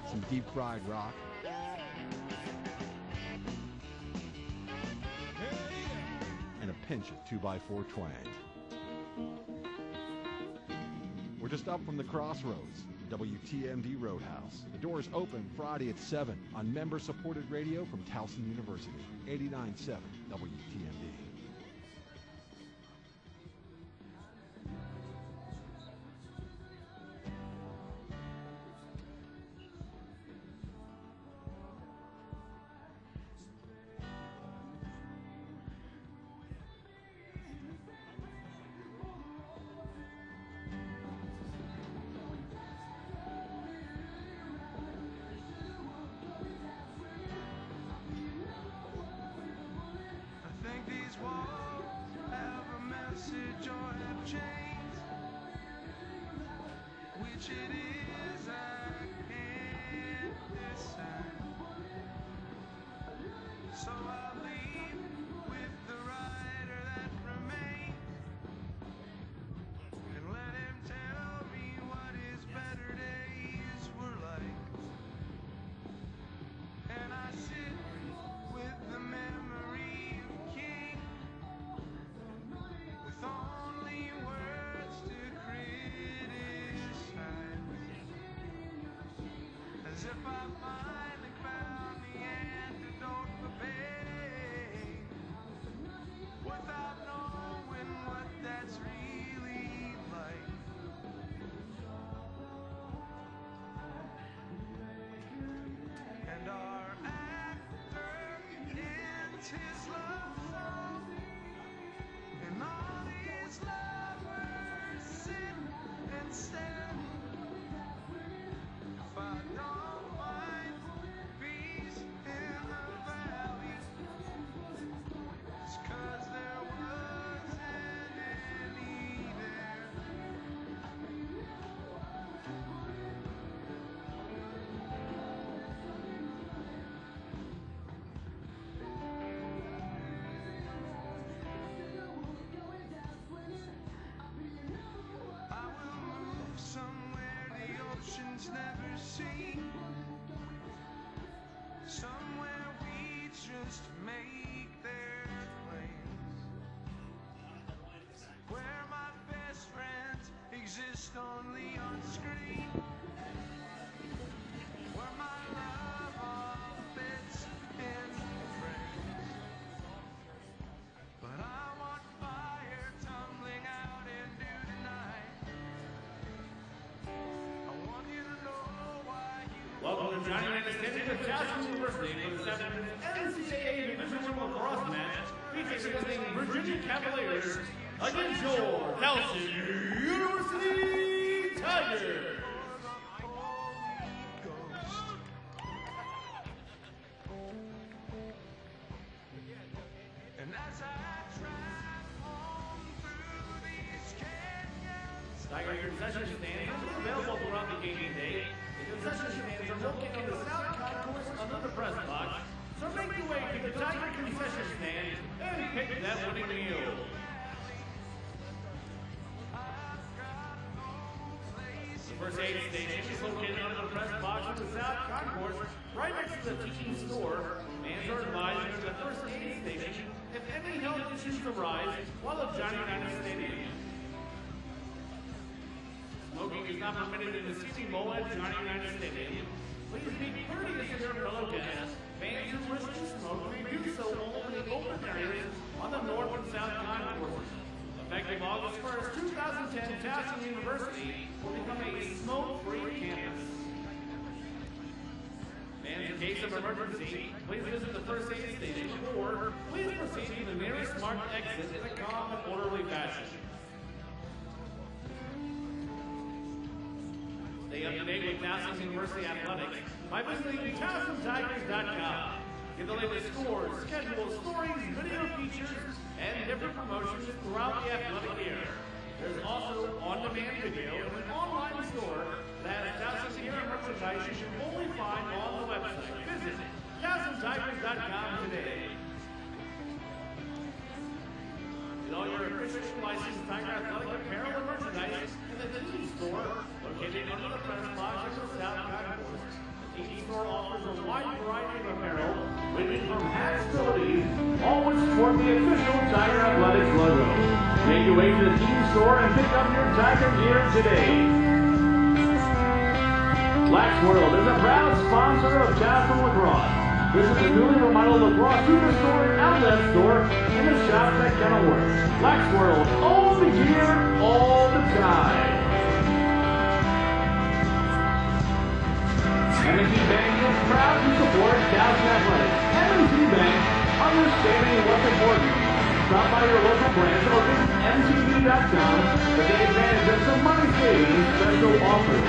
some deep-fried rock, and a pinch of 2x4 twang. We're just up from the crossroads, WTMD Roadhouse. The doors open Friday at 7 on member-supported radio from Towson University, 89.7 WTMD. Welcome to Johnny Understanding with Towson University for the 7th NCAA Division I lacrosse match featuring Virginia Cavaliers against your Towson University Tigers. Tiger concession stands are available throughout the gaming day. The concession stands are located in the south concourse under the press box, so make your way to the Tiger concession stand and pick that winning meal. The first aid station is located under the press box in the south concourse, right next to the teaching store. Fans are advised to the first aid station if any health issues arise while at Johnny Unitas Stadium. Smoking is not permitted in the seating bowl at Johnny Unitas Stadium. Please be courteous to your fellow guests. Fans who wish to smoke may do so only in open areas on the north and south concourses. Effective August 1st, 2010, Towson University will become a smoke-free campus. And in case of emergency, please visit the first aid station or please proceed to the nearest marked exit in a calm and orderly fashion. Stay up to date with Towson University Athletics by visiting TowsonTigers.com. Get the latest scores, schedules, stories, video features, and different promotions throughout the athletic year. There's also on-demand video and an online store that has Towson gear and merchandise you should only find on the website. Visit TowsonTigers.com today. Get all your officially licensed Tiger Athletic apparel and merchandise in the team store located under the press box of the South Concourse. The team offers a wide variety of apparel, ranging from hats to hoodies, all which sport the official Tiger Athletics logo. Make your way to the team store and pick up your Tiger gear today. Flax World is a proud sponsor of Towson Lacrosse. Visit the newly remodeled Lacrosse Superstore and Outlet Store in the shops at Kenilworth. Flax World, all the gear, all the time. M&T Bank is proud to support Towson Athletics. M&T Bank, understanding what's important. Stop by your local branch or visit mtb.com to take advantage of some money-saving special offers.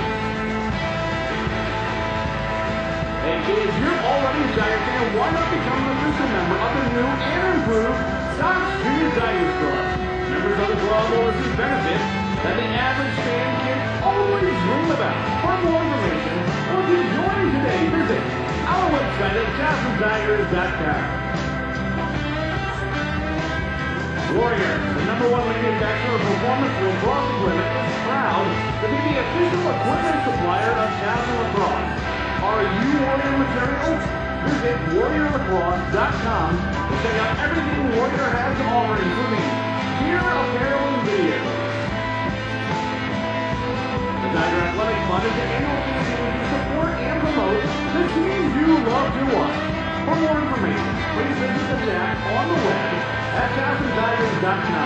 Hey kids, you're already a Tiger fan. Why not become an official member of the new and improved Sox Junior Tigers Club? Members of the club will receive benefits that the average fan can always dream about. For more information, or to join today, visit our website at TowsonTigers.com. Warrior, the #1 manufacturer of performance lacrosse equipment, is proud to be the official equipment supplier of Towson Lacrosse. Are you Warrior material? Visit WarriorLacrosse.com to check out everything Warrior has to offer, including gear, apparel, and videos. The Tiger Athletic Fund is an annual campaign to support and promote the teams you love to watch. For more information, please visit the tab on the web at TowsonTigers.com.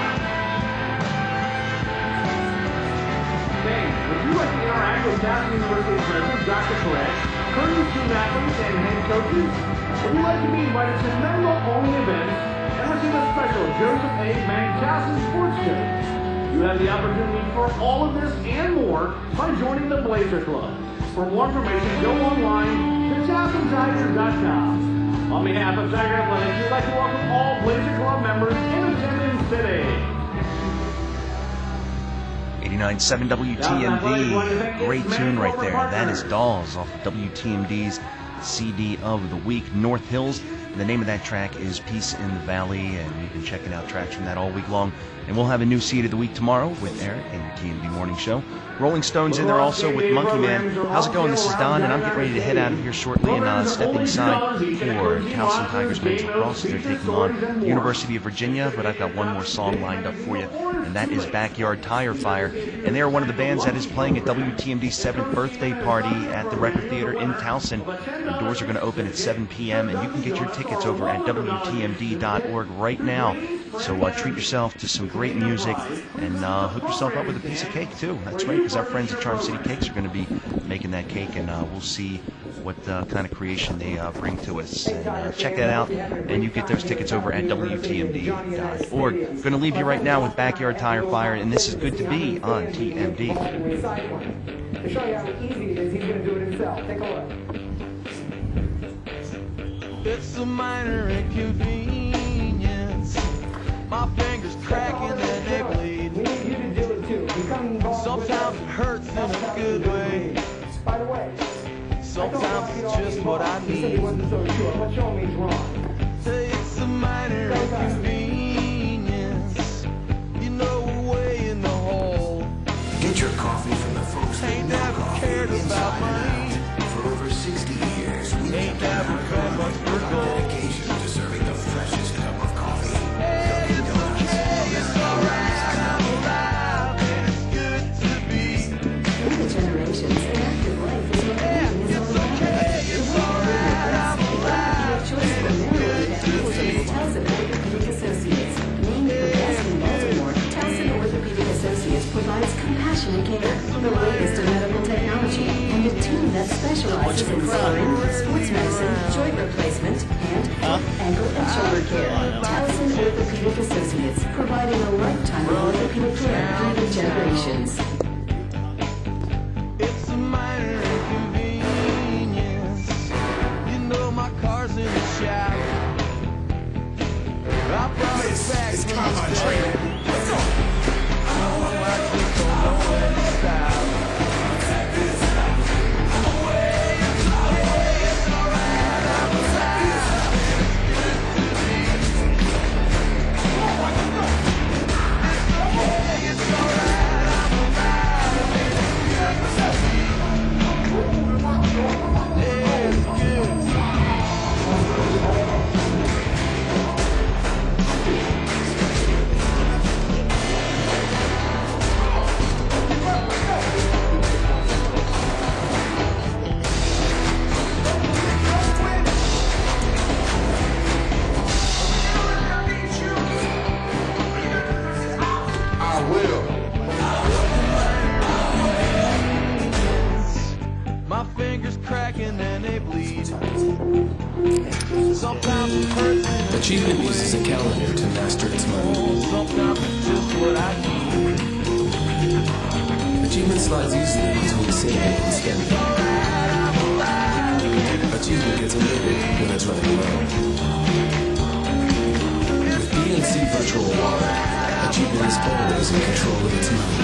Thanks. Would you like to interact with Towson University President Dr. Perez, current student athletes, and head coaches? Would you like to be invited to member-only events and receive a special Joseph A. Mang Towson Sports Coach? You have the opportunity for all of this and more by joining the Blazer Club. For more information, go online to TowsonTigers.com. On behalf of Tiger Athletics, we'd like to welcome all Blazer Club members in attendance today. 89.7 WTMD, great tune right there. That is Dolls off of WTMD's CD of the Week, North Hills. The name of that track is Peace in the Valley, and you've been checking out tracks from that all week long. And we'll have a new seed of the week tomorrow with Eric in your TMD Morning Show. Rolling Stones in there also with Monkey Man. How's it going? This is Don, and I'm getting ready to head out of here shortly and step inside for Towson Tigers men's lacrosse. They're taking on the University of Virginia, but I've got one more song lined up for you, and that is Backyard Tire Fire. And they are one of the bands that is playing at WTMD's 7th birthday party at the Record Theater in Towson. The doors are going to open at 7 p.m., and you can get your tickets over at WTMD.org right now. So treat yourself to some great music and hook yourself up with a piece of cake, too. That's right, because our friends at Charm City Cakes are going to be making that cake, and we'll see what kind of creation they bring to us. And check that out, and you get those tickets over at WTMD.org. I'm going to leave you right now with Backyard Tire Fire, and this is Good to Be on TMD. To show you how easy it is, he's going to do it himself. Take a look. It's a minor inconvenience. My fingers crack and then they bleed. We need you to do it too. Become involved. Sometimes it hurts in a good way. By the way, sometimes it's just what I need. You said he wasn't so sure, but show me he's wrong. It's a minor inconvenience. You know, we're way in the hole. Get your coffee from the folks that Ain't know never coffee cared inside about money. and out. For over 60 years, we've Ain't kept never America felt much running with for our gold. dedication to serving the freshest cup of coffee. Hey, it's okay, it's alright, I'm alive, and it's good to be. Through the generations, an active life is what Yeah, living is it's all about. okay, it's alright, I'm alive, Choice and for it's Maryland good at to Towson be. Orthopedic Associates. Named the best in Baltimore, Towson Orthopedic Associates provides compassionate care, the latest in medical technology, and a team that specializes in spine, sports medicine, joint replacement, and foot, ankle, and shoulder care. Towson Orthopedic Associates, providing a lifetime of orthopedic care through the generations. It's a minor inconvenience. You know my car's in the shop. I brought it back from the state. Oh, I just don't know when to stop. It's alright, I'm alive. fingers crack and then they bleed. Sometimes it hurts. Achievement uses a calendar to master its mind. Sometimes it's just what I need. Achievement slides easily between saving and spending. Achievement gets eliminated when it's running low. With PNC Virtual Wallet, Achievement is always in control of its mind.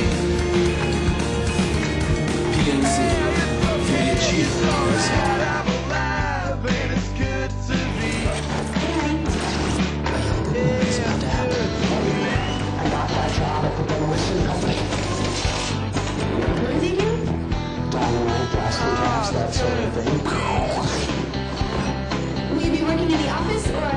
PNC, for the achievement result. What is he doing? Dynamite, blasting caps, that sort of thing. Will you be working in the office or?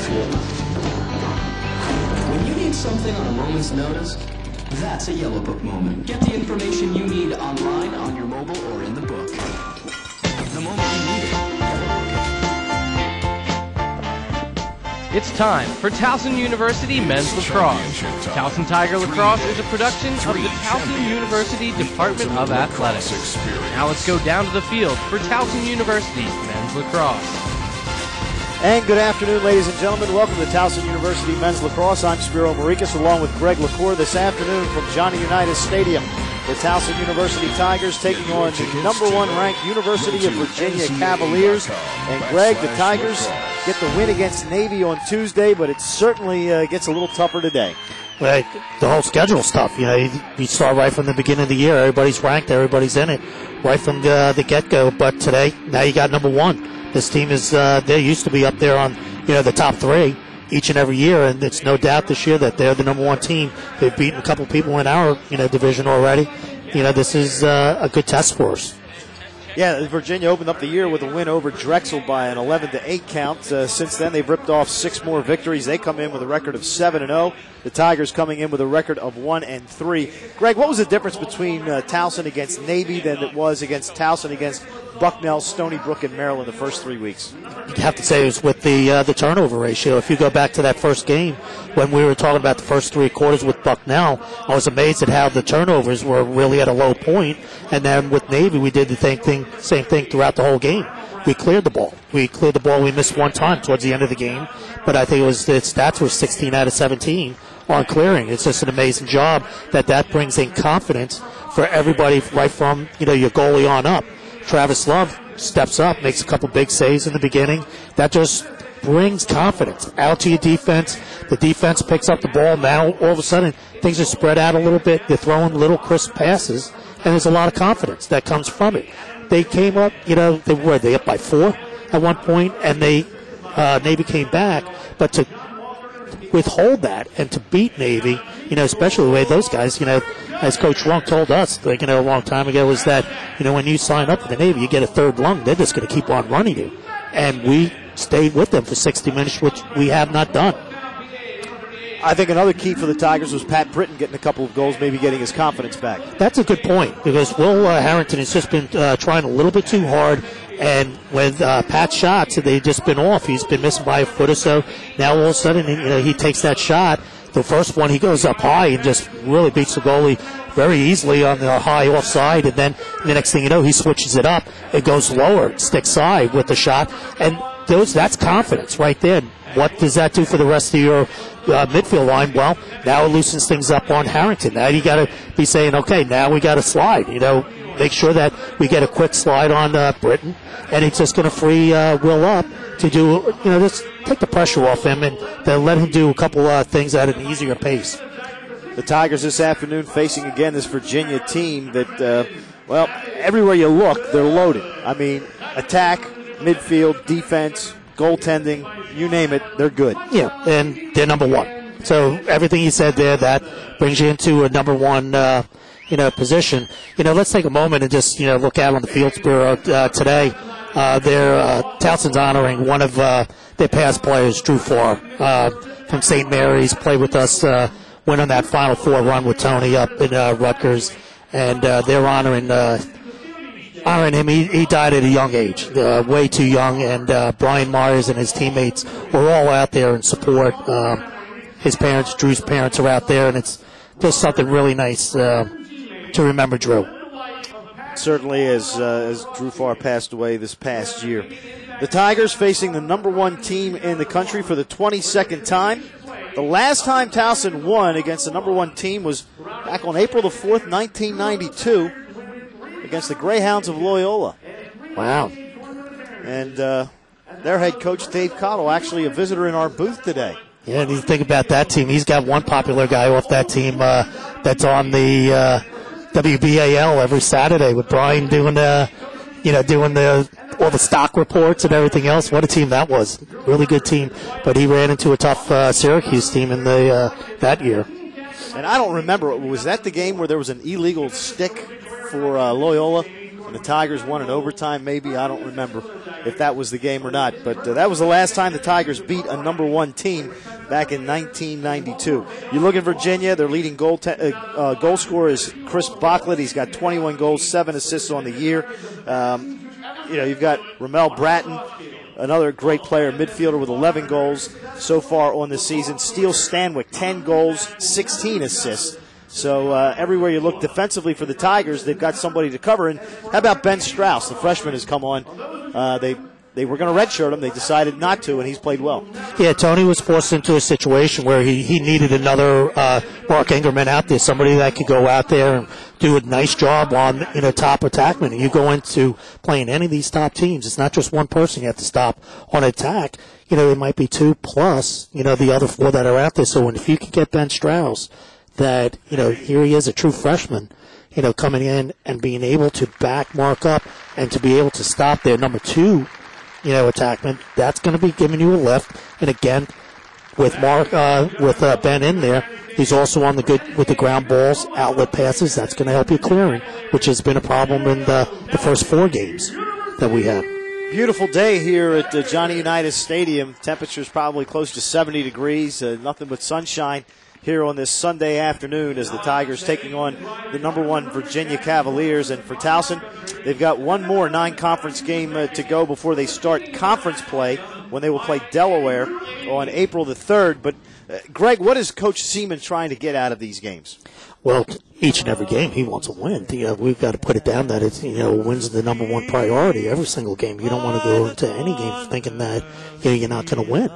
When you need something on a moment's notice, that's a Yellow Book moment. Get the information you need online, on your mobile, or in the book. The moment you need it, Yellow Book. It's time for Towson University Men's Lacrosse. Towson Tiger Lacrosse is a production of the Towson University Department of Athletics. Now let's go down to the field for Towson University Men's Lacrosse. And good afternoon, ladies and gentlemen. Welcome to Towson University Men's Lacrosse. I'm Spiro Marikas along with Greg LaCour this afternoon from Johnny Unitas Stadium. The Towson University Tigers taking on the #1 ranked University of Virginia Cavaliers. And Greg, the Tigers get the win against Navy on Tuesday, but it certainly gets a little tougher today. Right, the whole schedule stuff. You saw right from the beginning of the year, everybody's ranked, everybody's in it, right from the get-go. But today, now you got #1. This team is, they used to be up there on, the top 3 each and every year, and it's no doubt this year that they're the #1 team. They've beaten a couple people in our, division already. This is a good test for us. Yeah, Virginia opened up the year with a win over Drexel by an 11-8 count. Since then, they've ripped off 6 more victories. They come in with a record of 7-0. The Tigers coming in with a record of 1-3. Greg, what was the difference between Towson against Navy than it was against Towson against Bucknell, Stony Brook, and Maryland the first 3 weeks? You'd have to say it was with the turnover ratio. If you go back to that first game when we were talking about the first 3 quarters with Bucknell, I was amazed at how the turnovers were really at a low point. And then with Navy, we did the same thing throughout the whole game. We cleared the ball. We missed one time towards the end of the game, but I think its stats were 16 out of 17 on clearing. It's just an amazing job that brings in confidence for everybody right from your goalie on up. Travis Love steps up, makes a couple big saves in the beginning. That just brings confidence out to your defense. The defense picks up the ball. Now, all of a sudden, things are spread out a little bit. They're throwing little crisp passes, and there's a lot of confidence that comes from it. They came up, they up by 4 at one point, and Navy came back. But to withhold that and to beat Navy, especially the way those guys, as Coach Runk told us, a long time ago, was that, when you sign up for the Navy, you get a third lung. They're just going to keep on running you. And we stayed with them for 60 minutes, which we have not done. I think another key for the Tigers was Pat Britton getting a couple of goals, maybe getting his confidence back. That's a good point, because Will Harrington has just been trying a little bit too hard. And with Pat's shots, they've just been off. He's been missing by a foot or so. Now all of a sudden, he takes that shot. The first one, he goes up high and just really beats the goalie very easily on the high offside. And then the next thing you know, he switches it up. It goes lower, sticks side with the shot. And that's confidence right there. What does that do for the rest of your midfield line? Well, now it loosens things up on Harrington. Now you got to be saying, okay, now we got to slide. Make sure that we get a quick slide on Britton, and it's just going to free Will up to do, just take the pressure off him and then let him do a couple things at an easier pace. The Tigers this afternoon facing again this Virginia team that, everywhere you look, they're loaded. I mean, attack, midfield, defense, goaltending, you name it, they're good. Yeah, and they're #1. So everything you said there, that brings you into a #1 position. Let's take a moment and just, look out on the Fields Bureau today. Towson's honoring one of their past players, Drew Farr, from St. Mary's, played with us, went on that Final Four run with Tony up in Rutgers, and they're honoring him. He died at a young age, way too young, and Brian Myers and his teammates were all out there in support. His parents, Drew's parents, are out there, and it's just something really nice to remember Drew. certainly as Drew Farr passed away this past year. The Tigers facing the number 1 team in the country for the 22nd time. The last time Towson won against the number 1 team was back on April the 4th, 1992, against the Greyhounds of Loyola. Wow. And their head coach, Dave Cottle, actually a visitor in our booth today. Yeah, and you think about that team. He's got one popular guy off that team that's on the WBAL every Saturday with Brian doing all the stock reports and everything else. What a team that was. Really good team. But he ran into a tough Syracuse team in that year. And I don't remember, was that the game where there was an illegal stick for Loyola and the Tigers won in overtime? Maybe. I don't remember if that was the game or not. But that was the last time the Tigers beat a number 1 team back in 1992. You look at Virginia, their leading goal scorer is Chris Bocklett. He's got 21 goals, 7 assists on the year. You've got Ramel Bratton, another great player, midfielder with 11 goals so far on the season. Steele Stanwyck, 10 goals, 16 assists. So everywhere you look defensively for the Tigers, they've got somebody to cover. And how about Ben Strauss? The freshman has come on. They were going to redshirt him. They decided not to, and he's played well. Yeah, Tony was forced into a situation where he needed another Mark Ingerman out there, somebody that could go out there and do a nice job on top attackman. And you go into playing any of these top teams, it's not just one person you have to stop on attack. It might be 2 plus, the other 4 that are out there. So if you can get Ben Strauss, that, here he is, a true freshman, coming in and being able to back Mark up and to be able to stop their number 2, attackman, that's going to be giving you a lift. And again, with Mark, Ben in there, he's also on with the ground balls, outlet passes. That's going to help you clearing, which has been a problem in the first 4 games that we had. Beautiful day here at Johnny Unitas Stadium. Temperature's probably close to 70 degrees, nothing but sunshine here on this Sunday afternoon as the Tigers taking on the number 1 Virginia Cavaliers. And for Towson, they've got one more non-conference game to go before they start conference play when they will play Delaware on April the 3rd. But, Greg, what is Coach Seaman trying to get out of these games? Well, each and every game he wants a win. We've got to put it down that it's wins the number 1 priority every single game. You don't want to go into any game thinking that you're not going to win.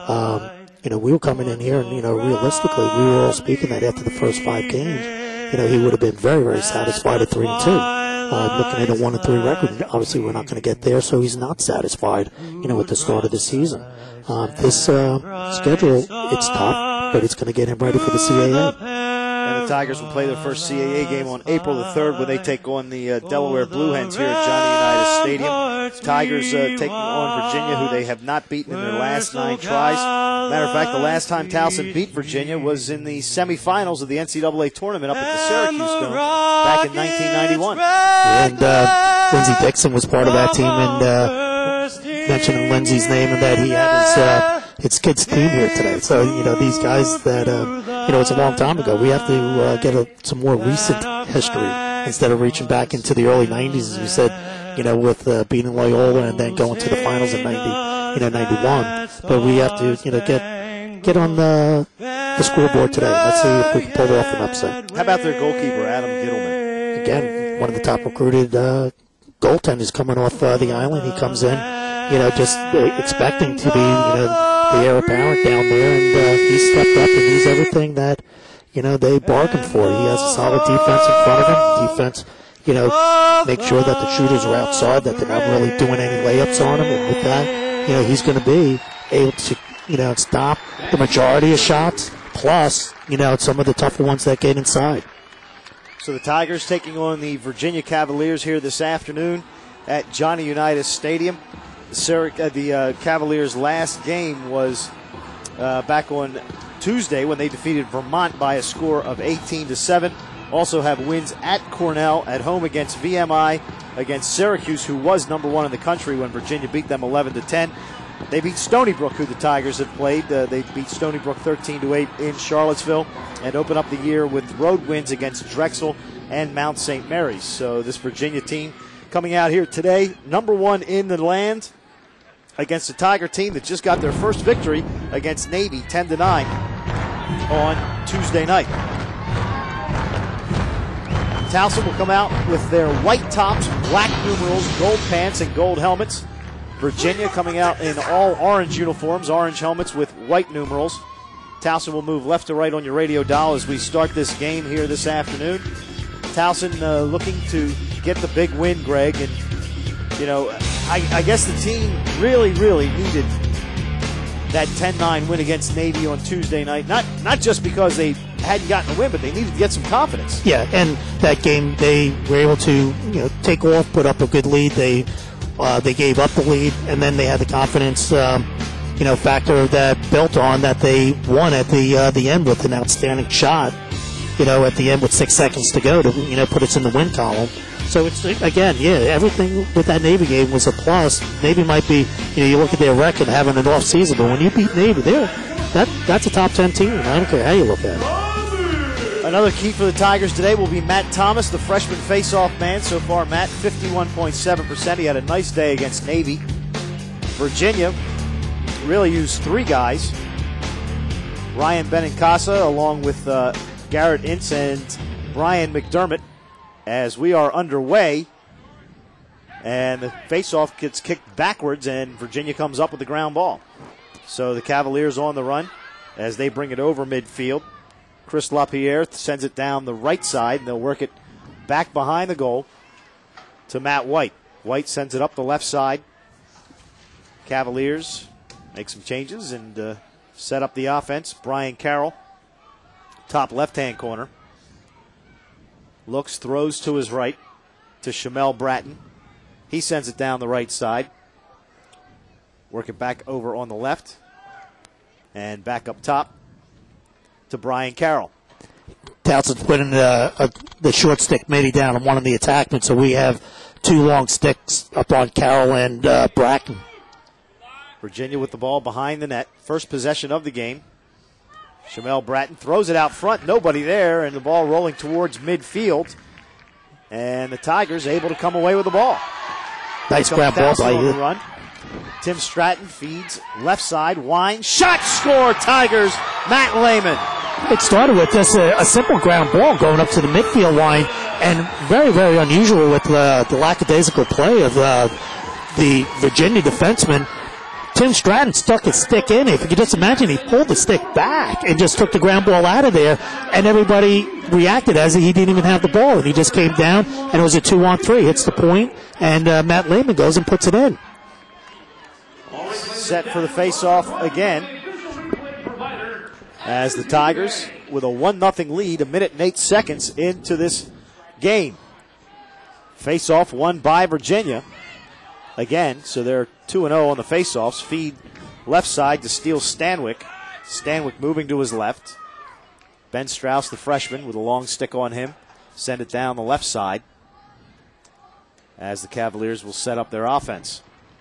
We were coming in here and, realistically, we were all speaking that after the first 5 games, he would have been very, very satisfied at 3-2. Looking at a 1-3 record, obviously we're not going to get there, so he's not satisfied, with the start of the season. This schedule, it's tough, but it's going to get him ready for the CAA. And the Tigers will play their first CAA game on April the 3rd when they take on the Delaware Blue Hens here at Johnny Unitas Stadium. Tigers taking on Virginia, who they have not beaten in their last 9 tries. Matter of fact, the last time Towson beat Virginia was in the semifinals of the NCAA tournament up at the Syracuse Dome back in 1991. And Lindsey Dixon was part of that team, and mentioning Lindsey's name and that he had his kids' team here today. So, these guys that, it's a long time ago. We have to get some more recent history instead of reaching back into the early 90s, as we said, with beating Loyola and then going to the finals in 91. But we have to, get on the scoreboard today. Let's see if we can pull off an upset. How about their goalkeeper, Adam Gittleman? Again, one of the top recruited goaltenders coming off the island. He comes in, just expecting to be, the heir apparent down there, and he's stepped up and he's everything that, they bargained for. He has a solid defense in front of him. Defense, make sure that the shooters are outside, that they're not really doing any layups on him, and with that, he's going to be able to, stop the majority of shots, plus, some of the tougher ones that get inside. So the Tigers taking on the Virginia Cavaliers here this afternoon at Johnny Unitas Stadium. The Cavaliers' last game was back on Tuesday when they defeated Vermont by a score of 18-7. Also have wins at Cornell, at home against VMI, against Syracuse, who was number 1 in the country when Virginia beat them 11-10. They beat Stony Brook, who the Tigers have played. They beat Stony Brook 13-8 in Charlottesville and open up the year with road wins against Drexel and Mount St. Mary's. So this Virginia team coming out here today, number 1 in the land, against a Tiger team that just got their first victory against Navy 10-9 on Tuesday night. Towson will come out with their white tops, black numerals, gold pants, and gold helmets. Virginia coming out in all orange uniforms, orange helmets with white numerals. Towson will move left to right on your radio dial as we start this game here this afternoon. Towson looking to get the big win, Greg. And, you know, I guess the team really needed that 10-9 win against Navy on Tuesday night. Not just because they hadn't gotten a win, but they needed to get some confidence. Yeah, and that game they were able to take off, put up a good lead. They gave up the lead, and then they had the confidence factor that built on that they won at the end with an outstanding shot. At the end with 6 seconds to go to put us in the win column. So it's, again, everything with that Navy game was a plus. Navy might be, you look at their record having an off season, but when you beat Navy, that's a top 10 team. I don't care how you look at it. Another key for the Tigers today will be Matt Thomas, the freshman face-off man. So far, Matt, 51.7%. He had a nice day against Navy. Virginia really used 3 guys. Ryan Benincasa along with Garrett Ince and Brian McDermott as we are underway. And the face-off gets kicked backwards, and Virginia comes up with the ground ball. So the Cavaliers on the run as they bring it over midfield. Chris LaPierre sends it down the right side, and they'll work it back behind the goal to Matt White. White sends it up the left side. Cavaliers make some changes and set up the offense. Brian Carroll, top left-hand corner. Looks, throws to his right to Shamel Bratton. He sends it down the right side. Work it back over on the left. And back up top to Brian Carroll. Towson's putting the short stick maybe down on one of the attackmen, so we have 2 long sticks up on Carroll and Bratton. Virginia with the ball behind the net. First possession of the game. Shamel Bratton throws it out front. Nobody there, and the ball rolling towards midfield. And the Tigers able to come away with the ball. Nice grab ball by you. Run. Tim Stratton feeds left side. Wine. Shot, score, Tigers. Matt Lehman. It started with just a simple ground ball going up to the midfield line, and very, very unusual with the lackadaisical play of the Virginia defenseman. Tim Stratton stuck his stick in. If you could just imagine, he pulled the stick back and just took the ground ball out of there, and everybody reacted as he didn't even have the ball, and he just came down, and it was a 2-on-3. Hits the point, and Matt Lehman goes and puts it in. Set for the face-off again as the Tigers with a 1-0 lead, 1 minute and 8 seconds into this game. Face-off won by Virginia again, so they're 2-0 on the face-offs. Feed left side to Steele Stanwyck. Stanwyck moving to his left. Ben Strauss, the freshman, with a long stick on him. Send it down the left side as the Cavaliers will set up their offense.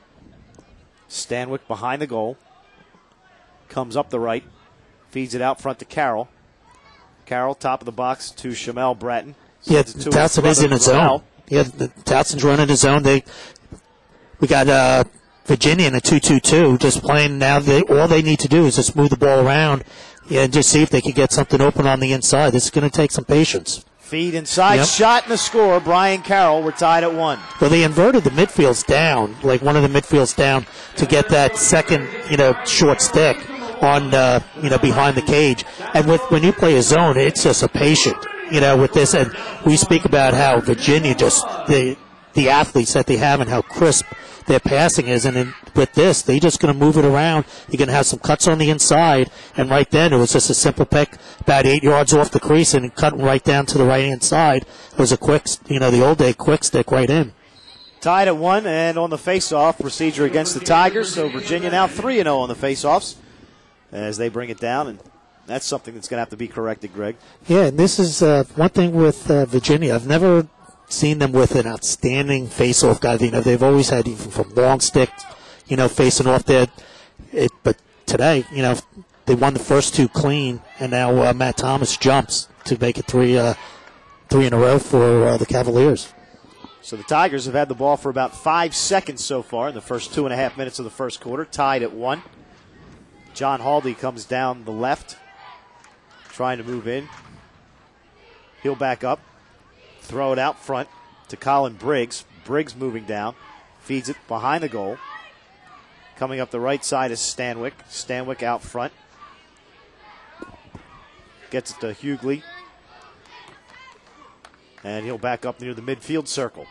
Stanwyck behind the goal. Comes up the right. Feeds it out front to Carroll. Carroll, top of the box to Shamel Bratton. Yeah, Towson is in his zone. Yeah, Towson's running his zone. We got Virginia in a 2-2-2, just playing now. All they need to do is just move the ball around and just see if they can get something open on the inside. This is going to take some patience. Feed inside, shot and a score. Brian Carroll, we're tied at 1. Well, they inverted the midfields down, like one of the midfields down, to get that second, short stick on, behind the cage. And when you play a zone, it's just a patient, with this. And we speak about how Virginia just, the athletes that they have and how crisp their passing is, and then with this, they're just going to move it around. You're going to have some cuts on the inside, and right then it was just a simple pick, about 8 yards off the crease, and cutting right down to the right-hand side. It was a quick, the old day quick stick right in. Tied at 1, and on the face-off procedure against the Tigers, so Virginia now 3-0 on the face-offs as they bring it down, and that's something that's going to have to be corrected, Greg. Yeah, and this is one thing with Virginia. I've never seen them with an outstanding face-off guy. They've always had, even from long stick, facing off there. But today, they won the first 2 clean, and now Matt Thomas jumps to make it 3 in a row for the Cavaliers. So the Tigers have had the ball for about 5 seconds so far in the first 2.5 minutes of the first quarter, tied at 1. John Haldy comes down the left, trying to move in. He'll back up. throw it out front to Colin Briggs. Briggs moving down, feeds it behind the goal. Coming up the right side is Stanwyck. Stanwyck out front. Gets it to Hughley. And he'll back up near the midfield circle.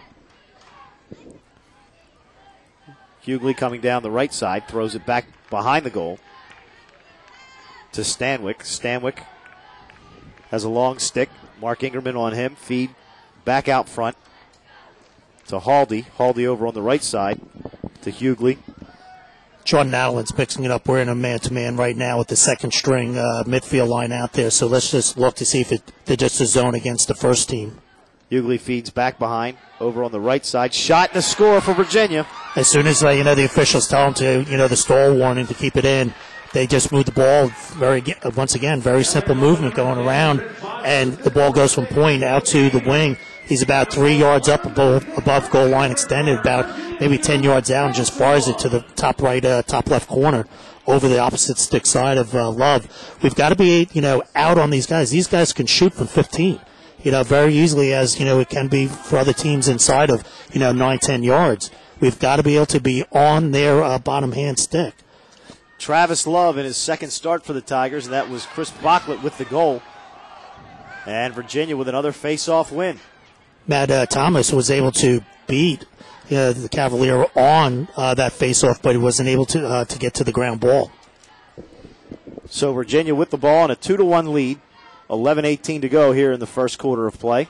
Hughley coming down the right side, throws it back behind the goal to Stanwyck. Stanwyck has a long stick. Mark Ingerman on him. Feed back out front to Haldy. Haldy over on the right side to Hughley. Jordan Allen's picking it up. We're in a man-to-man right now with the second string midfield line out there. So let's just look to see if they're just a zone against the first team. Hughley feeds back behind, over on the right side. Shot and a score for Virginia. As soon as the officials tell them to, the stall warning to keep it in, they just move the ball. Once again, very simple movement going around, and the ball goes from point out to the wing. He's about 3 yards up above goal line extended, about maybe 10 yards out, and just fires it to the top right, top left corner over the opposite stick side of Love. We've got to be, out on these guys. These guys can shoot from 15. Very easily, as it can be for other teams inside of 9-10 yards. We've got to be able to be on their bottom hand stick. Travis Love in his second start for the Tigers, and that was Chris Bocklett with the goal. And Virginia with another face-off win. Matt Thomas was able to beat the Cavalier on that face-off, but he wasn't able to get to the ground ball. So Virginia with the ball in a 2-1 lead. 11:18 to go here in the first quarter of play.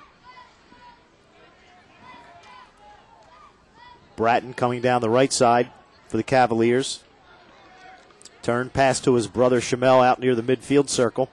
Bratton coming down the right side for the Cavaliers. Turn pass to his brother Shamel out near the midfield circle.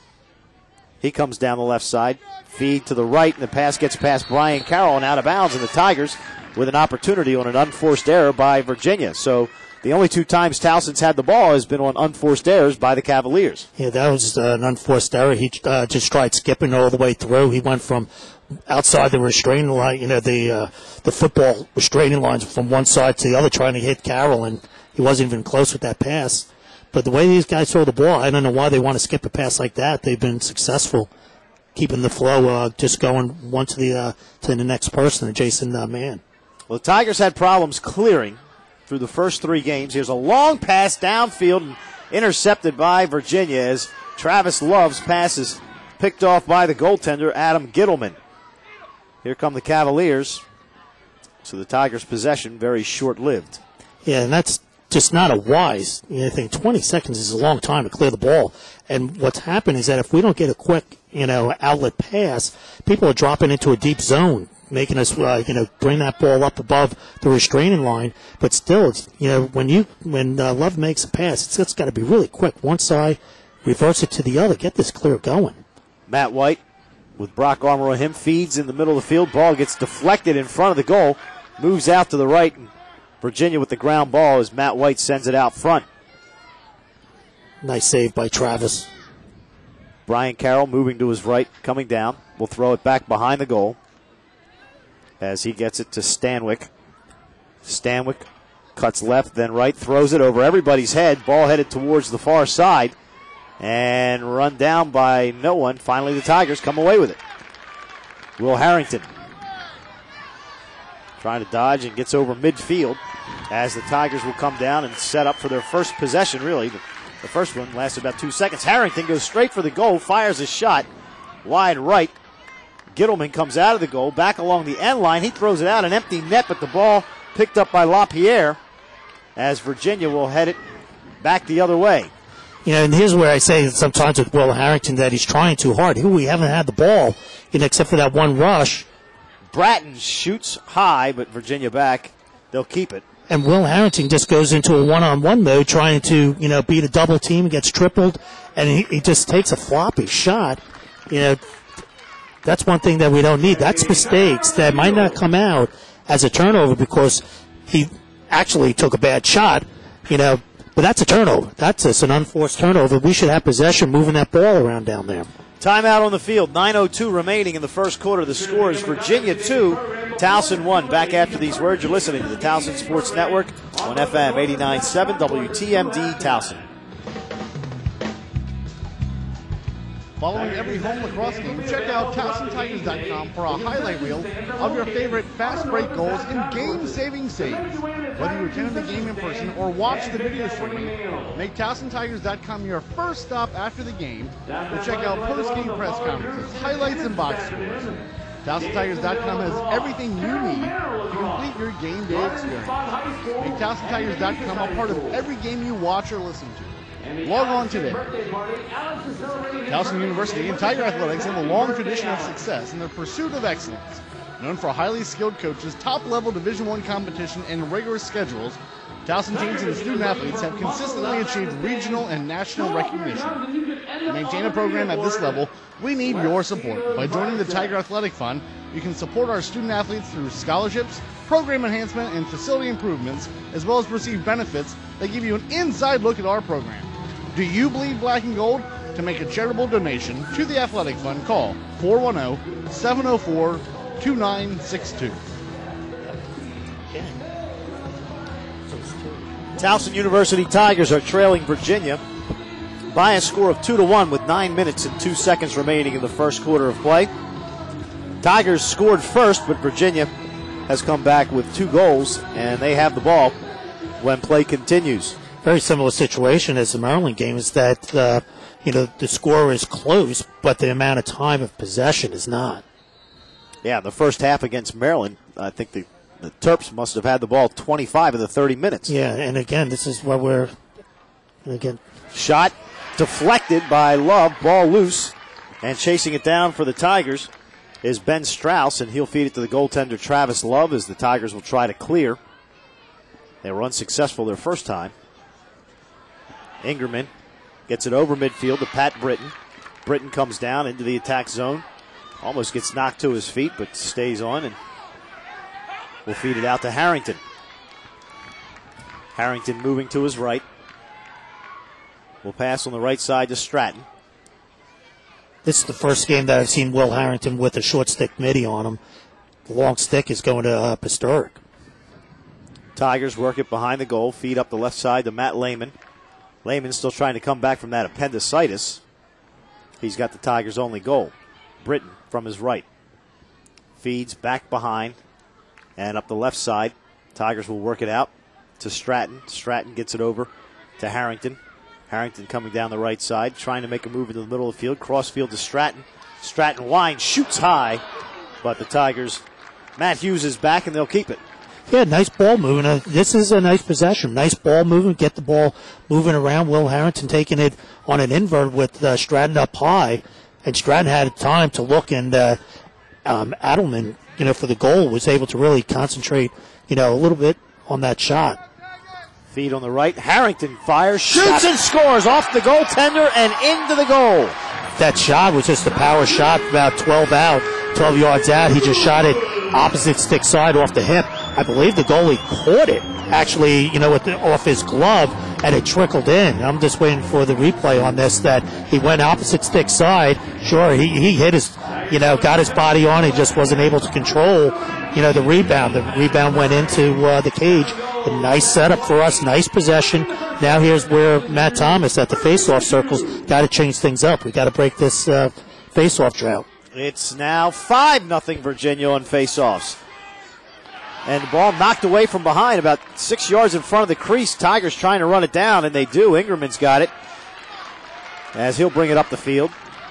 He comes down the left side. Feed to the right, and the pass gets past Brian Carroll and out of bounds, and the Tigers with an opportunity on an unforced error by Virginia. So the only two times Towson's had the ball has been on unforced errors by the Cavaliers. Yeah, that was an unforced error. He just tried skipping all the way through. He went from outside the restraining line, the football restraining lines from one side to the other, trying to hit Carroll, and he wasn't even close with that pass. But the way these guys throw the ball, I don't know why they want to skip a pass like that. They've been successful keeping the flow, just going one to the next person, the Jason man. Well, the Tigers had problems clearing through the first three games. Here's a long pass downfield and intercepted by Virginia as Travis Love's pass is picked off by the goaltender, Adam Gittleman. Here come the Cavaliers. So the Tigers' possession very short-lived. Yeah, and that's just not a wise thing. 20 seconds is a long time to clear the ball. And what's happened is that if we don't get a quick, outlet pass, people are dropping into a deep zone, making us, bring that ball up above the restraining line. But still, it's, when Love makes a pass, it's got to be really quick. One side, reverse it to the other, get this clear going. Matt White with Brock Armour on him, feeds in the middle of the field. Ball gets deflected in front of the goal, moves out to the right. And Virginia with the ground ball as Matt White sends it out front. Nice save by Travis. Brian Carroll moving to his right, coming down. Will throw it back behind the goal as he gets it to Stanwyck. Stanwyck cuts left, then right, throws it over everybody's head. Ball headed towards the far side and run down by no one. Finally, the Tigers come away with it. Will Harrington trying to dodge and gets over midfield as the Tigers will come down and set up for their first possession, really. The first one lasted about 2 seconds. Harrington goes straight for the goal, fires a shot wide right. Gittleman comes out of the goal, back along the end line. He throws it out, an empty net, but the ball picked up by LaPierre as Virginia will head it back the other way. And here's where I say sometimes with Will Harrington that he's trying too hard. We haven't had the ball, except for that one rush. Bratton shoots high, but Virginia back. They'll keep it. And Will Harrington just goes into a one-on-one mode trying to, beat a double team, gets tripled, and he just takes a floppy shot. That's one thing that we don't need. That's mistakes that might not come out as a turnover because he actually took a bad shot, but that's a turnover. That's just an unforced turnover. We should have possession moving that ball around down there. Timeout on the field. 9:02 remaining in the first quarter. The score is Virginia 2, Towson 1. Back after these words, you're listening to the Towson Sports Network on FM 89.7 WTMD Towson. Following every home lacrosse game, check out TowsonTigers.com for a highlight reel of your favorite fast break goals and game-saving saves. Whether you attended the game in person or watch the video stream, make TowsonTigers.com your first stop after the game to check out post-game press conferences, highlights, and box scores. TowsonTigers.com has everything you need to complete your game day experience. Make TowsonTigers.com a part of every game you watch or listen to. Log on today. Towson University and Tiger Athletics have a long tradition of success in their pursuit of excellence. Known for highly skilled coaches, top-level Division I competition, and rigorous schedules, Towson teams and student athletes have consistently achieved regional and national recognition. To maintain a program at this level, we need your support. By joining the Tiger Athletic Fund, you can support our student athletes through scholarships, program enhancement, and facility improvements, as well as receive benefits that give you an inside look at our program. Do you bleed black and gold? To make a charitable donation to the Athletic Fund, call 410-704-2962. Towson University Tigers are trailing Virginia by a score of 2-1 with 9 minutes and 2 seconds remaining in the first quarter of play. Tigers scored first, but Virginia has come back with 2 goals, and they have the ball when play continues. Very similar situation as the Maryland game is that, the score is close, but the amount of time of possession is not. Yeah, the first half against Maryland, I think the Terps must have had the ball 25 of the 30 minutes. Yeah, and again, this is where shot deflected by Love, ball loose, and chasing it down for the Tigers is Ben Strauss, and he'll feed it to the goaltender Travis Love as the Tigers will try to clear. They were unsuccessful their first time. Ingerman gets it over midfield to Pat Britton. Britton comes down into the attack zone. Almost gets knocked to his feet, but stays on and will feed it out to Harrington. Harrington moving to his right. Will pass on the right side to Stratton. This is the first game that I've seen Will Harrington with a short stick midi on him. The long stick is going to Pastoric. Tigers work it behind the goal, feed up the left side to Matt Lehman. Lehman still trying to come back from that appendicitis. He's got the Tigers' only goal. Britton from his right. Feeds back behind and up the left side. Tigers will work it out to Stratton. Stratton gets it over to Harrington. Harrington coming down the right side, trying to make a move into the middle of the field. Cross field to Stratton. Stratton winds, shoots high, but the Tigers, Matt Hughes is back and they'll keep it. Yeah, nice ball moving. This is a nice possession. Nice ball moving. Get the ball moving around. Will Harrington taking it on an invert with Stratton up high. And Stratton had time to look, and Adelman, for the goal, was able to really concentrate, a little bit on that shot. Feed on the right. Harrington fires, shoots, and scores off the goaltender and into the goal. That shot was just a power shot, about 12 yards out. He just shot it opposite stick side off the hip. I believe the goalie caught it, actually, off his glove, and it trickled in. I'm just waiting for the replay on this, that he went opposite stick side. Sure, he hit his, got his body on. He just wasn't able to control, the rebound. The rebound went into the cage. A nice setup for us, nice possession. Now here's where Matt Thomas at the face-off circles got to change things up. We got to break this face-off drought. It's now 5-0 Virginia on face-offs. And the ball knocked away from behind, about 6 yards in front of the crease. Tigers trying to run it down, and they do. Ingerman's got it as he'll bring it up the field.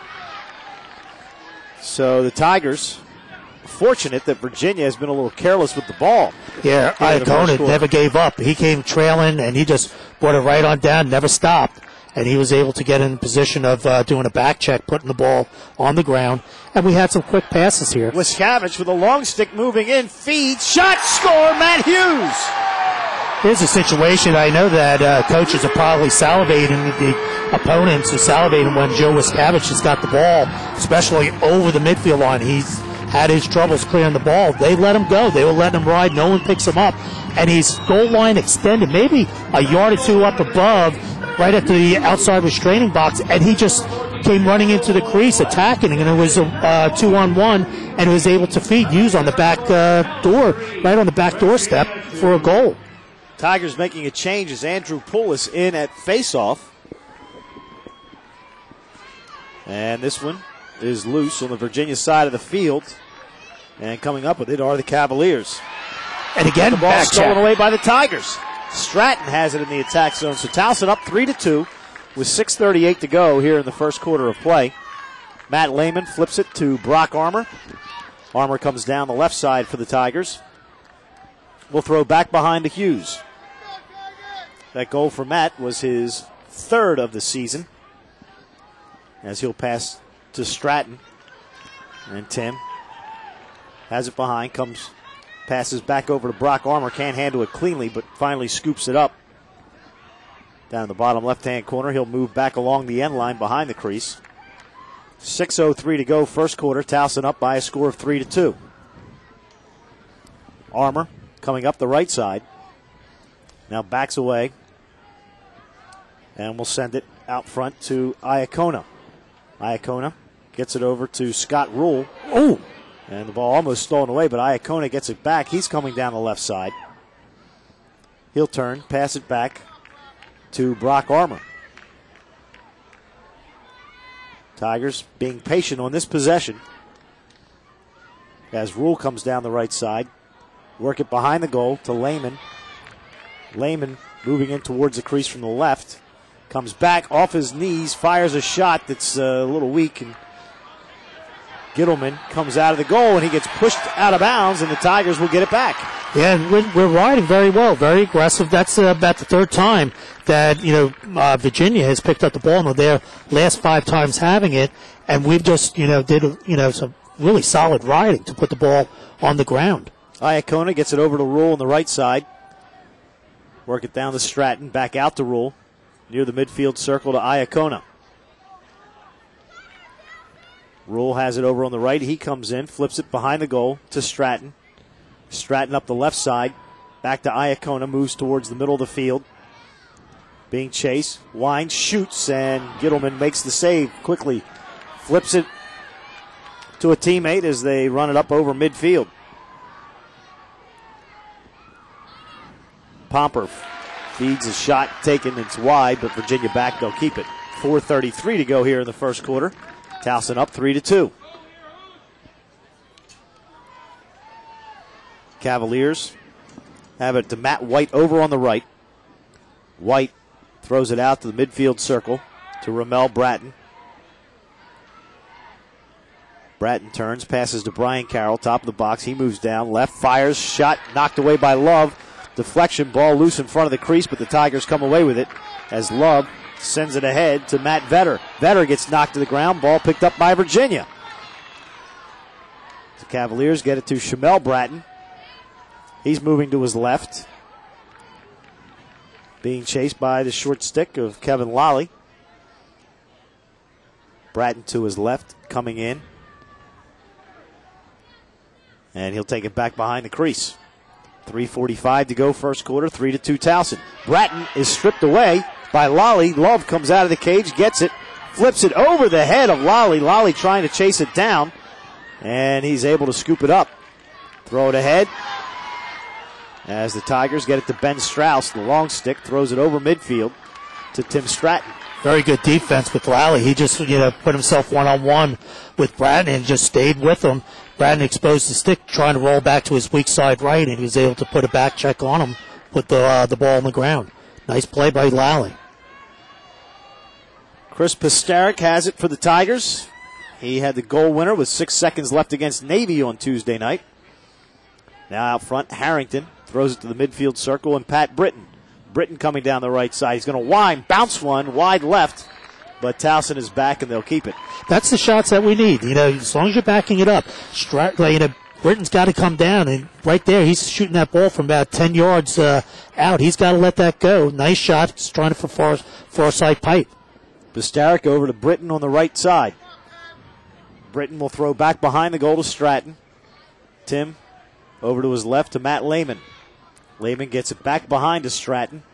So the Tigers, fortunate that Virginia has been a little careless with the ball. Yeah, Iacona never gave up. He came trailing, and he just brought it right on down, never stopped. And he was able to get in position of doing a back check, putting the ball on the ground. And we had some quick passes here. Wiskavich with a long stick moving in, feeds, shot, score, Matt Hughes. Here's a situation. I know that coaches are probably salivating, the opponents are salivating when Joe Wiskavich has got the ball, especially over the midfield line. He's had his troubles clearing the ball. They let him go. They were letting him ride. No one picks him up. And he's goal line extended, maybe a yard or two up above, right at the outside restraining box, and he just came running into the crease, attacking, and it was a 2-on-1, and was able to feed Hughes on the back door, right on the back doorstep for a goal. Tigers making a change as Andrew Poulos in at faceoff. And this one is loose on the Virginia side of the field. And coming up with it are the Cavaliers. And again, the ball back stolen check. away by the Tigers. Stratton has it in the attack zone. So Towson up 3-2 with 6:38 to go here in the first quarter of play. Matt Lehman flips it to Brock Armour. Armour comes down the left side for the Tigers. Will throw back behind to Hughes. That goal for Matt was his third of the season. As he'll pass to Stratton. And Tim has it behind, passes back over to Brock Armour. Can't handle it cleanly, but finally scoops it up. Down in the bottom left-hand corner, he'll move back along the end line behind the crease. 6:03 to go, first quarter. Towson up by a score of 3-2. Armour coming up the right side. Now backs away. And we'll send it out front to Iacona. Iacona gets it over to Scott Rule. Oh! And the ball almost stolen away, but Iacona gets it back. He's coming down the left side. He'll turn, pass it back to Brock Armour. Tigers being patient on this possession. As Rule comes down the right side. Work it behind the goal to Lehman. Lehman moving in towards the crease from the left. Comes back off his knees, fires a shot that's a little weak, and Gittleman comes out of the goal, and he gets pushed out of bounds, and the Tigers will get it back. Yeah, and we're riding very well, very aggressive. That's about the third time that Virginia has picked up the ball in their last 5 times having it, and we've just did some really solid riding to put the ball on the ground. Iacona gets it over to Rule on the right side. Work it down to Stratton, back out to Rule. Near the midfield circle to Iacona. Rule has it over on the right. He comes in, flips it behind the goal to Stratton. Stratton up the left side. Back to Iacona, moves towards the middle of the field. Being chased. Wines, shoots, and Gittleman makes the save quickly. Flips it to a teammate as they run it up over midfield. Pomper feeds a shot taken. It's wide, but Virginia back. They'll keep it. 4:33 to go here in the first quarter. Towson up 3-2. Cavaliers have it to Matt White over on the right. White throws it out to the midfield circle to Ramel Bratton. Bratton turns, passes to Brian Carroll, top of the box. He moves down, left, fires, shot knocked away by Love. Deflection, ball loose in front of the crease, but the Tigers come away with it as Love sends it ahead to Matt Vetter. Vetter gets knocked to the ground, ball picked up by Virginia. The Cavaliers get it to Shamel Bratton. He's moving to his left. Being chased by the short stick of Kevin Lally. Bratton to his left, coming in. And he'll take it back behind the crease. 3:45 to go first quarter, 3-2 Towson. Bratton is stripped away by Lally. Love comes out of the cage, gets it, flips it over the head of Lally. Lally trying to chase it down, and he's able to scoop it up. Throw it ahead as the Tigers get it to Ben Strauss. The long stick throws it over midfield to Tim Stratton. Very good defense with Lally. He just put himself one-on-one with Bratton and just stayed with him. Bratton exposed the stick, trying to roll back to his weak side right, and he was able to put a back check on him, put the ball on the ground. Nice play by Lally. Chris Pastaric has it for the Tigers. He had the goal winner with 6 seconds left against Navy on Tuesday night. Now out front, Harrington throws it to the midfield circle, and Pat Britton. Britton coming down the right side. He's going to wind, bounce one, wide left, but Towson is back, and they'll keep it. That's the shots that we need. As long as you're backing it up, Britton's got to come down, and right there, he's shooting that ball from about 10 yards out. He's got to let that go. Nice shot. He's trying for far side pipe. Pastaric over to Britton on the right side. Britton will throw back behind the goal to Stratton. Tim over to his left to Matt Lehman. Lehman gets it back behind to Stratton.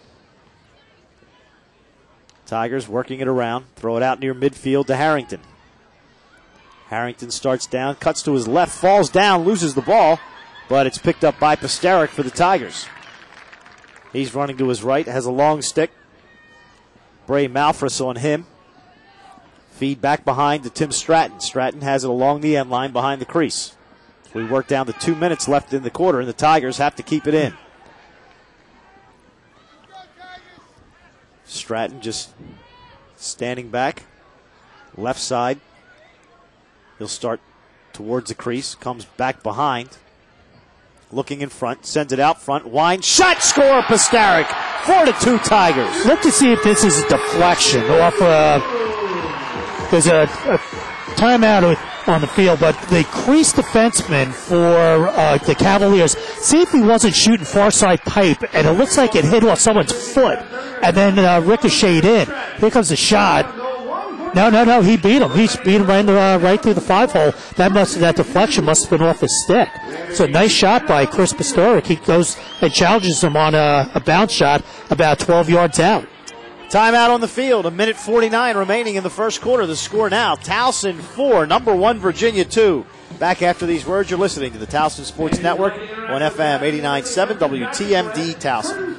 Tigers working it around. Throw it out near midfield to Harrington. Harrington starts down, cuts to his left, falls down, loses the ball, but it's picked up by Pastaric for the Tigers. He's running to his right, has a long stick. Bray Malfris on him. Feed back behind to Tim Stratton. Stratton has it along the end line behind the crease. We work down to 2 minutes left in the quarter, and the Tigers have to keep it in. Stratton just standing back, left side. He'll start towards the crease, comes back behind, looking in front, sends it out front, winds, shot, score, Pastaric, 4-2 Tigers. Look to see if this is a deflection off. There's a timeout on the field, but the crease defenseman for the Cavaliers, see if he wasn't shooting far side pipe, and it looks like it hit off someone's foot and then ricocheted in. Here comes the shot. No, he beat him. He beat him right through the 5-hole. That deflection must have been off his stick. So nice shot by Chris Pastaric. He goes and challenges him on a bounce shot about 12 yards out. Timeout on the field. 1:49 remaining in the first quarter. The score now, Towson 4, number 1 Virginia 2. Back after these words, you're listening to the Towson Sports Network on FM 89.7 WTMD Towson.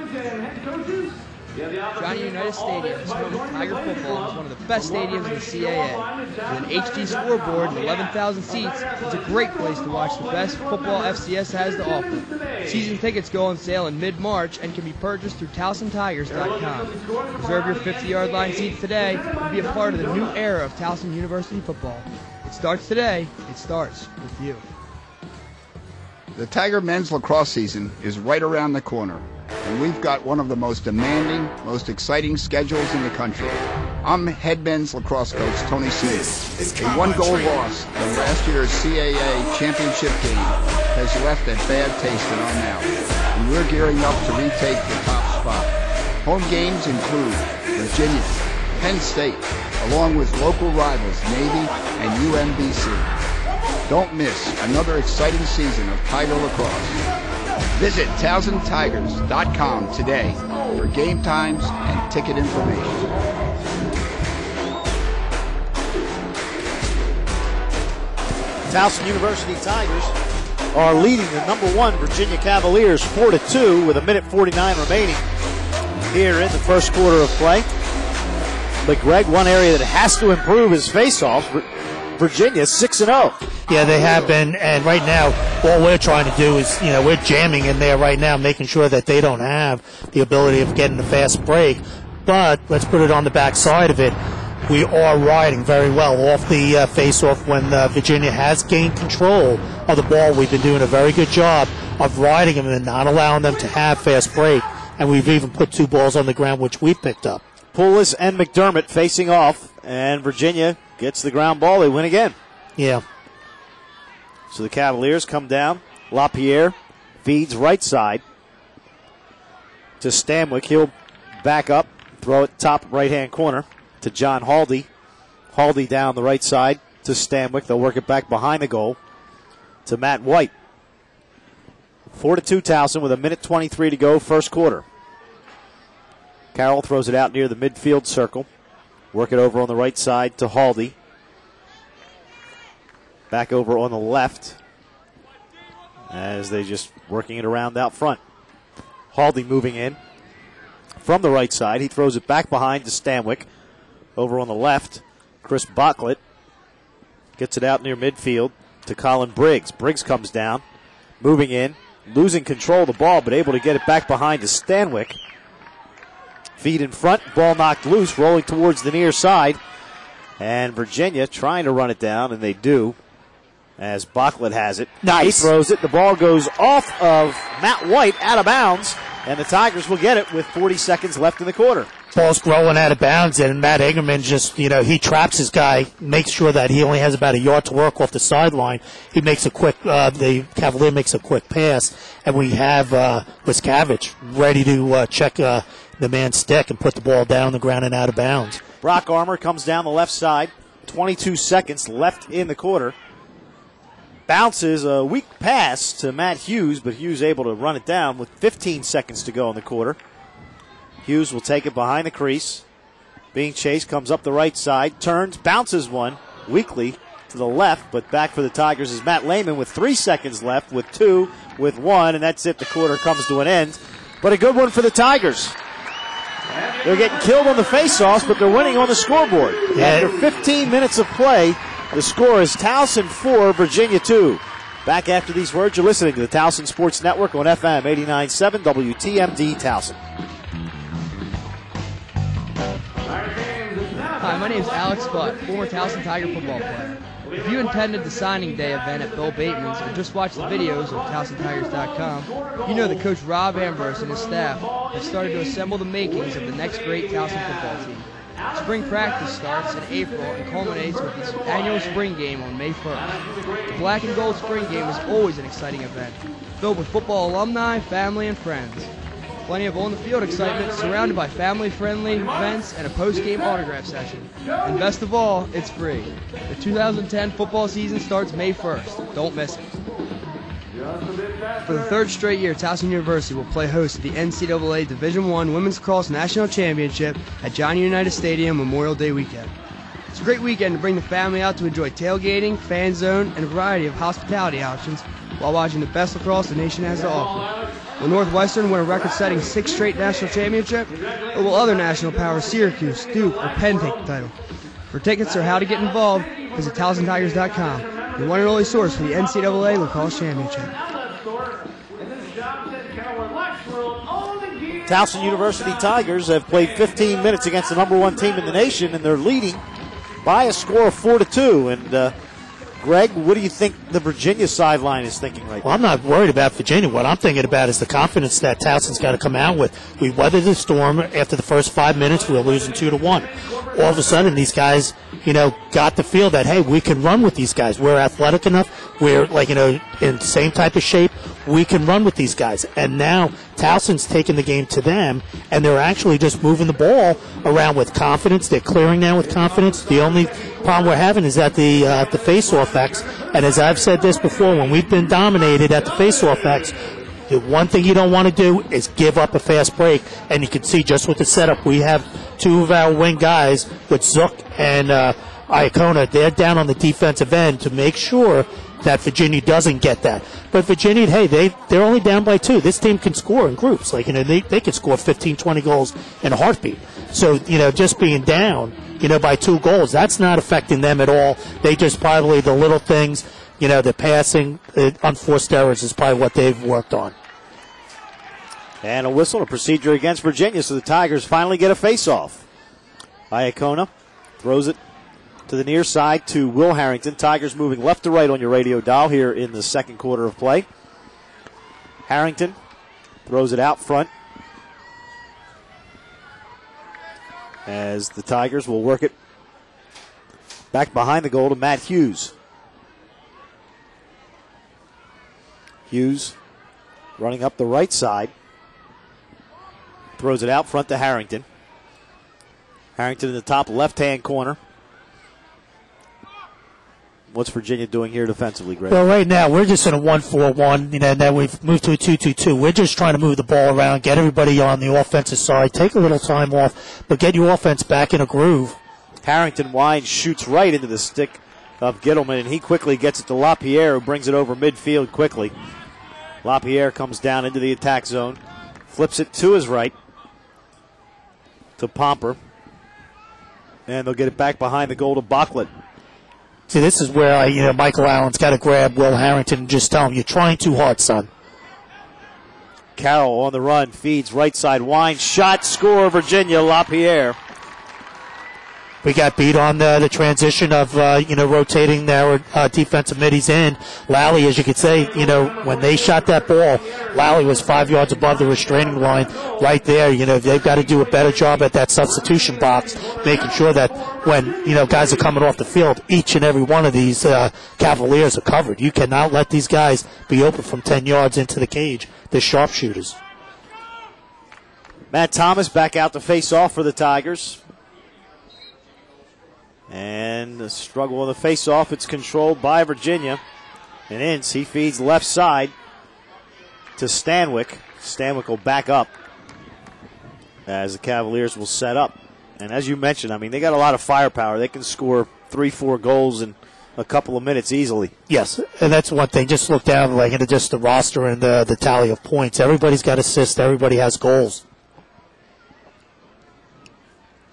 Johnny Unitas Stadium is home to Tiger football. It's one of the best stadiums in the CAA. With an HD scoreboard and 11,000 seats, it's a great place to watch the best football FCS has to offer. Season tickets go on sale in mid-March and can be purchased through TowsonTigers.com. Reserve your 50-yard line seats today and be a part of the new era of Towson University football. It starts today. It starts with you. The Tiger men's lacrosse season is right around the corner, and we've got one of the most demanding, most exciting schedules in the country. I'm head men's lacrosse coach Tony Smith. A one-goal loss in last year's CAA championship game has left a bad taste in our mouth, and we're gearing up to retake the top spot. Home games include Virginia, Penn State, along with local rivals Navy and UMBC. Don't miss another exciting season of Tiger lacrosse. Visit TowsonTigers.com today for game times and ticket information. Towson University Tigers are leading the number 1 Virginia Cavaliers 4-2 with 1:49 remaining here in the first quarter of play. But Greg, one area that has to improve is face-offs. Virginia 6-0. Yeah, they have been, and right now, all we're trying to do is, we're jamming in there right now, making sure that they don't have the ability of getting the fast break. But let's put it on the back side of it. We are riding very well off the face-off when Virginia has gained control of the ball. We've been doing a very good job of riding them and not allowing them to have fast break. And we've even put 2 balls on the ground, which we picked up. Poulos and McDermott facing off, and Virginia gets the ground ball. They win again. Yeah. So the Cavaliers come down. LaPierre feeds right side to Stanwyck. He'll back up, throw it top right-hand corner to John Haldy. Haldy down the right side to Stanwyck. They'll work it back behind the goal to Matt White. 4-2 Towson with 1:23 to go, first quarter. Carroll throws it out near the midfield circle. Work it over on the right side to Haldy. Back over on the left as they just working it around out front. Haldy moving in from the right side. He throws it back behind to Stanwyck. Over on the left, Chris Bocklett gets it out near midfield to Colin Briggs. Briggs comes down, moving in, losing control of the ball, but able to get it back behind to Stanwyck. Feed in front, ball knocked loose, rolling towards the near side. And Virginia trying to run it down, and they do, as Bocklett has it. Nice. He throws it. The ball goes off of Matt White, out of bounds, and the Tigers will get it with 40 seconds left in the quarter. Ball's rolling out of bounds, and Matt Ingerman just, he traps his guy, makes sure that he only has about a yard to work off the sideline. He makes a quick, the Cavalier makes a quick pass, and we have Wiskavich ready to check the man's stick and put the ball down on the ground and out of bounds. Brock Armour comes down the left side. 22 seconds left in the quarter. Bounces a weak pass to Matt Hughes, but Hughes able to run it down with 15 seconds to go in the quarter. Hughes will take it behind the crease. Being chased, comes up the right side, turns, bounces one weakly to the left, but back for the Tigers is Matt Lehman with 3 seconds left, with 2, with 1, and that's it. The quarter comes to an end, but a good one for the Tigers. They're getting killed on the face-offs, but they're winning on the scoreboard. Yeah. After 15 minutes of play, the score is Towson 4, Virginia 2. Back after these words, you're listening to the Towson Sports Network on FM 89.7 WTMD Towson. Hi, my name is Alex Butt, former Towson Tiger football player. If you attended the signing day event at Bill Bateman's or just watched the videos of TowsonTigers.com, you know that Coach Rob Ambrose and his staff have started to assemble the makings of the next great Towson football team. Spring practice starts in April and culminates with the annual spring game on May 1st. The Black and Gold Spring Game is always an exciting event, filled with football alumni, family, and friends. Plenty of on-the-field excitement surrounded by family-friendly events and a post-game autograph session. And best of all, it's free. The 2010 football season starts May 1st. Don't miss it. For the third straight year, Towson University will play host to the NCAA Division I Women's Lacrosse National Championship at Johnny Unitas Stadium Memorial Day weekend. It's a great weekend to bring the family out to enjoy tailgating, fan zone, and a variety of hospitality options while watching the best lacrosse the nation has to offer. Will Northwestern win a record-setting 6th straight national championship, or will other national powers Syracuse, Duke, or Penn take the title? For tickets or how to get involved, visit TowsonTigers.com, the one and only source for the NCAA Lacrosse Championship. Towson University Tigers have played 15 minutes against the number 1 team in the nation, and they're leading by a score of 4-2. And Greg, what do you think the Virginia sideline is thinking right now? Well, I'm not worried about Virginia. What I'm thinking about is the confidence that Towson's got to come out with. We weathered the storm. After the first 5 minutes, we were losing 2-1. All of a sudden, these guys, got to feel that, hey, we can run with these guys. We're athletic enough. We're, in the same type of shape. We can run with these guys. And now Towson's taking the game to them, and they're actually just moving the ball around with confidence. They're clearing now with confidence. The only problem we're having is at the face-off X. And as I've said this before, when we've been dominated at the face-off X, the one thing you don't want to do is give up a fast break. And you can see just with the setup, we have 2 of our wing guys with Zook and Iacona. They're down on the defensive end to make sure that Virginia doesn't get that. But Virginia, hey, they're only down by 2. This team can score in groups. They can score 15, 20 goals in a heartbeat. So, just being down, by 2 goals, that's not affecting them at all. They just probably, the little things, the passing, unforced errors is probably what they've worked on. And a whistle, a procedure against Virginia, so the Tigers finally get a face-off. Iacona throws it to the near side to Will Harrington. Tigers moving left to right on your radio dial here in the second quarter of play. Harrington throws it out front as the Tigers will work it back behind the goal to Matt Hughes. Hughes running up the right side. Throws it out front to Harrington. Harrington in the top left-hand corner. What's Virginia doing here defensively, Greg? Well, right now, we're just in a 1-4-1, and then we've moved to a 2-2-2. We're just trying to move the ball around, get everybody on the offensive side, take a little time off, but get your offense back in a groove. Harrington winds, shoots right into the stick of Gittleman, and he quickly gets it to LaPierre, who brings it over midfield quickly. LaPierre comes down into the attack zone, flips it to his right to Pomper, and they'll get it back behind the goal to Bachlet. See, this is where, Michael Allen's got to grab Will Harrington and just tell him, you're trying too hard, son. Carroll on the run, feeds right side, winds, shot, score, Virginia, LaPierre. We got beat on the transition of, rotating their defensive middies in. Lally, as you could say, when they shot that ball, Lally was 5 yards above the restraining line right there. They've got to do a better job at that substitution box, making sure that when, guys are coming off the field, each and every one of these Cavaliers are covered. You cannot let these guys be open from 10 yards into the cage. They're sharpshooters. Matt Thomas back out to face off for the Tigers. And the struggle on the face-off, it's controlled by Virginia. And Ince, he feeds left side to Stanwyck. Stanwyck will back up as the Cavaliers will set up. And as you mentioned, they got a lot of firepower. They can score 3-4 goals in a couple of minutes easily. Yes, and that's one thing. Just look down into just the roster and the tally of points. Everybody's got assists. Everybody has goals.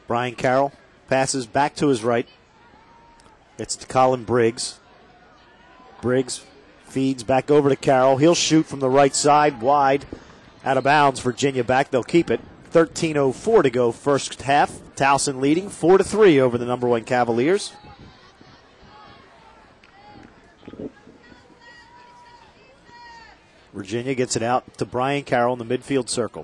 Brian Carroll passes back to his right. It's to Colin Briggs. Briggs feeds back over to Carroll. He'll shoot from the right side, wide, out of bounds. Virginia back. They'll keep it. 13:04 to go first half. Towson leading 4-3 over the number 1 Cavaliers. Virginia gets it out to Brian Carroll in the midfield circle.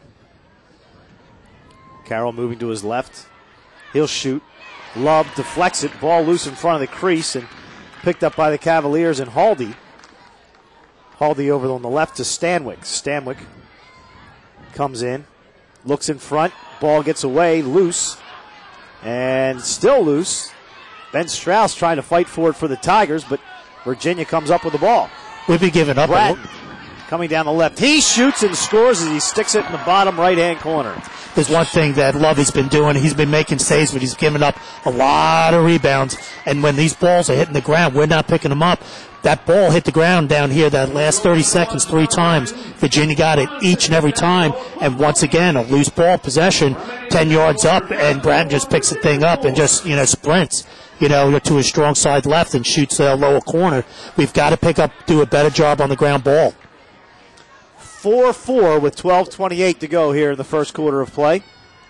Carroll moving to his left. He'll shoot. Love deflects it. Ball loose in front of the crease and picked up by the Cavaliers and Haldy. Haldy over on the left to Stanwyck. Stanwyck comes in, looks in front. Ball gets away, loose, and still loose. Ben Strauss trying to fight for it for the Tigers, but Virginia comes up with the ball. We'd be giving up. Bratton coming down the left. He shoots and scores as he sticks it in the bottom right-hand corner. There's one thing that Lovey's been doing. He's been making saves, but he's giving up a lot of rebounds. And when these balls are hitting the ground, we're not picking them up. That ball hit the ground down here that last 30 seconds 3 times. Virginia got it each and every time. And once again, a loose ball possession, 10 yards up, and Bratton just picks the thing up and just, sprints, to his strong side left and shoots the lower corner. We've got to do a better job on the ground ball. 4-4 with 12:28 to go here in the first quarter of play.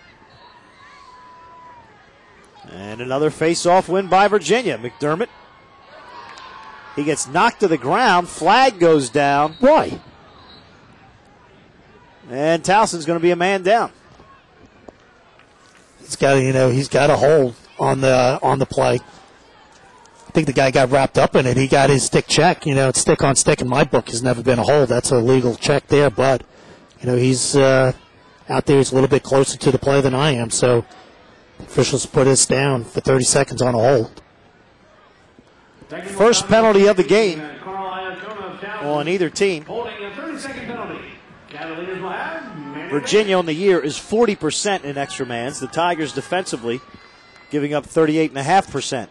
And another face-off win by Virginia. McDermott. He gets knocked to the ground. Flag goes down. Why? And Towson's going to be a man down. He's got a hold on the play. I think the guy got wrapped up in it. He got his stick check. It's stick on stick in my book has never been a hold. That's a legal check there, but he's out there. He's a little bit closer to the play than I am. So officials put us down for 30 seconds on a hold. First penalty of the game on either team. Virginia on the year is 40% in extra mans. The Tigers defensively giving up 38.5%.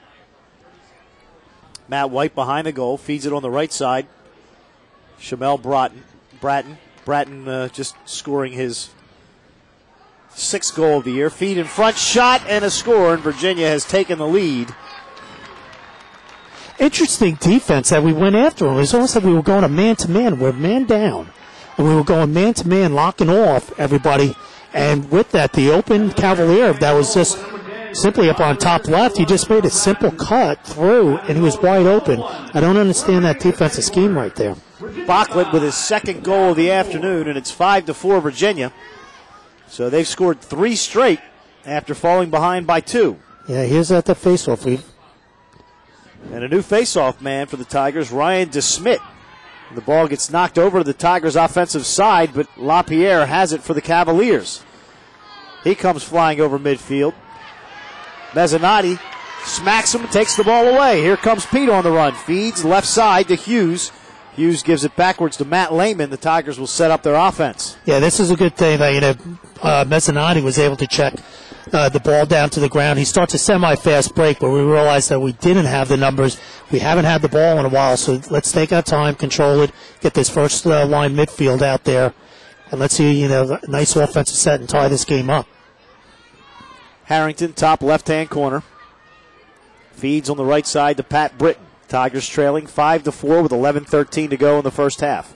Matt White behind the goal, feeds it on the right side. Shamel Bratton just scoring his 6th goal of the year. Feed in front, shot, and a score, and Virginia has taken the lead. Interesting defense that we went after him. It was almost like we were going a man-to-man. We're man down, and we were going man-to-man, locking off everybody. And with that, the open Cavalier that was just simply up on top left, he just made a simple cut through, and he was wide open. I don't understand that defensive scheme right there. Bachlet with his 2nd goal of the afternoon, and it's 5-4 Virginia. So they've scored 3 straight after falling behind by 2. Yeah, here's the faceoff. And a new faceoff man for the Tigers, Ryan DeSmit. The ball gets knocked over to the Tigers' offensive side, but LaPierre has it for the Cavaliers. He comes flying over midfield. Mezzanotte smacks him and takes the ball away. Here comes Pete on the run. Feeds left side to Hughes. Hughes gives it backwards to Matt Lehman. The Tigers will set up their offense. Yeah, this is a good thing that Mezzanotte was able to check the ball down to the ground. He starts a semi-fast break, but we realized that we didn't have the numbers. We haven't had the ball in a while, so let's take our time, control it, get this first line midfield out there, and let's see a nice offensive set and tie this game up. Harrington, top left-hand corner. Feeds on the right side to Pat Britton. Tigers trailing 5-4 with 11:13 to go in the first half.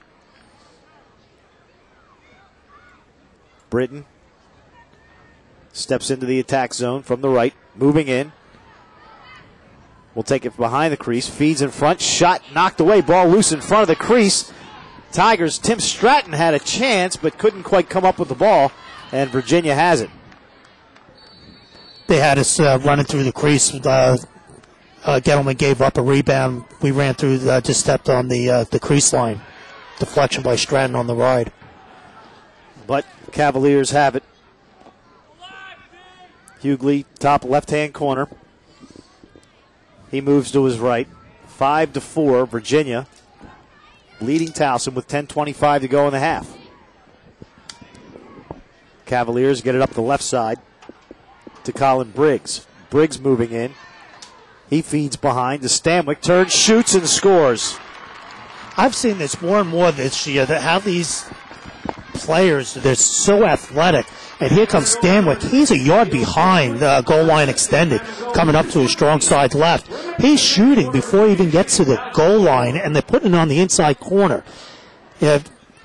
Britton steps into the attack zone from the right, moving in. Will take it behind the crease, feeds in front, shot knocked away, ball loose in front of the crease. Tigers, Tim Stratton had a chance but couldn't quite come up with the ball, and Virginia has it. They had us running through the crease. Gettleman gave up a rebound. We ran through, just stepped on the crease line. Deflection by Stratton on the ride. But Cavaliers have it. Hughley, top left-hand corner. He moves to his right. 5-4, Virginia leading Towson with 10:25 to go in the half. Cavaliers get it up the left side to Colin Briggs. Briggs moving in. He feeds behind to Stanwyck, turns, shoots, and scores. I've seen this more and more this year, that how these players. They're so athletic. And here comes Stanwyck. He's a yard behind goal line extended, coming up to his strong side left. He's shooting before he even gets to the goal line, and they're putting it on the inside corner. Yeah,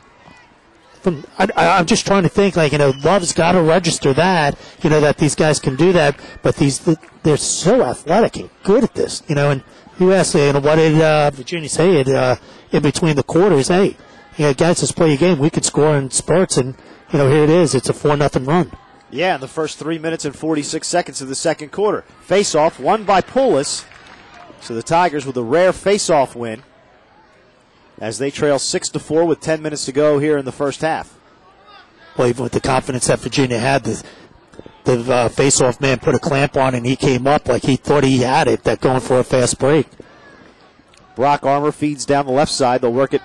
I'm just trying to think, Love's got to register that, that these guys can do that, but they're so athletic and good at this, and you asked, what did Virginia say in between the quarters? Hey, guys, let's play a game. We could score in spurts, and, here it is. It's a 4-0 run. Yeah, in the first 3 minutes and 46 seconds of the second quarter. Face-off won by Poulos, so the Tigers with a rare face-off win, as they trail 6-4 with 10 minutes to go here in the first half. Well, even with the confidence that Virginia had, the face-off man put a clamp on, and he came up like he thought he had it, that going for a fast break. Brock Armour feeds down the left side. They'll work it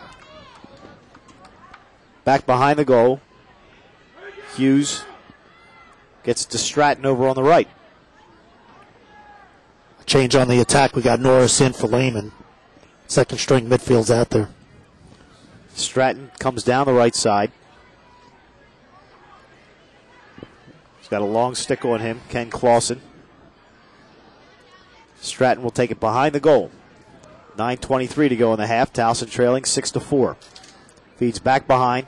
back behind the goal. Hughes gets it to Stratton over on the right. Change on the attack. We got Norris in for Lehman. Second string midfield's out there. Stratton comes down the right side. He's got a long stick on him, Ken Clausen. Stratton will take it behind the goal. 9:23 to go in the half. Towson trailing 6-4. Feeds back behind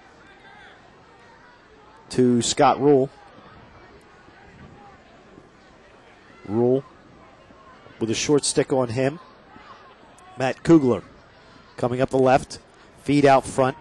to Scott Rule. Rule with a short stick on him. Matt Kugler coming up the left. Feed out front.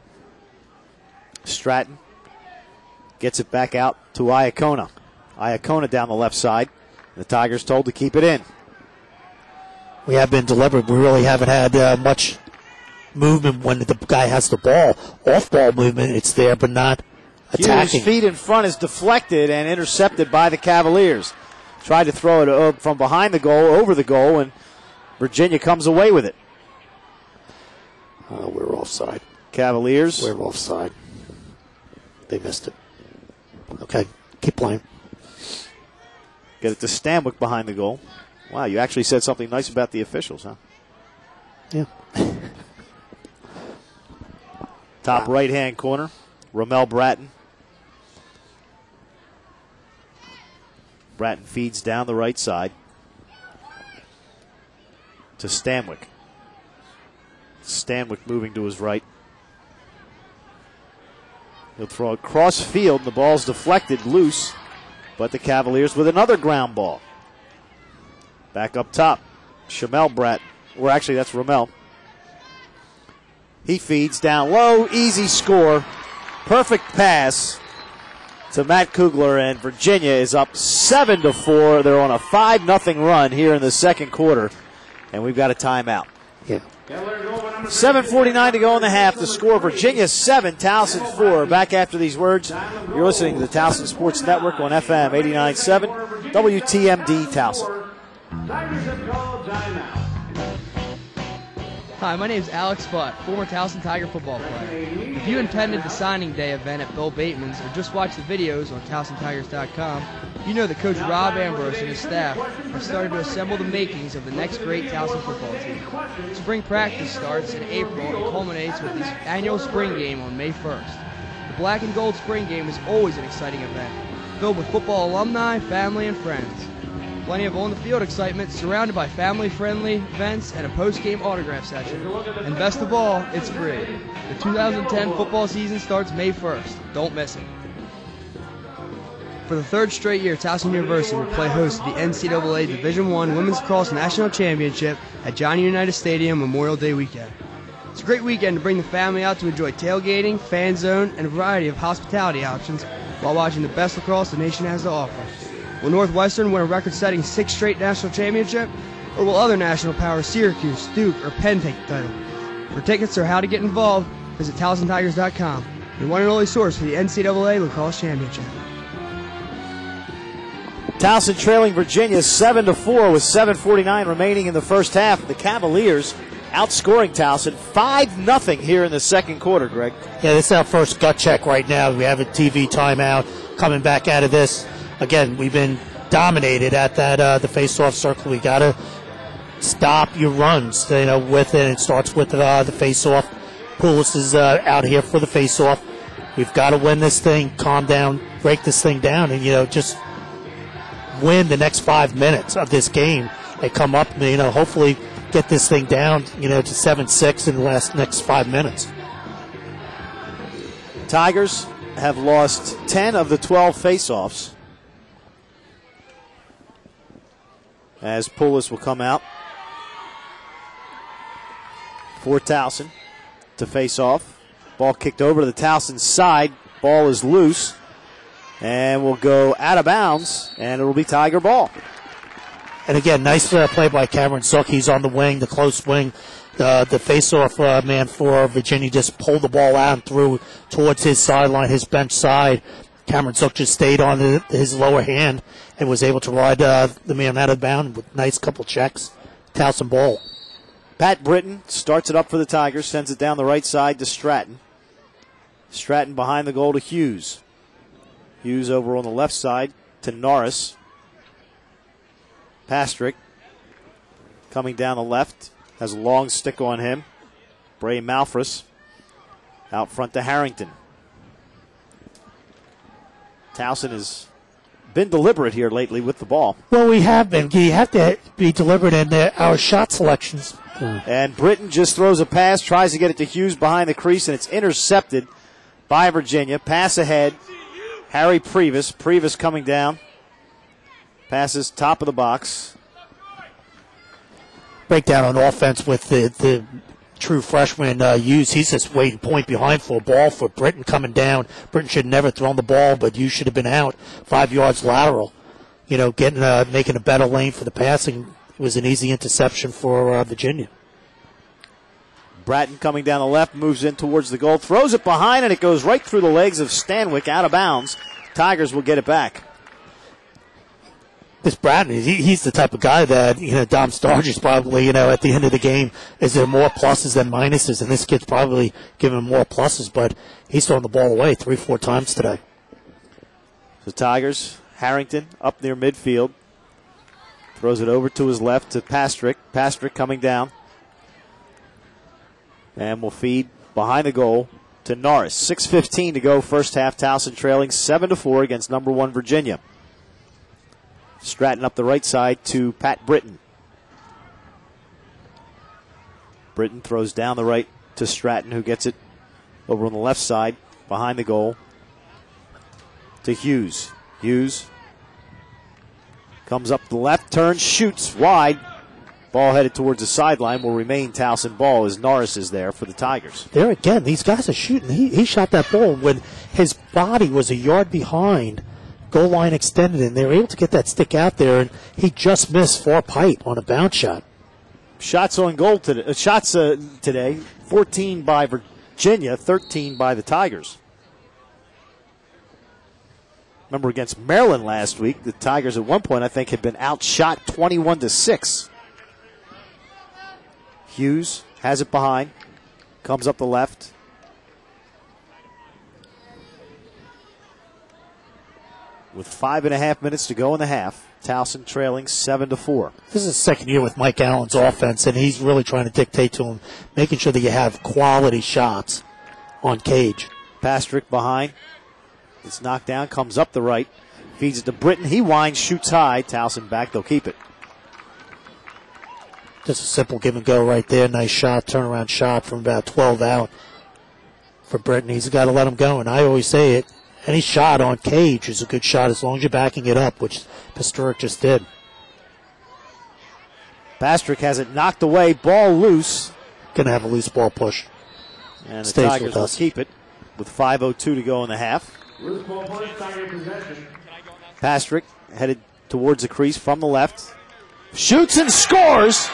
Stratton gets it back out to Iacona. Iacona down the left side. The Tigers told to keep it in. We have been deliberate. We really haven't had much movement when the guy has the ball. Off-ball movement, it's there, but not attacking. Hughes' feet in front is deflected and intercepted by the Cavaliers. Tried to throw it from behind the goal, over the goal, and Virginia comes away with it. We're offside. Cavaliers. We're offside. They missed it. Okay, keep playing. Get it to Stanwyck behind the goal. Wow, you actually said something nice about the officials, huh? Yeah. Top right-hand corner, Ramel Bratton. Bratton feeds down the right side to Stanwyck. Stanwyck moving to his right. He'll throw it cross field, and the ball's deflected loose, but the Cavaliers with another ground ball. Back up top, Shamel Bratton. Or actually, that's Ramel. He feeds down low, easy score. Perfect pass to Matt Kugler, and Virginia is up 7-4. They're on a 5-0 run here in the second quarter, and we've got a timeout. Yeah. 7:49 to go in the half. The score: Virginia 7, Towson 4. Back after these words. You're listening to the Towson Sports Network on FM 89.7 WTMD Towson. Hi, my name is Alex Butt, former Towson Tiger football player. If you attended the signing day event at Bill Bateman's or just watched the videos on TowsonTigers.com, you know that Coach Rob Ambrose and his staff have started to assemble the makings of the next great Towson football team. Spring practice starts in April and culminates with the annual spring game on May 1st. The Black and Gold Spring Game is always an exciting event, filled with football alumni, family, and friends. Plenty of on-the-field excitement surrounded by family-friendly events and a post-game autograph session. And best of all, it's free. The 2010 football season starts May 1st. Don't miss it. For the third straight year, Towson University will play host to the NCAA Division I Women's Lacrosse National Championship at Johnny Unitas Stadium Memorial Day weekend. It's a great weekend to bring the family out to enjoy tailgating, fan zone, and a variety of hospitality options while watching the best lacrosse the nation has to offer. Will Northwestern win a record-setting 6th straight national championship, or will other national powers Syracuse, Duke, or Penn take the title? For tickets or how to get involved, visit TowsonTigers.com, your one and only source for the NCAA Lacrosse Championship. Towson trailing Virginia 7-4 with 7:49 remaining in the first half. The Cavaliers outscoring Towson 5-0 here in the second quarter, Greg. Yeah, this is our first gut check right now. We have a TV timeout coming back out of this. Again, we've been dominated at that the face-off circle. We got to stop your runs, with it. It starts with the face-off. Poulos is out here for the face-off. We've got to win this thing, calm down, break this thing down, and, just win the next 5 minutes of this game. They come up and, hopefully get this thing down, to 7-6 in the next 5 minutes. Tigers have lost 10 of the 12 faceoffs. As Poulos will come out for Towson to face off. Ball kicked over to the Towson side. Ball is loose and will go out of bounds, and it will be Tiger ball. And again, nice play by Cameron Zook. He's on the wing, the close wing. The face-off man for Virginia just pulled the ball out and threw towards his sideline, his bench side. Cameron Zook just stayed on his lower hand and was able to ride the man out of bounds with a nice couple checks. Towson ball. Pat Britton starts it up for the Tigers, sends it down the right side to Stratton. Stratton behind the goal to Hughes. Hughes over on the left side to Norris. Pastrick coming down the left, has a long stick on him. Bray Malfris out front to Harrington. Towson has been deliberate here lately with the ball. Well, we have been. You have to be deliberate in our shot selections. And Britton just throws a pass, tries to get it to Hughes behind the crease, and it's intercepted by Virginia. Pass ahead. Harry Previs. Previs coming down. Passes top of the box. Breakdown on offense with the true freshman Hughes. He's just waiting point behind for a ball for Britton coming down. Britton should have never thrown the ball, but Hughes should have been out 5 yards lateral. Making a better lane for the passing. It was an easy interception for Virginia. Bratton coming down the left, moves in towards the goal, throws it behind, and it goes right through the legs of Stanwyck, out of bounds. Tigers will get it back. This Bratton, he's the type of guy that, Dom Stargis probably, at the end of the game, is there more pluses than minuses? And this kid's probably giving him more pluses, but he's throwing the ball away 3-4 times today. The Tigers, Harrington up near midfield. Throws it over to his left to Pastrick. Pastrick coming down. And will feed behind the goal to Norris. 6:15 to go, first half. Towson trailing 7-4 against number 1 Virginia. Stratton up the right side to Pat Britton. Britton throws down the right to Stratton, who gets it over on the left side behind the goal to Hughes. Hughes comes up the left, turns, shoots wide. Ball headed towards the sideline, will remain Towson ball as Norris is there for the Tigers. There again, these guys are shooting. He shot that ball when his body was a yard behind. Goal line extended, and they were able to get that stick out there, and he just missed far pipe on a bounce shot. Shots on goal today. Today, 14 by Virginia, 13 by the Tigers. Remember against Maryland last week, the Tigers at one point I think had been outshot 21-6. Hughes has it behind, comes up the left. With 5.5 minutes to go in the half, Towson trailing 7-4. This is his second year with Mike Allen's offense, and he's really trying to dictate to him, making sure that you have quality shots on Cage. Pastrick behind. It's knocked down, comes up the right, feeds it to Britton. He winds, shoots high. Towson back, they'll keep it. Just a simple give and go right there. Nice shot, turnaround shot from about 12 out for Britton. He's got to let him go, and I always say it. Any shot on Cage is a good shot as long as you're backing it up, which Pasturik just did. Pastrick has it knocked away, ball loose. Going to have a loose ball push. And the Tigers will keep it with 5:02 to go in the half. Loose ball push, Tiger possession. Pastrick headed towards the crease from the left. Shoots and scores!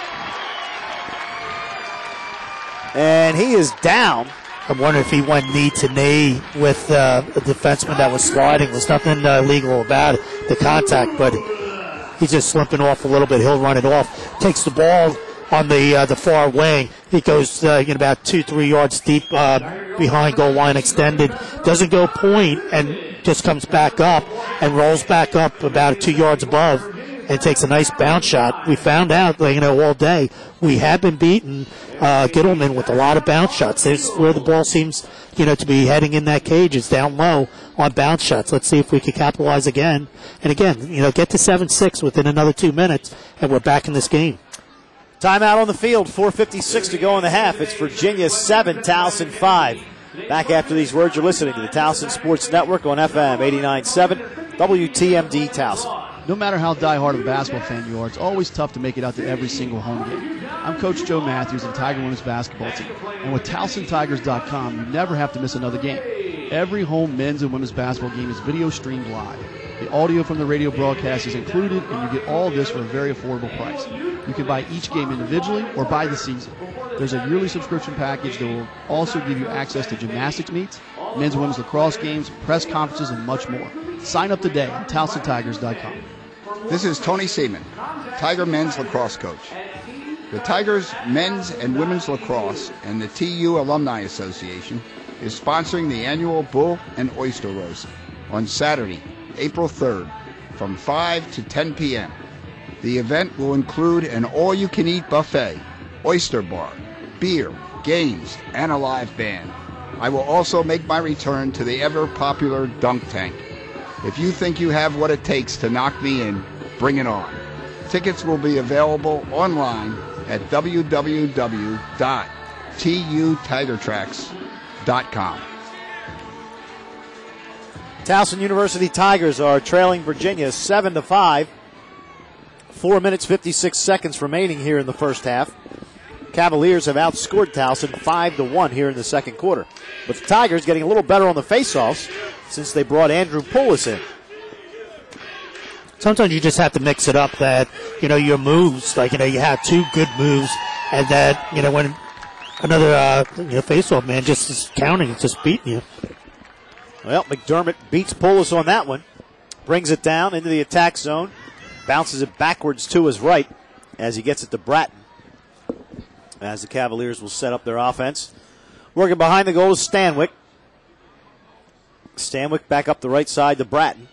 And he is down. I'm wondering if he went knee to knee with a defenseman that was sliding. There's nothing illegal about the contact, but he's just slipping off a little bit. He'll run it off. Takes the ball on the far wing. He goes about 2-3 yards deep behind goal line extended. Doesn't go point and just comes back up and rolls back up about 2 yards above and takes a nice bounce shot. We found out, all day, we have been beating Gittleman with a lot of bounce shots. There's where the ball seems, to be heading in that cage. It's down low on bounce shots. Let's see if we can capitalize again. And again, get to 7-6 within another 2 minutes, and we're back in this game. Timeout on the field, 4:56 to go in the half. It's Virginia 7, Towson 5. Back after these words, you're listening to the Towson Sports Network on FM 89.7, WTMD Towson. No matter how diehard of a basketball fan you are, it's always tough to make it out to every single home game. I'm Coach Joe Matthews of the Tiger Women's Basketball Team, and with TowsonTigers.com, you never have to miss another game. Every home men's and women's basketball game is video streamed live. The audio from the radio broadcast is included, and you get all of this for a very affordable price. You can buy each game individually or buy the season. There's a yearly subscription package that will also give you access to gymnastics meets, men's and women's lacrosse games, press conferences, and much more. Sign up today at TowsonTigers.com. This is Tony Seaman, Tiger men's lacrosse coach. The Tigers men's and women's lacrosse and the TU Alumni Association is sponsoring the annual Bull and Oyster Roast on Saturday, April 3rd from 5 to 10 p.m. The event will include an all-you-can-eat buffet, oyster bar, beer, games, and a live band. I will also make my return to the ever-popular dunk tank. If you think you have what it takes to knock me in, bring it on. Tickets will be available online at www.tutigertracks.com. Towson University Tigers are trailing Virginia 7-5. 4 minutes, 56 seconds remaining here in the first half. Cavaliers have outscored Towson 5-1 here in the second quarter. But the Tigers getting a little better on the faceoffs since they brought Andrew Poulos in. Sometimes you just have to mix it up that, your moves, you have two good moves, and that, when another faceoff man just is counting, just beating you. Well, McDermott beats Poulos on that one. Brings it down into the attack zone. Bounces it backwards to his right as he gets it to Bratton. As the Cavaliers will set up their offense. Working behind the goal is Stanwyck. Stanwyck back up the right side to Bratton.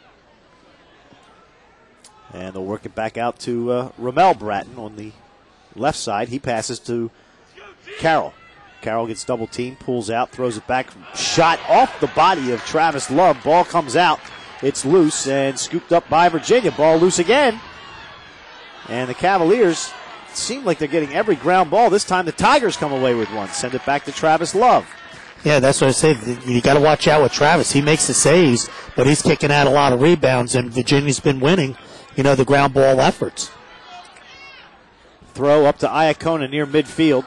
And they'll work it back out to Ramel Bratton on the left side. He passes to Carroll. Carroll gets double teamed, pulls out, throws it back. Shot off the body of Travis Love. Ball comes out. It's loose and scooped up by Virginia. Ball loose again. And the Cavaliers seem like they're getting every ground ball. This time the Tigers come away with one. Send it back to Travis Love. Yeah, that's what I said. You got to watch out with Travis. He makes the saves, but he's kicking out a lot of rebounds, and Virginia's been winning, the ground ball efforts. Throw up to Iacona near midfield.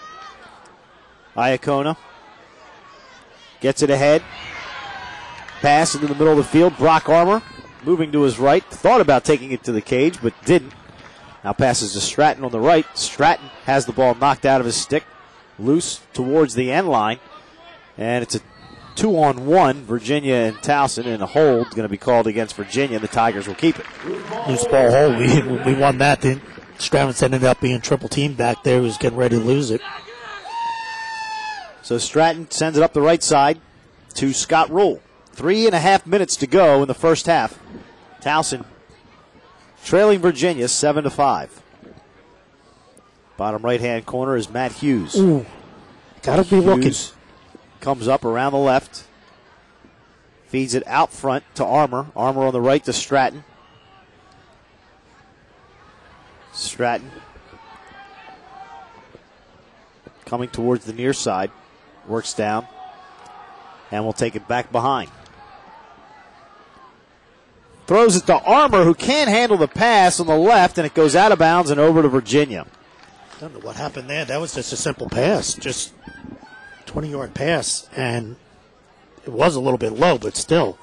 Iacona gets it ahead. Pass into the middle of the field. Brock Armour moving to his right. Thought about taking it to the cage, but didn't. Now passes to Stratton on the right. Stratton has the ball knocked out of his stick. Loose towards the end line. And it's a 2-on-1. Virginia and Towson, and a hold going to be called against Virginia. The Tigers will keep it. Loose ball hold. We won that. Then Stratton ended up being triple teamed back there. He was getting ready to lose it. So Stratton sends it up the right side to Scott Rule. 3.5 minutes to go in the first half. Towson trailing Virginia 7-5. Bottom right-hand corner is Matt Hughes. Ooh, gotta be looking. Comes up around the left. Feeds it out front to Armour. Armour on the right to Stratton. Stratton coming towards the near side. Works down. And we'll take it back behind. Throws it to Armour, who can't handle the pass on the left, and it goes out of bounds and over to Virginia. I don't know what happened there. That was just a simple pass. Just 20-yard pass, and it was a little bit low, but still.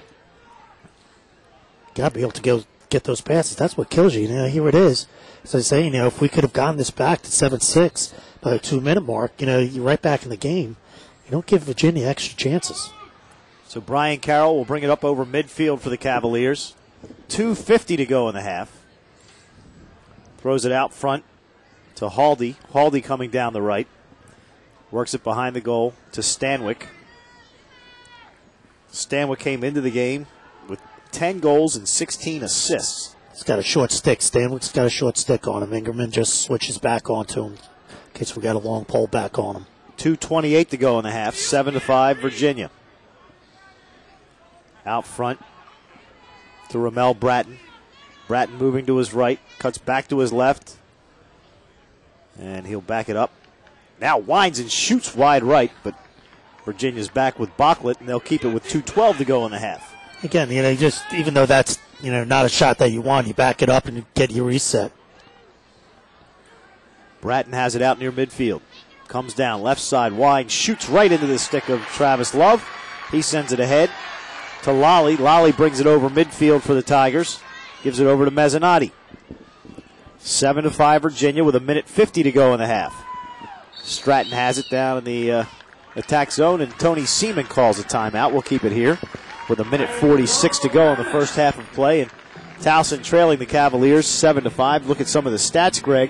Got to be able to get those passes. That's what kills you. Here it is. As I say, if we could have gotten this back to 7-6 by the 2-minute mark, you're right back in the game. You don't give Virginia extra chances. So Brian Carroll will bring it up over midfield for the Cavaliers. 2:50 to go in the half. Throws it out front to Haldy. Haldy coming down the right. Works it behind the goal to Stanwyck. Stanwyck came into the game with 10 goals and 16 assists. He's got a short stick. Stanwick's got a short stick on him. Ingerman just switches back onto him in case we got a long pole back on him. 2:28 to go in the half. 7-5 Virginia. Out front to Ramel Bratton. Bratton moving to his right, cuts back to his left, and he'll back it up. Now winds and shoots wide right, but Virginia's back with Bachlet, and they'll keep it with 2:12 to go in the half. Again, just even though that's not a shot that you want, you back it up and you get your reset. Bratton has it out near midfield. Comes down left side, wide, shoots right into the stick of Travis Love. He sends it ahead to Lally. Lally brings it over midfield for the Tigers. Gives it over to Mezzanotte. 7-5 Virginia with 1:50 to go in the half. Stratton has it down in the attack zone, and Tony Seaman calls a timeout. We'll keep it here with 1:46 to go in the first half of play. And Towson trailing the Cavaliers 7-5. Look at some of the stats, Greg.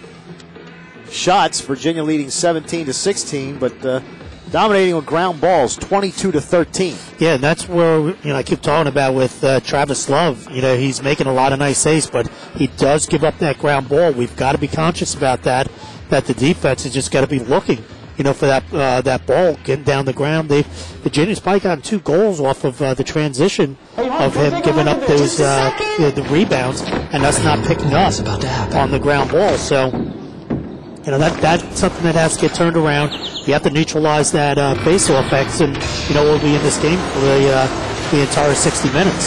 Shots, Virginia leading 17-16, but dominating with ground balls, 22-13. Yeah, and that's where I keep talking about with Travis Love. He's making a lot of nice saves, but he does give up that ground ball. We've got to be conscious about that. That the defense has just got to be looking, for that ball getting down the ground. Virginia's probably gotten 2 goals off of the transition of him giving up those the rebounds, and that's not picking up on the ground ball. So. That's something that has to get turned around. You have to neutralize that face-off X, and we'll be in this game for the entire 60 minutes.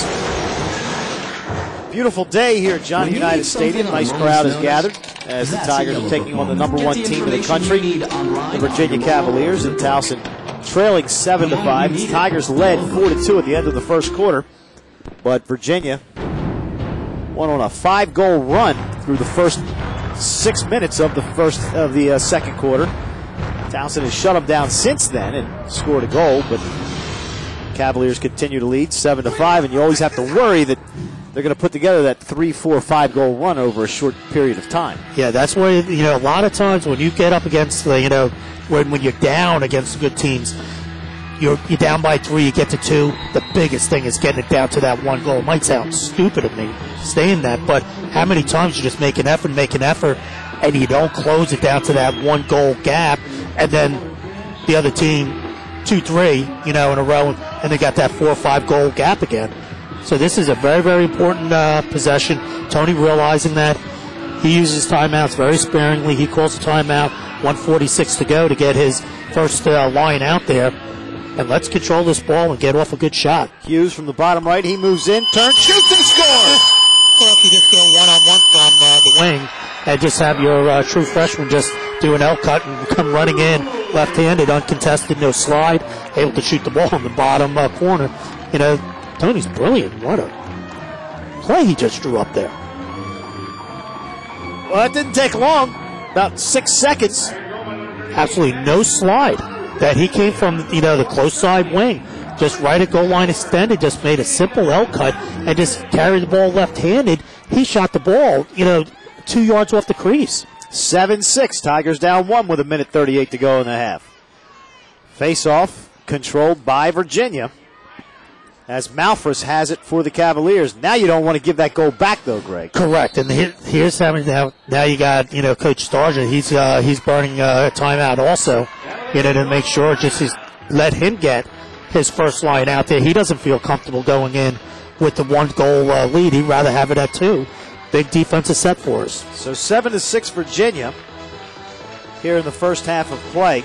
Beautiful day here at Johnny Unitas Stadium. Nice crowd has gathered as the Tigers are taking on the number 1 team in the country, the Virginia Cavaliers, and Towson trailing 7-5. The Tigers led 4-2 at the end of the first quarter, but Virginia went on a 5-goal run through the first 6 minutes of the second quarter. Towson has shut them down since then and scored a goal, but Cavaliers continue to lead 7-5, and you always have to worry that they're going to put together that 3, 4, 5 goal run over a short period of time. Yeah, that's where a lot of times when you get up against when you're down against good teams, you're down by 3, you get to 2. The biggest thing is getting it down to that 1 goal. It might sound stupid of me saying that, but how many times you just make an effort, and you don't close it down to that 1 goal gap, and then the other team 2-3, in a row, and they got that 4 or 5 goal gap again. So this is a very, very important possession. Tony realizing that, he uses timeouts very sparingly. He calls a timeout, 1:46 to go to get his first line out there. And let's control this ball and get off a good shot. Hughes from the bottom right. He moves in, turns, shoots, and scores! Well, if you just go one-on-one from the wing and just have your true freshman just do an L-cut and come running in left-handed, uncontested, no slide, able to shoot the ball in the bottom corner. Tony's brilliant. What a play he just drew up there. Well, that didn't take long. About 6 seconds. Absolutely no slide. That he came from, the close side wing. Just right at goal line extended, just made a simple L cut and just carried the ball left-handed. He shot the ball, 2 yards off the crease. 7-6. Tigers down 1 with 1:38 to go in the half. Face-off controlled by Virginia as Malfris has it for the Cavaliers. Now you don't want to give that goal back, though, Greg. Correct. And here's how now you got, Coach Stargent. He's burning a timeout also, to make sure just let him get his first line out there. He doesn't feel comfortable going in with the 1 goal lead. He'd rather have it at 2. Big defensive set for us. So 7-6 Virginia here in the first half of play.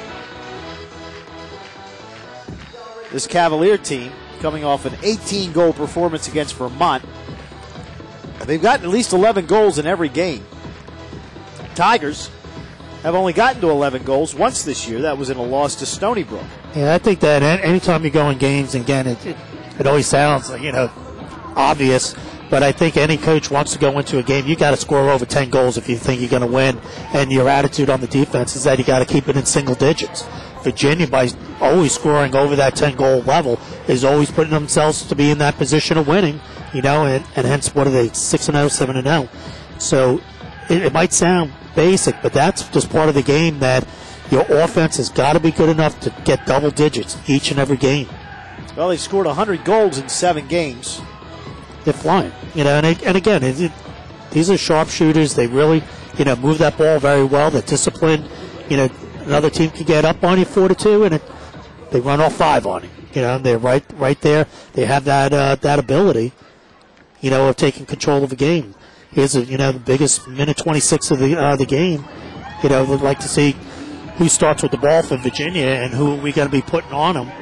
This Cavalier team coming off an 18-goal performance against Vermont. They've gotten at least 11 goals in every game. Tigers have only gotten to 11 goals once this year. That was in a loss to Stony Brook. Yeah, I think that anytime you go in games, again, it always sounds like, obvious, but I think any coach wants to go into a game, you got to score over 10 goals if you think you're going to win, and your attitude on the defense is that you got to keep it in single digits. Virginia, by always scoring over that 10-goal level, is always putting themselves to be in that position of winning, and hence, what are they, 6-0, 7-0. So it might sound basic, but that's just part of the game, that your offense has got to be good enough to get double digits each and every game. Well, they've scored 100 goals in 7 games. They're flying, and again, These are sharpshooters. They really, move that ball very well. They're disciplined. Another team can get up on you 4-2, and they run off 5 on you. They're right there. They have that ability, of taking control of a game. Here's the biggest minute 26 of the game. We'd like to see who starts with the ball for Virginia and who are we going to be putting on them.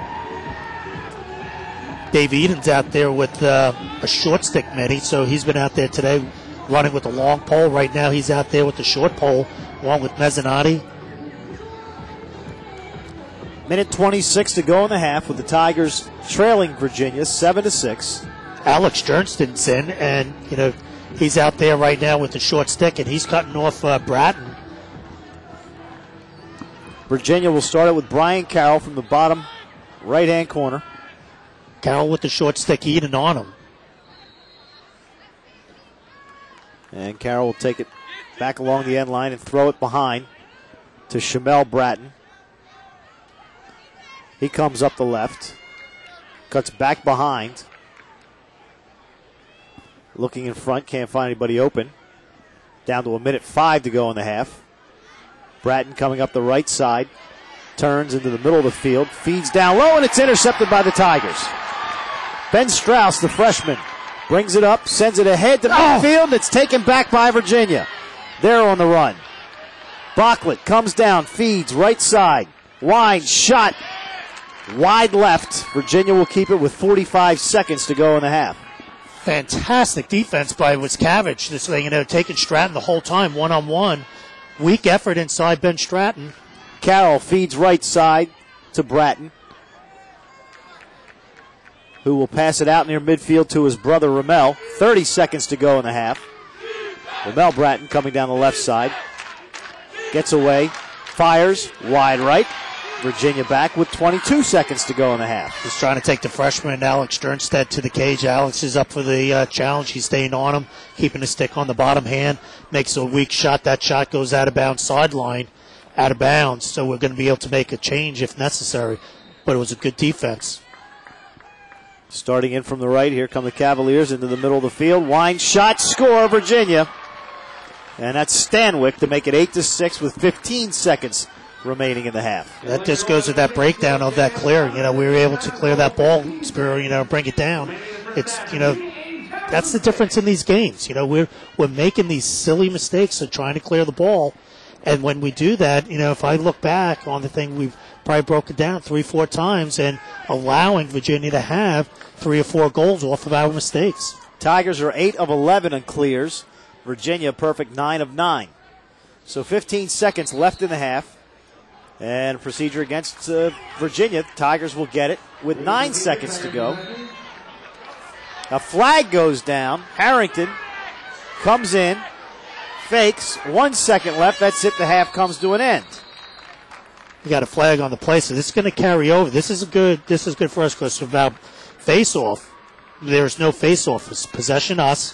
Dave Eden's out there with a short stick mini, so he's been out there today running with the long pole. Right now he's out there with the short pole along with Mezzanotte. Minute 26 to go in the half with the Tigers trailing Virginia 7-6. Alex Jernston's in, and he's out there right now with the short stick, and he's cutting off Bratton. Virginia will start it with Brian Carroll from the bottom right-hand corner. Carroll with the short stick, Eden on him. And Carroll will take it back along the end line and throw it behind to Shamel Bratton. He comes up the left, cuts back behind. Looking in front, can't find anybody open. Down to 1:05 to go in the half. Bratton coming up the right side, turns into the middle of the field, feeds down low, and it's intercepted by the Tigers. Ben Strauss, the freshman, brings it up, sends it ahead to midfield, and it's taken back by Virginia. They're on the run. Bachlet comes down, feeds right side. Wine shot wide left. Virginia will keep it with 45 seconds to go in the half. Fantastic defense by Wiscavage. This thing, taking Stratton the whole time, one-on-one. Weak effort inside Ben Stratton. Carroll feeds right side to Bratton, who will pass it out near midfield to his brother Ramel. 30 seconds to go in the half. Ramel Bratton coming down the left side. Gets away, fires, wide right. Virginia back with 22 seconds to go in the half. He's trying to take the freshman, Alex Sternstedt, to the cage. Alex is up for the challenge. He's staying on him, keeping the stick on the bottom hand. Makes a weak shot. That shot goes out of bounds, sideline, out of bounds. So we're going to be able to make a change if necessary. But it was a good defense. Starting in from the right, here come the Cavaliers into the middle of the field. Wine shot, score, Virginia. And that's Stanwyck to make it 8-6 with 15 seconds remaining in the half. That just goes with that breakdown of that clear. We were able to clear that ball, Spiro, bring it down. It's, that's the difference in these games. We're making these silly mistakes of trying to clear the ball. And when we do that, if I look back on the thing, we've probably broken down 3-4 times and allowing Virginia to have 3 or 4 goals off of our mistakes. Tigers are 8 of 11 on clears. Virginia perfect 9 of 9. So 15 seconds left in the half. And procedure against Virginia. Tigers will get it with 9 seconds to go. A flag goes down. Harrington comes in, fakes. 1 second left. That's it. The half comes to an end. You got a flag on the play, so this is going to carry over. This is good for us because without face-off, there's no face-off. It's possession us.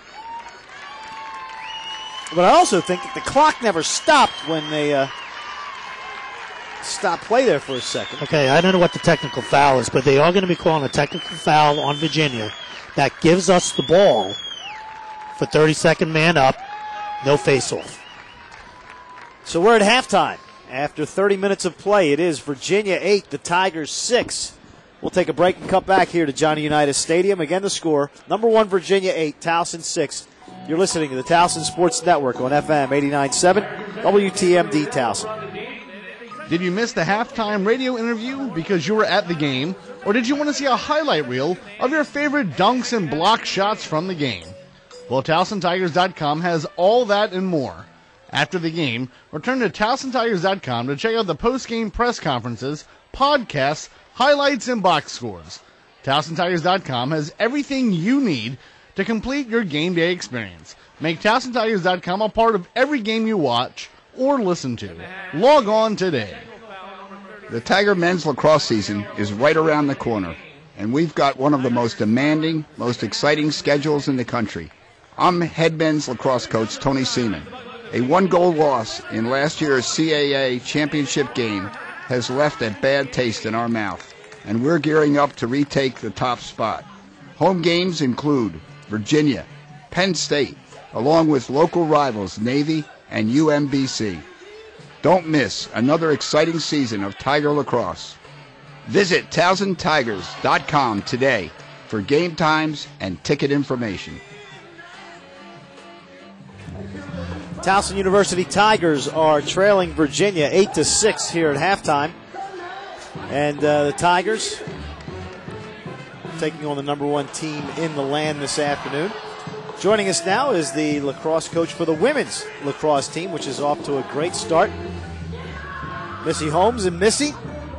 But I also think that the clock never stopped when they stopped play there for a second. Okay, I don't know what the technical foul is, but they are going to be calling a technical foul on Virginia. That gives us the ball for 30-second man up, no face-off. So we're at halftime. After 30 minutes of play, it is Virginia 8, the Tigers 6. We'll take a break and cut back here to Johnny Unitas Stadium. Again, the score, number 1 Virginia 8, Towson 6. You're listening to the Towson Sports Network on FM 89.7, WTMD Towson. Did you miss the halftime radio interview because you were at the game? Or did you want to see a highlight reel of your favorite dunks and block shots from the game? Well, TowsonTigers.com has all that and more. After the game, return to TowsonTigers.com to check out the post-game press conferences, podcasts, highlights, and box scores. TowsonTigers.com has everything you need to complete your game day experience. Make TowsonTigers.com a part of every game you watch or listen to. Log on today. The Tiger men's lacrosse season is right around the corner, and we've got one of the most demanding, most exciting schedules in the country. I'm head men's lacrosse coach Tony Seaman. A 1-goal loss in last year's CAA championship game has left a bad taste in our mouth, and we're gearing up to retake the top spot. Home games include Virginia, Penn State, along with local rivals Navy and UMBC. Don't miss another exciting season of Tiger lacrosse. Visit TowsonTigers.com today for game times and ticket information. Towson University Tigers are trailing Virginia 8-6 here at halftime. And the Tigers taking on the number one team in the land this afternoon. Joining us now is the lacrosse coach for the women's lacrosse team, which is off to a great start. Missy Holmes. And Missy,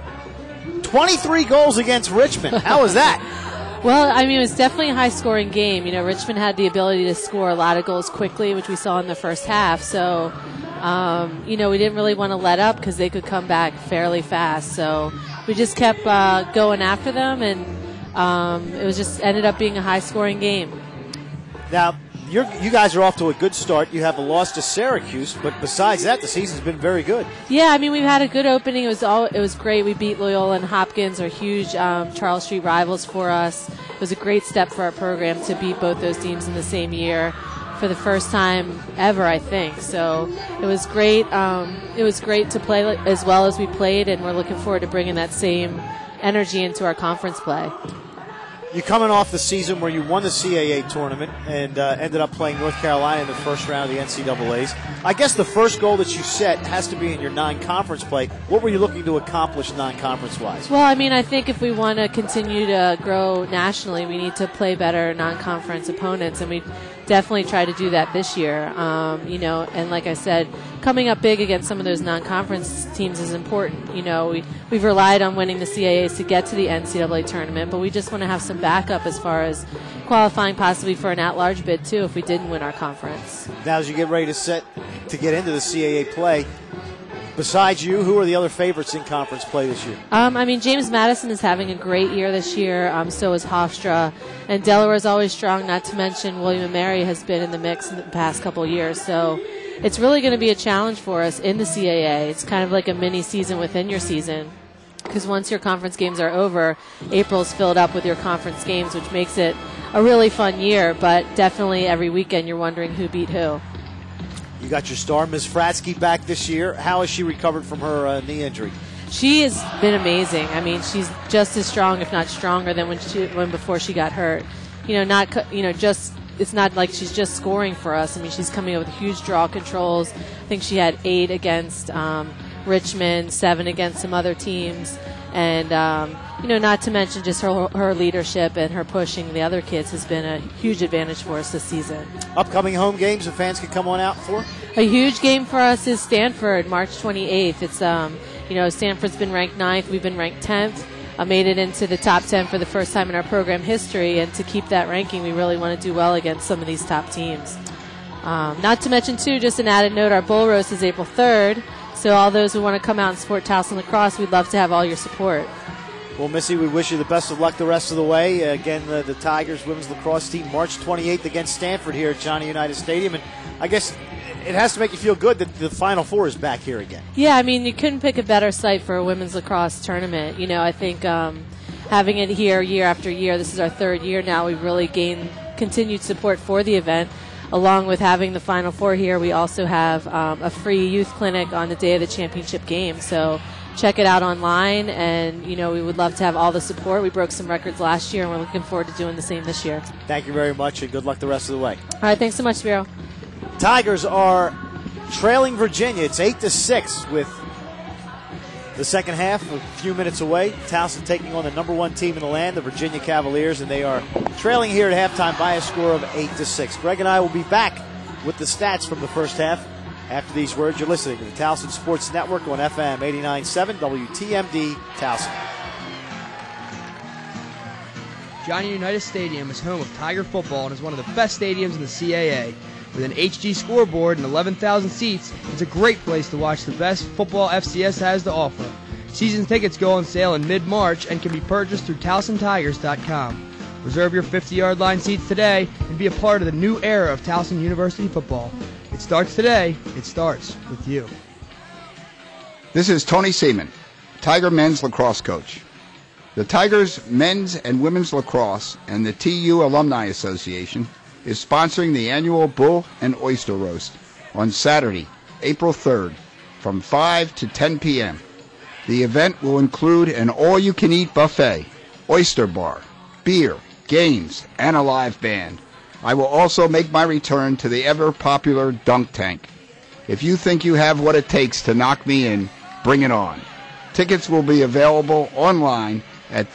23 goals against Richmond. How was that? Well, I mean, it was definitely a high-scoring game. You know, Richmond had the ability to score a lot of goals quickly, which we saw in the first half. So, you know, we didn't really want to let up because they could come back fairly fast. So we just kept going after them, and it was just ended up being a high-scoring game. Now, you guys are off to a good start. You have a loss to Syracuse, but besides that, the season's been very good. Yeah, I mean, we've had a good opening. It was great. We beat Loyola and Hopkins, are huge Charles Street rivals for us. It was a great step for our program to beat both those teams in the same year for the first time ever, I think. So it was great. It was great to play as well as we played, and we're looking forward to bringing that same energy into our conference play. You're coming off the season where you won the CAA tournament and ended up playing North Carolina in the first round of the NCAAs. I guess the first goal that you set has to be in your non-conference play. What were you looking to accomplish non-conference-wise? Well, I mean, I think if we want to continue to grow nationally, we need to play better non-conference opponents, and we definitely try to do that this year. You know, and like I said, coming up big against some of those non-conference teams is important. You know, we've relied on winning the CAAs to get to the NCAA tournament, but we just want to have some backup as far as qualifying possibly for an at-large bid too if we didn't win our conference. Now, as you get ready to get into the CAA play, besides you, who are the other favorites in conference play this year? I mean, James Madison is having a great year this year. So is Hofstra. And Delaware is always strong, not to mention William & Mary has been in the mix in the past couple of years. So it's really going to be a challenge for us in the CAA. It's kind of like a mini season within your season, because once your conference games are over, April's filled up with your conference games, which makes it a really fun year. But definitely every weekend you're wondering who beat who. You got your star, Ms. Fratsky, back this year. How has she recovered from her knee injury? She has been amazing. I mean, she's just as strong, if not stronger, than when before she got hurt. You know, it's not like she's just scoring for us. I mean, she's coming up with huge draw controls. I think she had 8 against Richmond, 7 against some other teams, and you know, not to mention just her leadership and her pushing the other kids has been a huge advantage for us this season. Upcoming home games the fans can come on out for? A huge game for us is Stanford, March 28th. It's you know, Stanford's been ranked 9th. We've been ranked 10th. Made it into the top 10 for the first time in our program history, and to keep that ranking, we really want to do well against some of these top teams. Not to mention, too, just an added note, our Bull Roast is April 3rd, so all those who want to come out and support Towson Lacrosse, we'd love to have all your support. Well, Missy, we wish you the best of luck the rest of the way. Again, the Tigers women's lacrosse team March 28th against Stanford here at Johnny Unitas Stadium, and I guess it has to make you feel good that the Final Four is back here again. Yeah, I mean, you couldn't pick a better site for a women's lacrosse tournament. You know, I think having it here year after year, this is our 3rd year now, we've really gained continued support for the event. Along with having the Final Four here, we also have a free youth clinic on the day of the championship game. So check it out online, and, you know, we would love to have all the support. We broke some records last year, and we're looking forward to doing the same this year. Thank you very much, and good luck the rest of the way. All right, thanks so much, Spiro. Tigers are trailing Virginia. It's 8-6 with the second half a few minutes away. Towson taking on the number one team in the land, the Virginia Cavaliers, and they are trailing here at halftime by a score of 8-6. Greg and I will be back with the stats from the first half after these words. You're listening to the Towson Sports Network on FM 89.7 WTMD Towson. Johnny Unitas Stadium is home of Tiger football and is one of the best stadiums in the CAA. With an HD scoreboard and 11,000 seats, it's a great place to watch the best football FCS has to offer. Season tickets go on sale in mid-March and can be purchased through TowsonTigers.com. Reserve your 50-yard line seats today and be a part of the new era of Towson University football. It starts today. It starts with you. This is Tony Seaman, Tiger men's lacrosse coach. The Tigers men's and women's lacrosse and the TU Alumni Association is sponsoring the annual Bull and Oyster Roast on Saturday, April 3rd, from 5 to 10 p.m. The event will include an all-you-can-eat buffet, oyster bar, beer, games, and a live band. I will also make my return to the ever-popular dunk tank. If you think you have what it takes to knock me in, bring it on. Tickets will be available online at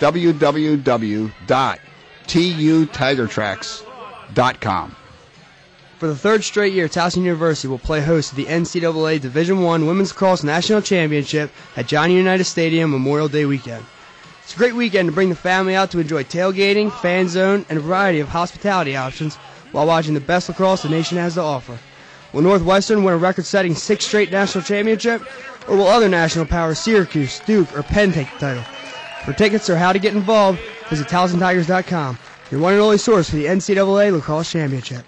www.tutigertracks.com. For the third straight year, Towson University will play host to the NCAA Division I Women's Lacrosse National Championship at Johnny Unitas Stadium Memorial Day weekend. It's a great weekend to bring the family out to enjoy tailgating, fan zone, and a variety of hospitality options while watching the best lacrosse the nation has to offer. Will Northwestern win a record-setting 6th straight national championship, or will other national powers Syracuse, Duke, or Penn take the title? For tickets or how to get involved, visit TowsonTigers.com, your one and only source for the NCAA Lacrosse Championship.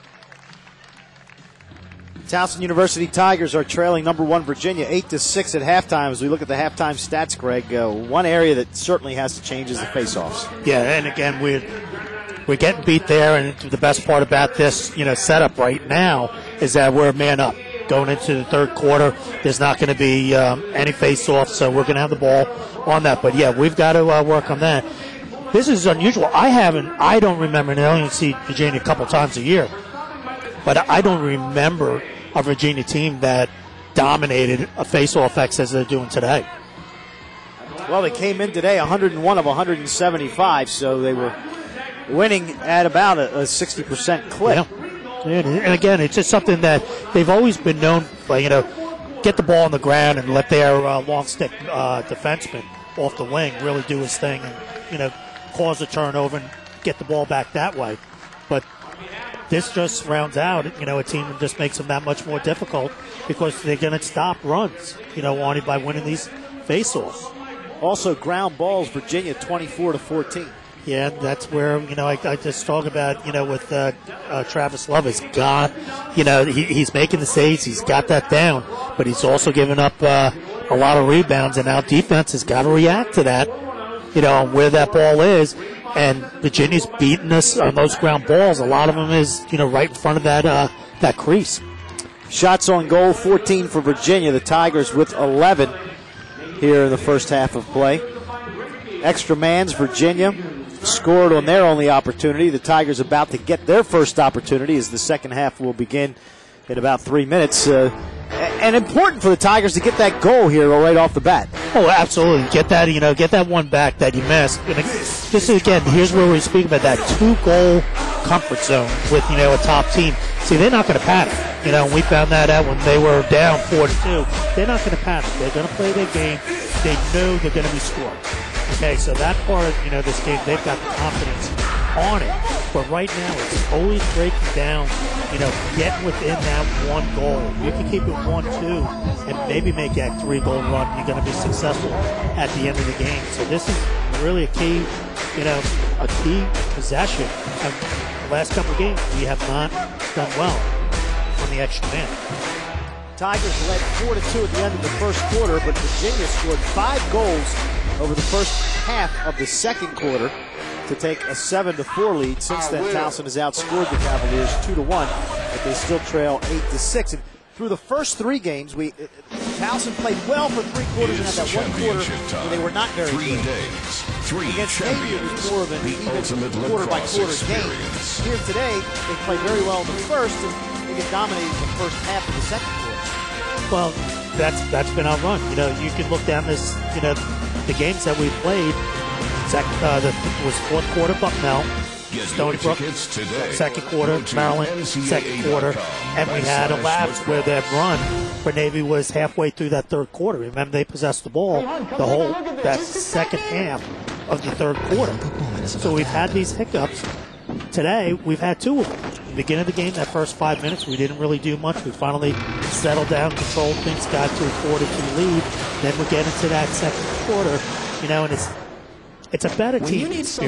Towson University Tigers are trailing number 1 Virginia 8-6 at halftime. As we look at the halftime stats, Greg, one area that certainly has to change is the faceoffs. Yeah, and again, we're getting beat there, and the best part about this, setup right now is that we're man up. Going into the third quarter, there's not going to be any face-offs, so we're going to have the ball on that. But, yeah, we've got to work on that. This is unusual. I don't remember, and I only see Virginia a couple times a year, but I don't remember a Virginia team that dominated a face-off X as they're doing today. Well, they came in today 101 of 175, so they were winning at about a 60% clip. Yeah. And again, it's just something that they've always been known for, get the ball on the ground and let their long stick defenseman off the wing really do his thing and, cause a turnover and get the ball back that way. But this just rounds out, a team that just makes them that much more difficult because they're going to stop runs, on it by winning these face-offs. Also, ground balls, Virginia 24-14. Yeah, that's where, I just talk about, with Travis Love has got, he's making the saves, he's got that down, but he's also giving up a lot of rebounds, and now defense has got to react to that, on where that ball is. And Virginia's beating us on those ground balls. A lot of them is, right in front of that crease. Shots on goal, 14 for Virginia. The Tigers with 11 here in the first half of play. Extra mans, Virginia scored on their only opportunity. The Tigers about to get their first opportunity as the second half will begin in about 3 minutes. And important for the Tigers to get that goal here right off the bat. Oh, absolutely. Get that, get that one back that you missed. And this is, again, here's where we speak about that 2-goal comfort zone with, a top team. See, they're not going to panic. We found that out when they were down 4-2. They're not going to panic. They're going to play their game. They know they're going to be scored. Okay, so that part of, this game, they've got the confidence on it. But right now, it's always breaking down, getting within that 1 goal. You can keep it 1-2 and maybe make that 3-goal run. You're going to be successful at the end of the game. So this is really a key, a key possession. And the last couple of games, we have not done well on the extra man. Tigers led 4-2 at the end of the first quarter, but Virginia scored 5 goals over the first half of the second quarter to take a 7-4 lead. Since then, Towson has outscored the Cavaliers 2-1, but they still trail 8-6. And through the first 3 games, Towson played well for 3 quarters and had that 1 quarter where they were not very good. Against Navy, it was more of an even quarter-by-quarter game. Here today, they played very well in the first, and they get dominated in the first half of the second quarter. Well, that's been our run. You can look down this, the games that we played. Was fourth quarter Bucknell, Stony Brook, second quarter Maryland, second quarter, and we had a lapse where that run for Navy was halfway through that third quarter. Remember, they possessed the ball that second half of the third quarter. So we've had these hiccups. Today, we've had 2 of them. At the beginning of the game, that first 5 minutes, we didn't really do much. We finally settled down, controlled things, got to a 4-2 lead. Then we get into that second quarter, and it's a better team. This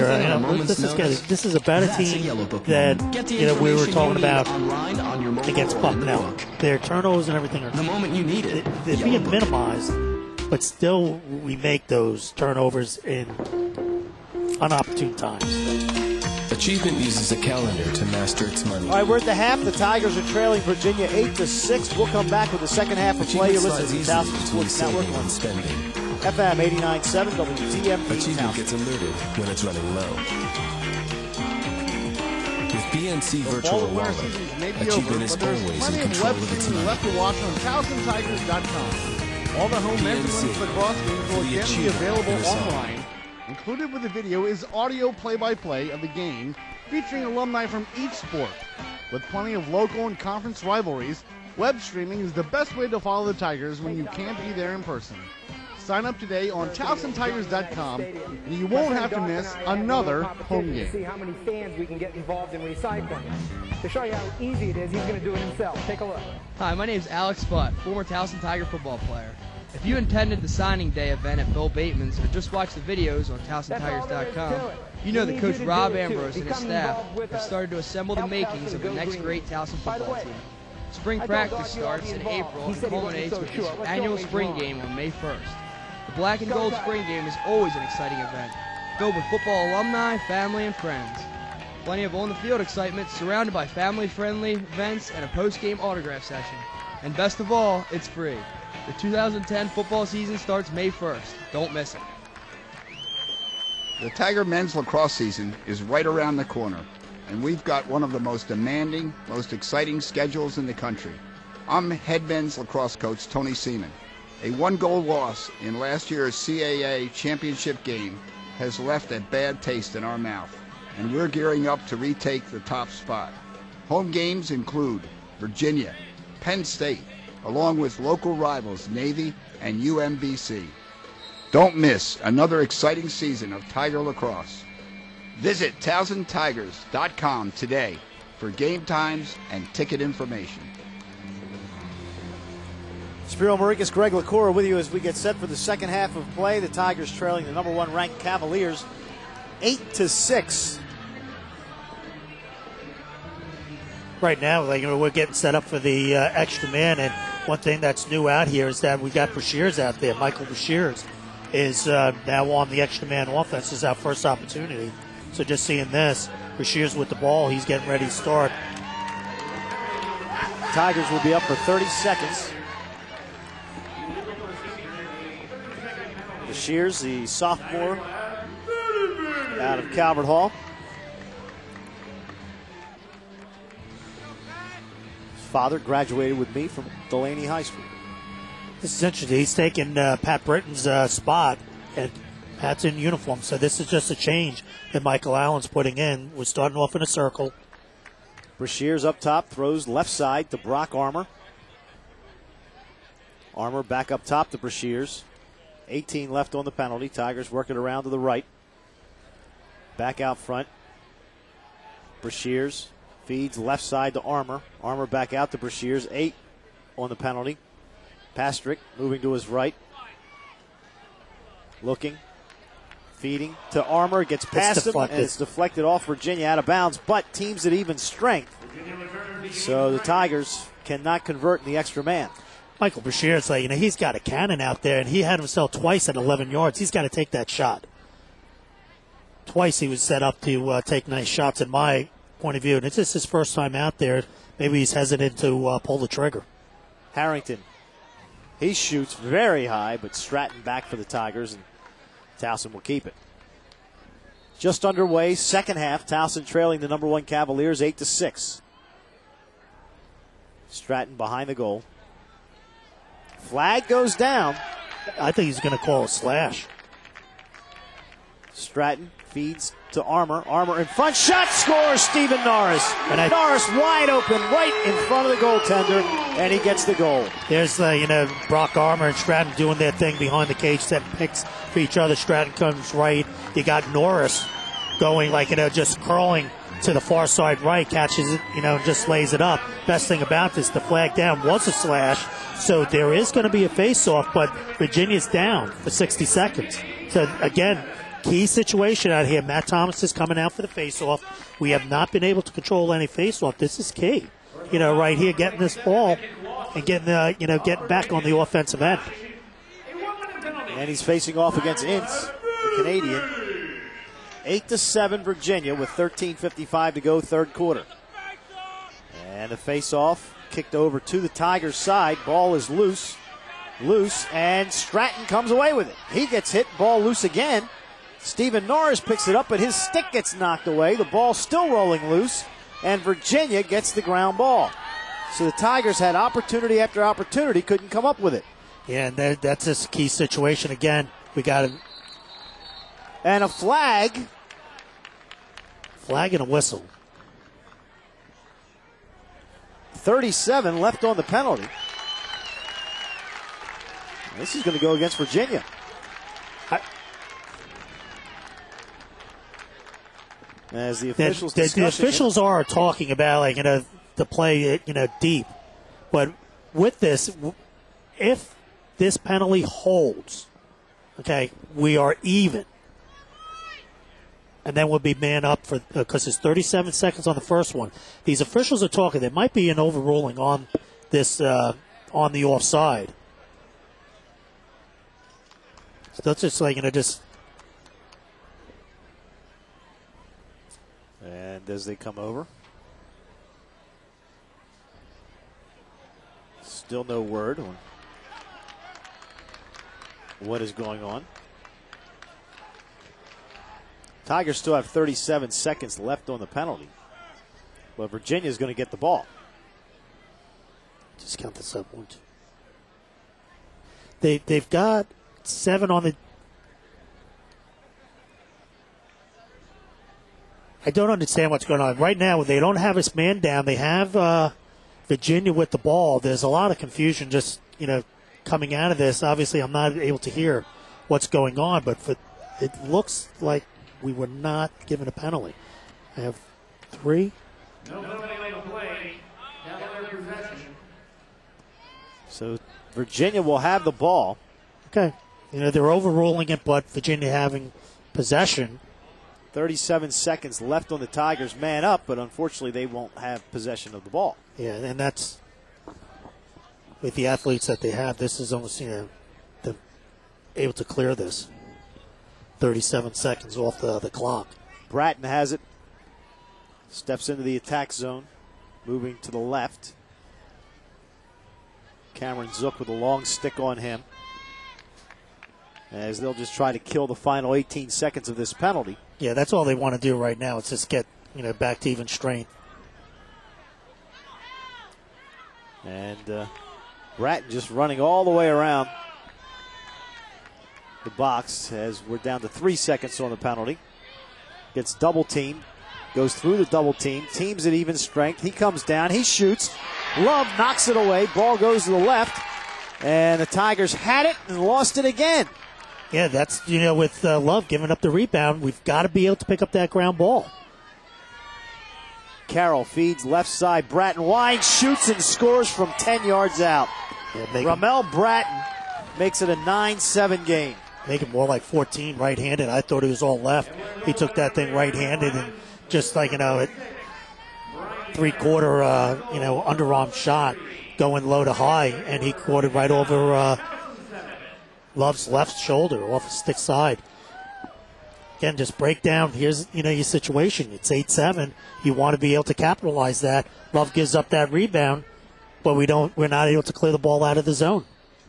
is a better team than we were talking about against Bucknell. Their turnovers and everything are they're being minimized, but still we make those turnovers in unopportune times. Achievement uses a calendar to master its money. All right, we're at the half. The Tigers are trailing Virginia 8-6. We'll come back with the second half of play. You're listening to the Towson Sports Network on spending. FM 89.7 WTMD. Achievement gets alerted when it's running low. With BNC Virtual Wallet, Achievement is always in control of its money. Left to watch on TowsonTigers.com. All the home men's and women's lacrosse games will again be available online. Included with the video is audio play-by-play of the game featuring alumni from each sport. With plenty of local and conference rivalries, web streaming is the best way to follow the Tigers when you can't be there in person. Sign up today on TowsonTigers.com and you won't have to miss another home game. See how many fans we can get involved in recycling. To show you how easy it is, he's going to do it himself. Take a look. Hi, my name is Alex Butt, former Towson Tiger football player. If you attended the signing day event at Bill Bateman's or just watched the videos on TowsonTigers.com, you know that Coach Rob Ambrose and his staff have started to assemble the makings of the next great Towson football team. Spring practice starts in April and culminates with the annual spring game on May 1st. The Black and Gold Spring Game is always an exciting event, filled with football alumni, family, and friends. Plenty of on-the-field excitement surrounded by family-friendly events and a post-game autograph session. And best of all, it's free. The 2010 football season starts May 1st. Don't miss it. The Tiger men's lacrosse season is right around the corner, and we've got one of the most demanding, most exciting schedules in the country. I'm head men's lacrosse coach Tony Seaman. A one-goal loss in last year's CAA championship game has left a bad taste in our mouth, and we're gearing up to retake the top spot. Home games include Virginia, Penn State, along with local rivals Navy and UMBC. Don't miss another exciting season of Tiger lacrosse. Visit TowsonTigers.com today for game times and ticket information. Spiro Maricas, Greg LaCour with you as we get set for the second half of play. The Tigers trailing the number one ranked Cavaliers 8-6. Right now, we're getting set up for the extra man, and one thing that's new out here is that we got Brashears out there. Michael Brashears is now on the extra man offense. This is our first opportunity. So just seeing this, Brashears with the ball, he's getting ready to start. Tigers will be up for 30 seconds. Brashears, the sophomore out of Calvert Hall. His father graduated with me from Delaney High School. This is interesting. He's taking Pat Britton's spot, and Pat's in uniform, so this is just a change that Michael Allen's putting in. We're starting off in a circle. Brashears up top, throws left side to Brock Armour. Armour back up top to Brashears. 18 left on the penalty. Tigers working around to the right. Back out front. Brashears feeds left side to Armour. Armour back out to Brashears. 8 on the penalty. Pastrick moving to his right. Looking. Feeding to Armour. Gets past him, and it's deflected off Virginia out of bounds, but teams at even strength. So the Tigers cannot convert in the extra man. Michael Brashears, he's got a cannon out there, and he had himself twice at 11 yards. He's got to take that shot. Twice he was set up to take nice shots in my point of view, and it's just his first time out there. Maybe he's hesitant to pull the trigger. Harrington, he shoots very high, but Stratton back for the Tigers, and Towson will keep it. Just underway, second half. Towson trailing the number one Cavaliers 8-6. Stratton behind the goal. Flag goes down. I think he's going to call a slash. Stratton feeds to Armour. Armour in front. Shot scores Stephen Norris. And Norris wide open right in front of the goaltender, and he gets the goal. There's Brock Armour and Stratton doing their thing behind the cage, setting picks for each other. Stratton comes right. You got Norris going just curling to the far side right, catches it, just lays it up. Best thing about this, the flag down was a slash, so there is going to be a face-off, but Virginia's down for 60 seconds. So, again, key situation out here. Matt Thomas is coming out for the face-off. We have not been able to control any face-off. This is key. Right here, getting this ball and getting back on the offensive end. And he's facing off against Ince, the Canadian. 8-7 Virginia with 13:55 to go, third quarter. And the face-off kicked over to the Tigers' side. Ball is loose, and Stratton comes away with it. He gets hit, ball loose again. Stephen Norris picks it up, but his stick gets knocked away. The ball still rolling loose, and Virginia gets the ground ball. So the Tigers had opportunity after opportunity, couldn't come up with it. Yeah, and that's a key situation. Again, we got it. And a flag. Flag and a whistle. 37 left on the penalty. This is going to go against Virginia. As the officials the officials are talking about to play it deep, but with this, if this penalty holds, okay, we are even, and then we'll be man up for because it's 37 seconds on the first one. These officials are talking. There might be an overruling on this on the offside. So that's just just. And as they come over, still no word on what is going on. Tigers still have 37 seconds left on the penalty, but Virginia is going to get the ball. Just count this up. They've got 7 on the. I don't understand what's going on. Right now, they don't have us man down. They have Virginia with the ball. There's a lot of confusion just, coming out of this. Obviously, I'm not able to hear what's going on, but it looks like we were not given a penalty. I have 3. No penalty on the play. Possession. So Virginia will have the ball. Okay. They're overruling it, but Virginia having possession. 37 seconds left on the Tigers' man up, but unfortunately they won't have possession of the ball. Yeah, and that's with the athletes that they have. This is almost, they're able to clear this. 37 seconds off the clock. Bratton has it. Steps into the attack zone, moving to the left. Cameron Zook with a long stick on him, as they'll just try to kill the final 18 seconds of this penalty. Yeah, that's all they want to do right now. It's just get back to even strength. And Bratton just running all the way around the box as we're down to 3 seconds on the penalty. Gets double teamed, goes through the double team, teams at even strength. He comes down, he shoots. Love knocks it away. Ball goes to the left, and the Tigers had it and lost it again. Yeah, that's, with Love giving up the rebound, we've got to be able to pick up that ground ball. Carroll feeds left side. Bratton wide, shoots and scores from 10 yards out. Yeah, Ramel Bratton makes it a 9-7 game. Make it more like 14 right-handed. I thought it was all left. He took that thing right-handed and just a three-quarter, underarm shot going low to high, and he caught it right over Love's left shoulder off the stick side. Again, just break down. Here's, your situation. It's 8-7. You want to be able to capitalize that. Love gives up that rebound, but we're not able to clear the ball out of the zone.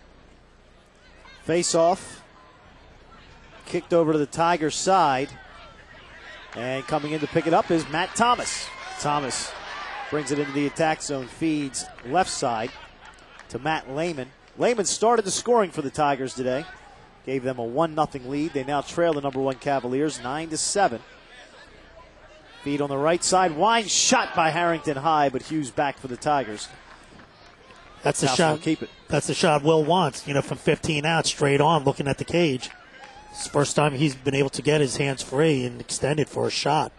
Face off. Kicked over to the Tigers' side. And coming in to pick it up is Matt Thomas. Thomas brings it into the attack zone, feeds left side to Matt Lehman. Lehman started the scoring for the Tigers today. Gave them a 1-0 lead. They now trail the number 1 Cavaliers 9-7. Feed on the right side. Wine shot by Harrington high, but Hughes back for the Tigers. That's the shot. Keep it. That's the shot Will wants. From 15 out, straight on, looking at the cage. It's the first time he's been able to get his hands free and extended for a shot.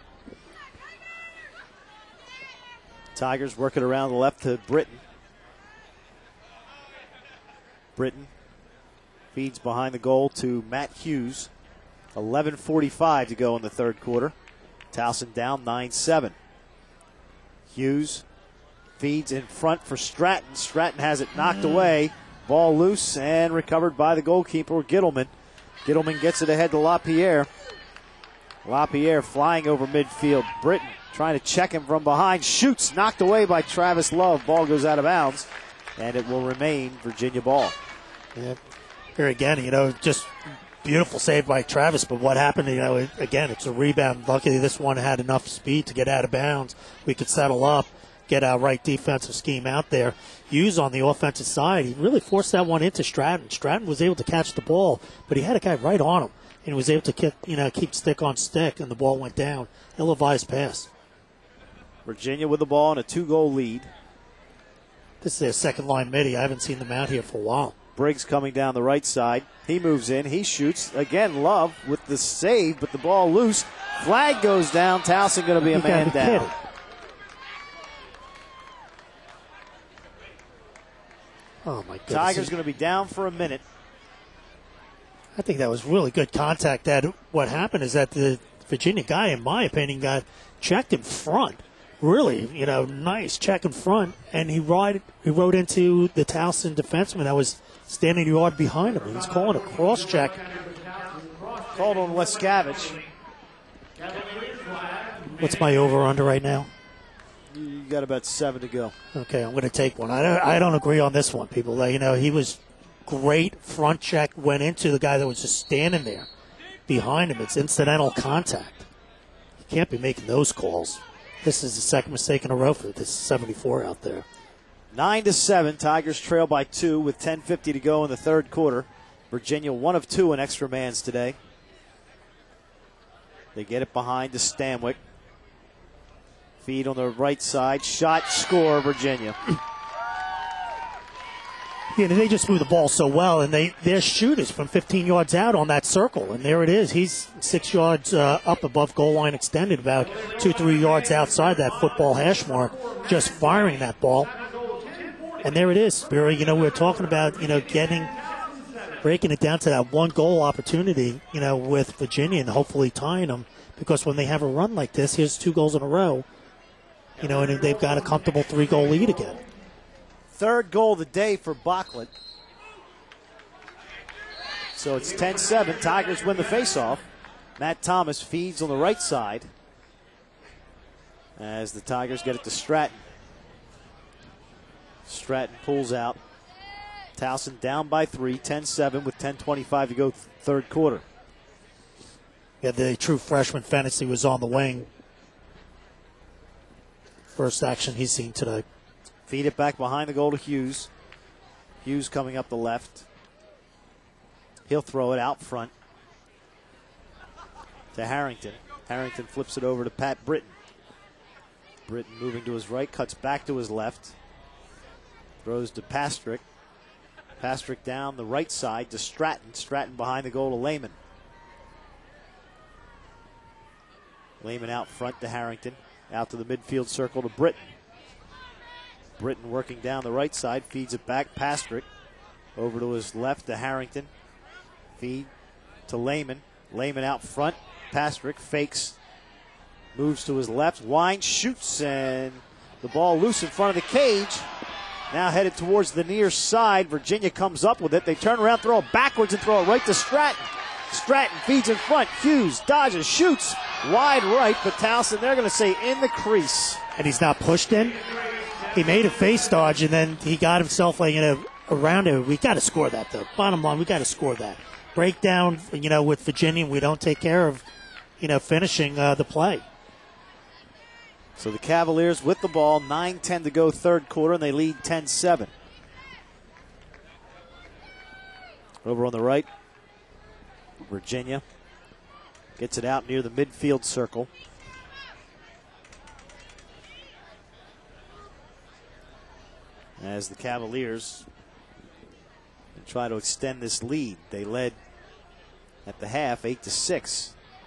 Tigers working around the left to Britton. Britton feeds behind the goal to Matt Hughes. 11:45 to go in the third quarter. Towson down 9-7. Hughes feeds in front for Stratton. Stratton has it knocked away. Ball loose and recovered by the goalkeeper, Gittleman. Gittleman gets it ahead to LaPierre. LaPierre flying over midfield. Britton trying to check him from behind. Shoots, knocked away by Travis Love. Ball goes out of bounds, and it will remain Virginia ball. Yeah. Here again, just beautiful save by Travis, but what happened, again, it's a rebound. Luckily, this one had enough speed to get out of bounds. We could settle up, get our right defensive scheme out there. Hughes on the offensive side, he really forced that one into Stratton. Stratton was able to catch the ball, but he had a guy right on him, and was able to keep stick on stick, and the ball went down. Ill-advised pass. Virginia with the ball and a 2-goal lead. This is their second line midi. I haven't seen them out here for a while. Briggs coming down the right side. He moves in. He shoots. Again, Love with the save, but the ball loose. Flag goes down. Towson going to be a man down. Kidding. Oh, my goodness. Tigers going to be down for a minute. I think that was really good contact. What happened is that the Virginia guy, in my opinion, got checked in front. Really, nice check in front, and he rode into the Towson defenseman that was standing a yard behind him. He's calling a cross check. Called on Leskavich. What's my over/under right now? You got about 7 to go. Okay, I'm going to take one. I don't agree on this one, people. He was great. Front check went into the guy that was just standing there behind him. It's incidental contact. You can't be making those calls. This is the second mistake in a row for this 74 out there. 9-7. Tigers trail by 2 with 10:50 to go in the third quarter. Virginia 1 of 2 in extra mans today. They get it behind to Stanwyck. Feed on the right side. Shot, score, Virginia. Yeah, they just move the ball so well, and they're shooters from 15 yards out on that circle, and there it is. He's 6 yards up above goal line extended, about 2-3 yards outside that football hash mark, just firing that ball. And there it is, Spiro. We're talking about, breaking it down to that one goal opportunity, with Virginia and hopefully tying them, because when they have a run like this, here's 2 goals in a row, and they've got a comfortable 3-goal lead again. Third goal of the day for Bachlet. So it's 10-7. Tigers win the faceoff. Matt Thomas feeds on the right side as the Tigers get it to Stratton. Stratton pulls out. Towson down by 3, 10-7 with 10:25 to go third quarter. Yeah, the true freshman fantasy was on the wing. First action he's seen today. Feed it back behind the goal to Hughes. Hughes coming up the left. He'll throw it out front to Harrington. Harrington flips it over to Pat Britton. Britton moving to his right, cuts back to his left. Throws to Pastrick. Pastrick down the right side to Stratton. Stratton behind the goal to Lehman. Lehman out front to Harrington. Out to the midfield circle to Britton. Britton working down the right side, feeds it back. Pastrick over to his left to Harrington. Feed to Lehman. Lehman out front. Pastrick fakes, moves to his left, winds, shoots, and the ball loose in front of the cage. Now headed towards the near side. Virginia comes up with it. They turn around, throw it backwards, and throw it right to Stratton. Stratton feeds in front. Hughes dodges, shoots wide right, but Towson, they're going to say in the crease. And he's not pushed in. He made a face dodge, and then he got himself around it. We got to score that, though. Bottom line, we got to score that. Breakdown, with Virginia, we don't take care of, finishing the play. So the Cavaliers with the ball, 9:10 to go third quarter, and they lead 10-7. Over on the right, Virginia gets it out near the midfield circle. As the Cavaliers try to extend this lead. They led at the half 8-6.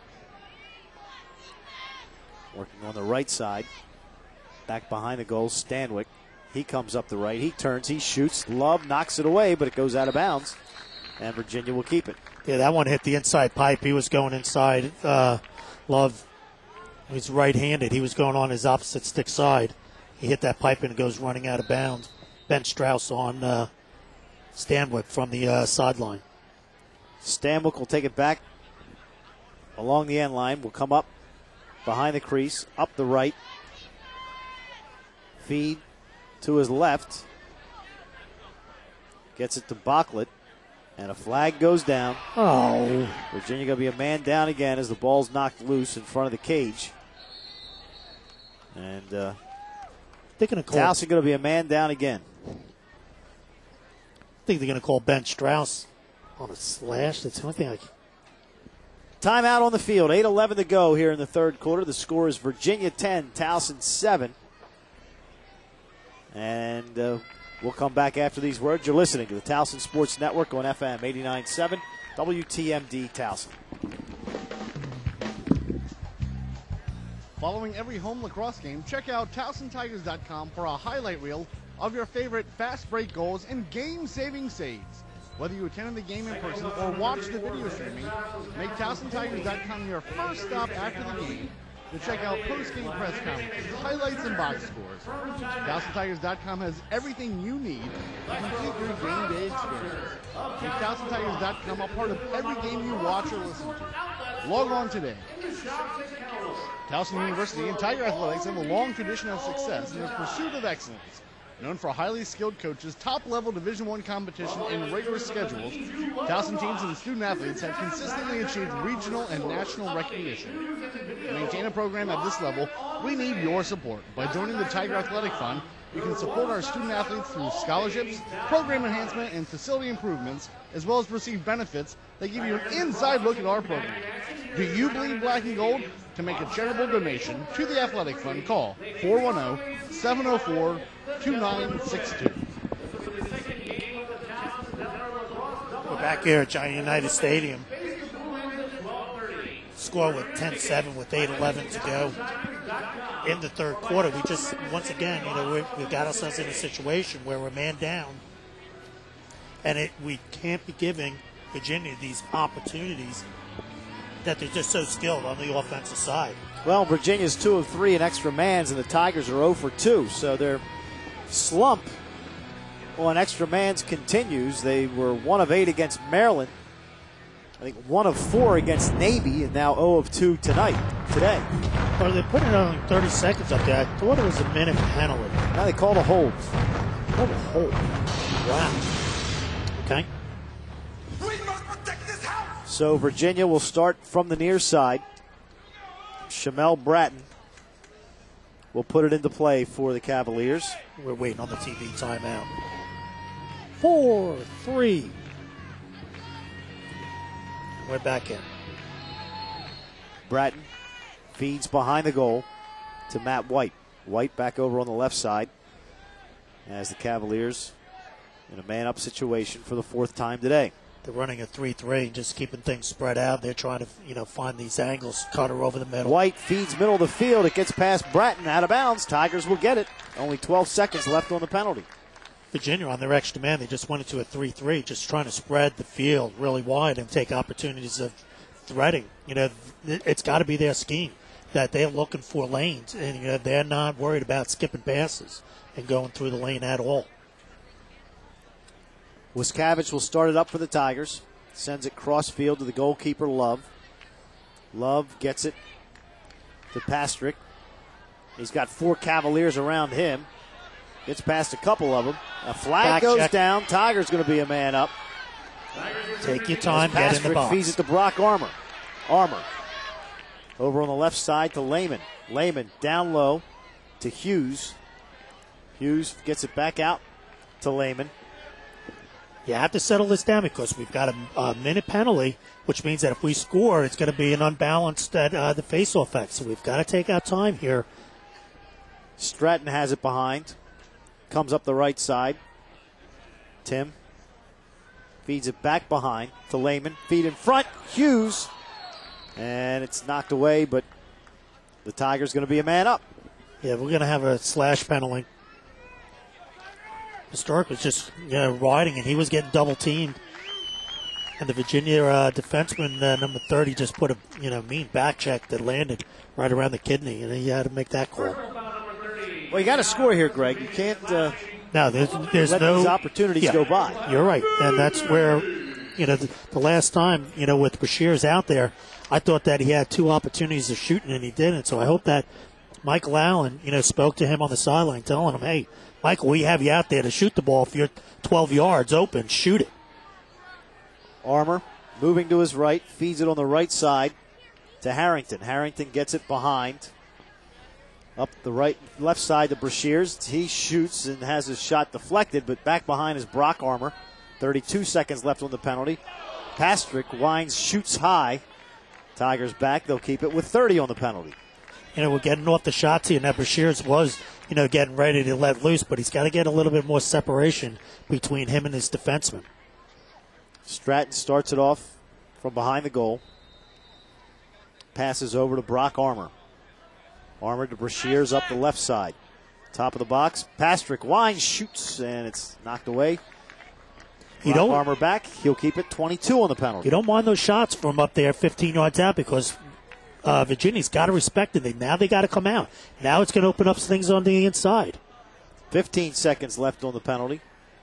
Working on the right side. Back behind the goal, Stanwyck. He comes up the right. He turns. He shoots. Love knocks it away, but it goes out of bounds. And Virginia will keep it. Yeah, that one hit the inside pipe. He was going inside. Love, he's right-handed. He was going on his opposite stick side. He hit that pipe and it goes running out of bounds. Ben Strauss on Stanwyck from the sideline. Stanwyck will take it back along the end line, will come up behind the crease, up the right. Feed to his left. Gets it to Bachlet. And a flag goes down. Oh. Virginia going to be a man down again as the ball's knocked loose in front of the cage. And they're going to call. Towson going to be a man down again. I think they're going to call Ben Strauss on a slash. That's the only thing I can. Timeout on the field. 8:11 to go here in the third quarter. The score is Virginia 10, Towson 7. And we'll come back after these words. You're listening to the Towson Sports Network on FM 89.7 WTMD Towson. Following every home lacrosse game, check out TowsonTigers.com for a highlight reel of your favorite fast break goals and game-saving saves. Whether you attended the game in person or watched the video streaming, make TowsonTigers.com your first stop after the game to check out post-game press conferences, highlights, and box scores. TowsonTigers.com has everything you need to complete your game day experience. Make TowsonTigers.com a part of every game you watch or listen to. Log on today. Towson University and Tiger Athletics have a long tradition of success in the pursuit of excellence. Known for highly skilled coaches, top-level Division I competition, and rigorous schedules, Towson teams and student-athletes have consistently achieved regional and national recognition. To maintain a program at this level, we need your support. By joining the Tiger Athletic Fund, you can support our student-athletes through scholarships, program enhancement, and facility improvements, as well as receive benefits that give you an inside look at our program. Do you bleed black and gold? To make a charitable donation to the Athletic Fund, call 410-704-2962. We're back here at Giant United Stadium. Score with 10-7 with 8:11 to go in the third quarter. We just, once again, we got ourselves in a situation where we're man down, and we can't be giving Virginia these opportunities that they're just so skilled on the offensive side. Well, Virginia's 2 of 3 in extra mans, and the Tigers are 0 for 2. So their slump on extra mans continues. They were 1 of 8 against Maryland. I think 1 of 4 against Navy, and now 0 of 2 today. Well, they put it on 30 seconds up there. I thought it was a minute penalty. Now they called a hold. Called a hold. Wow. Okay. So Virginia will start from the near side. Shamel Bratton will put it into play for the Cavaliers. We're waiting on the TV timeout. 4-3. We're back in. Bratton feeds behind the goal to Matt White. White back over on the left side as the Cavaliers in a man-up situation for the 4th time today. They're running a 3-3, just keeping things spread out. They're trying to, find these angles, cut her over the middle. White feeds middle of the field. It gets past Bratton, out of bounds. Tigers will get it. Only 12 seconds left on the penalty. Virginia on their extra man, they just went into a 3-3, just trying to spread the field really wide and take opportunities of threading. It's got to be their scheme that they're looking for lanes, and they're not worried about skipping passes and going through the lane at all. Wiskavich will start it up for the Tigers. Sends it cross field to the goalkeeper, Love. Love gets it to Pastrick. He's got 4 Cavaliers around him. Gets past a couple of them. A flag goes down. Tigers going to be a man up. Take your time, get in the box. Feeds it to Brock Armour. Armour over on the left side to Lehman. Lehman down low to Hughes. Hughes gets it back out to Lehman. You have to settle this down because we've got a minute penalty, which means that if we score, it's going to be an unbalanced at the face-off effect. So we've got to take our time here. Stratton has it behind. Comes up the right side. Tim feeds it back behind to Lehman. Feed in front. Hughes. And it's knocked away, but the Tigers going to be a man up. Yeah, we're going to have a slash penalty. Historic was just riding, and he was getting double teamed. And the Virginia defenseman, number 30, just put a mean back check that landed right around the kidney, and he had to make that call. Well, you got to score here, Greg. You can't. No, there's let no these opportunities go by. You're right, and that's where the last time, with Brashears out there, I thought that he had 2 opportunities of shooting and he didn't. So I hope that Michael Allen, spoke to him on the sideline, telling him, hey, Michael, we have you out there to shoot the ball. If you're 12 yards open, shoot it. Armour moving to his right, feeds it on the right side to Harrington. Harrington gets it behind. Up the left side to Brashears. He shoots and has his shot deflected, but back behind is Brock Armour. 32 seconds left on the penalty. Pastrick winds, shoots high. Tigers back. They'll keep it with 30 on the penalty. We're getting off the shots here. Now Brashears was, getting ready to let loose, but he's got to get a little bit more separation between him and his defenseman. Stratton starts it off from behind the goal. Passes over to Brock Armour. Armour to Brashears up the left side. Top of the box. Pastrick winds, shoots, and it's knocked away. Brock Armour back. He'll keep it 22 on the penalty. You don't mind those shots from up there 15 yards out because Virginia's got to respect it. Now they got to come out. Now it's going to open up things on the inside. 15 seconds left on the penalty.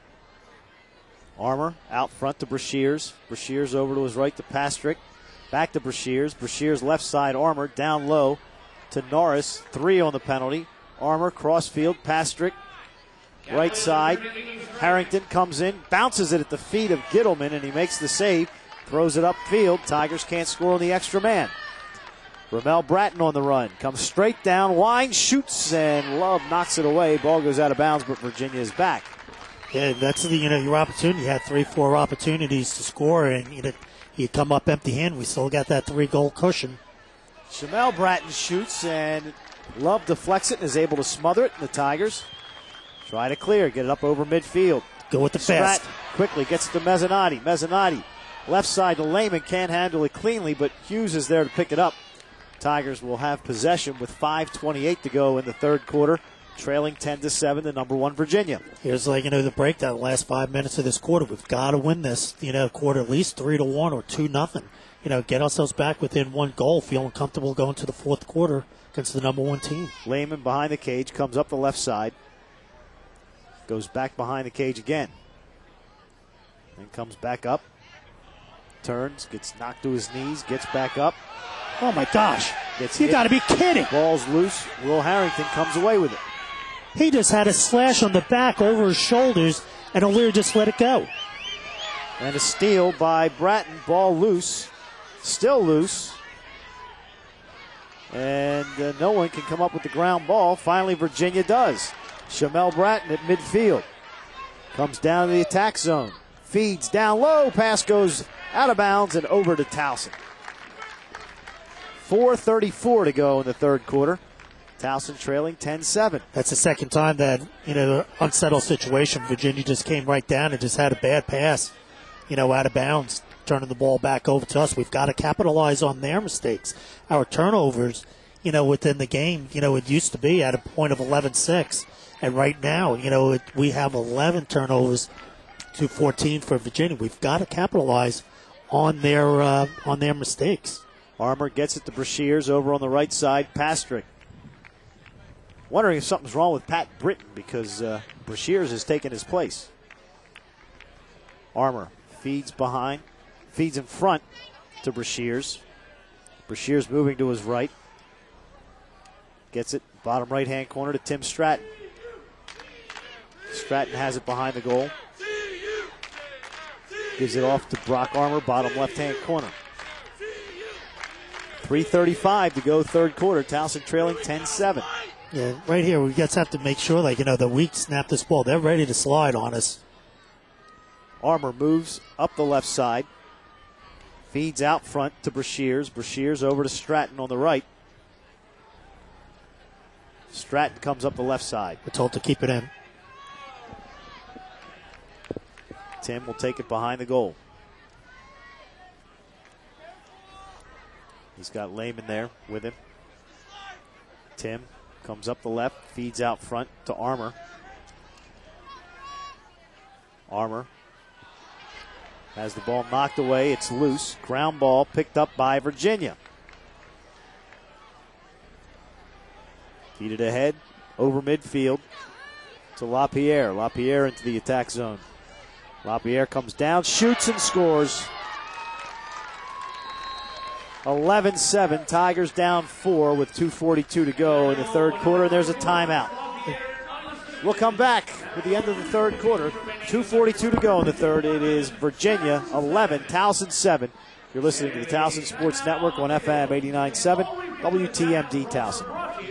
Armour out front to Brashears. Brashears over to his right to Pastrick. Back to Brashears. Brashears left side. Armour down low to Norris. 3 on the penalty. Armour crossfield. Pastrick right side. Harrington comes in, bounces it at the feet of Gittleman, and he makes the save. Throws it upfield. Tigers can't score on the extra man. Ramel Bratton on the run. Comes straight down. Wine shoots, and Love knocks it away. Ball goes out of bounds, but Virginia is back. Yeah, that's your opportunity. You had 3-4 opportunities to score, and you come up empty-handed. We still got that 3-goal cushion. Shamel Bratton shoots, and Love deflects it and is able to smother it. And the Tigers try to clear, get it up over midfield. Go with the fast. Quickly gets to Mezzanotte. Mezzanotte left side to Lehman, can't handle it cleanly, but Hughes is there to pick it up. Tigers will have possession with 5:28 to go in the third quarter, trailing 10-7 to number 1 Virginia. Here's the breakdown. The last 5 minutes of this quarter, we've got to win this. Quarter at least 3-1 or 2-0. Get ourselves back within 1 goal, feeling comfortable going to the fourth quarter against the number 1 team. Lehman behind the cage, comes up the left side, goes back behind the cage again, and comes back up, turns, gets knocked to his knees, gets back up. Oh my gosh! You got to be kidding! Ball's loose. Will Harrington comes away with it. He just had a slash on the back over his shoulders, and O'Leary just let it go. And a steal by Bratton. Ball loose. Still loose. And no one can come up with the ground ball. Finally, Virginia does. Shamel Bratton at midfield. Comes down to the attack zone. Feeds down low. Pass goes out of bounds and over to Towson. 4:34 to go in the third quarter. Towson trailing 10-7. That's the second time that, unsettled situation. Virginia just came right down and just had a bad pass, out of bounds, turning the ball back over to us. We've got to capitalize on their mistakes. Our turnovers, within the game, it used to be at a point of 11-6. And right now, we have 11 turnovers to 14 for Virginia. We've got to capitalize on their mistakes. Armour gets it to Brashears over on the right side. Pastrick. Wondering if something's wrong with Pat Britton because Brashears has taken his place. Armour feeds in front to Brashears. Brashears moving to his right. Gets it bottom right-hand corner to Tim Stratton. Stratton has it behind the goal. Gives it off to Brock Armour, bottom left-hand corner. 3:35 to go third quarter. Towson trailing 10-7. Yeah, right here we just have to make sure that we snap this ball. They're ready to slide on us. Armour moves up the left side. Feeds out front to Brashears. Brashears over to Stratton on the right. Stratton comes up the left side. We're told to keep it in. Tim will take it behind the goal. He's got Lehman there with him. Tim comes up the left, feeds out front to Armour. Armour has the ball knocked away. It's loose. Ground ball picked up by Virginia. Feed it ahead over midfield to LaPierre. LaPierre into the attack zone. LaPierre comes down, shoots and scores. 11-7. Tigers down 4 with 2:42 to go in the third quarter. There's a timeout. We'll come back with the end of the third quarter. 2:42 to go in the third. It is Virginia 11, Towson 7. You're listening to the Towson Sports Network on FM 89.7, WTMD Towson.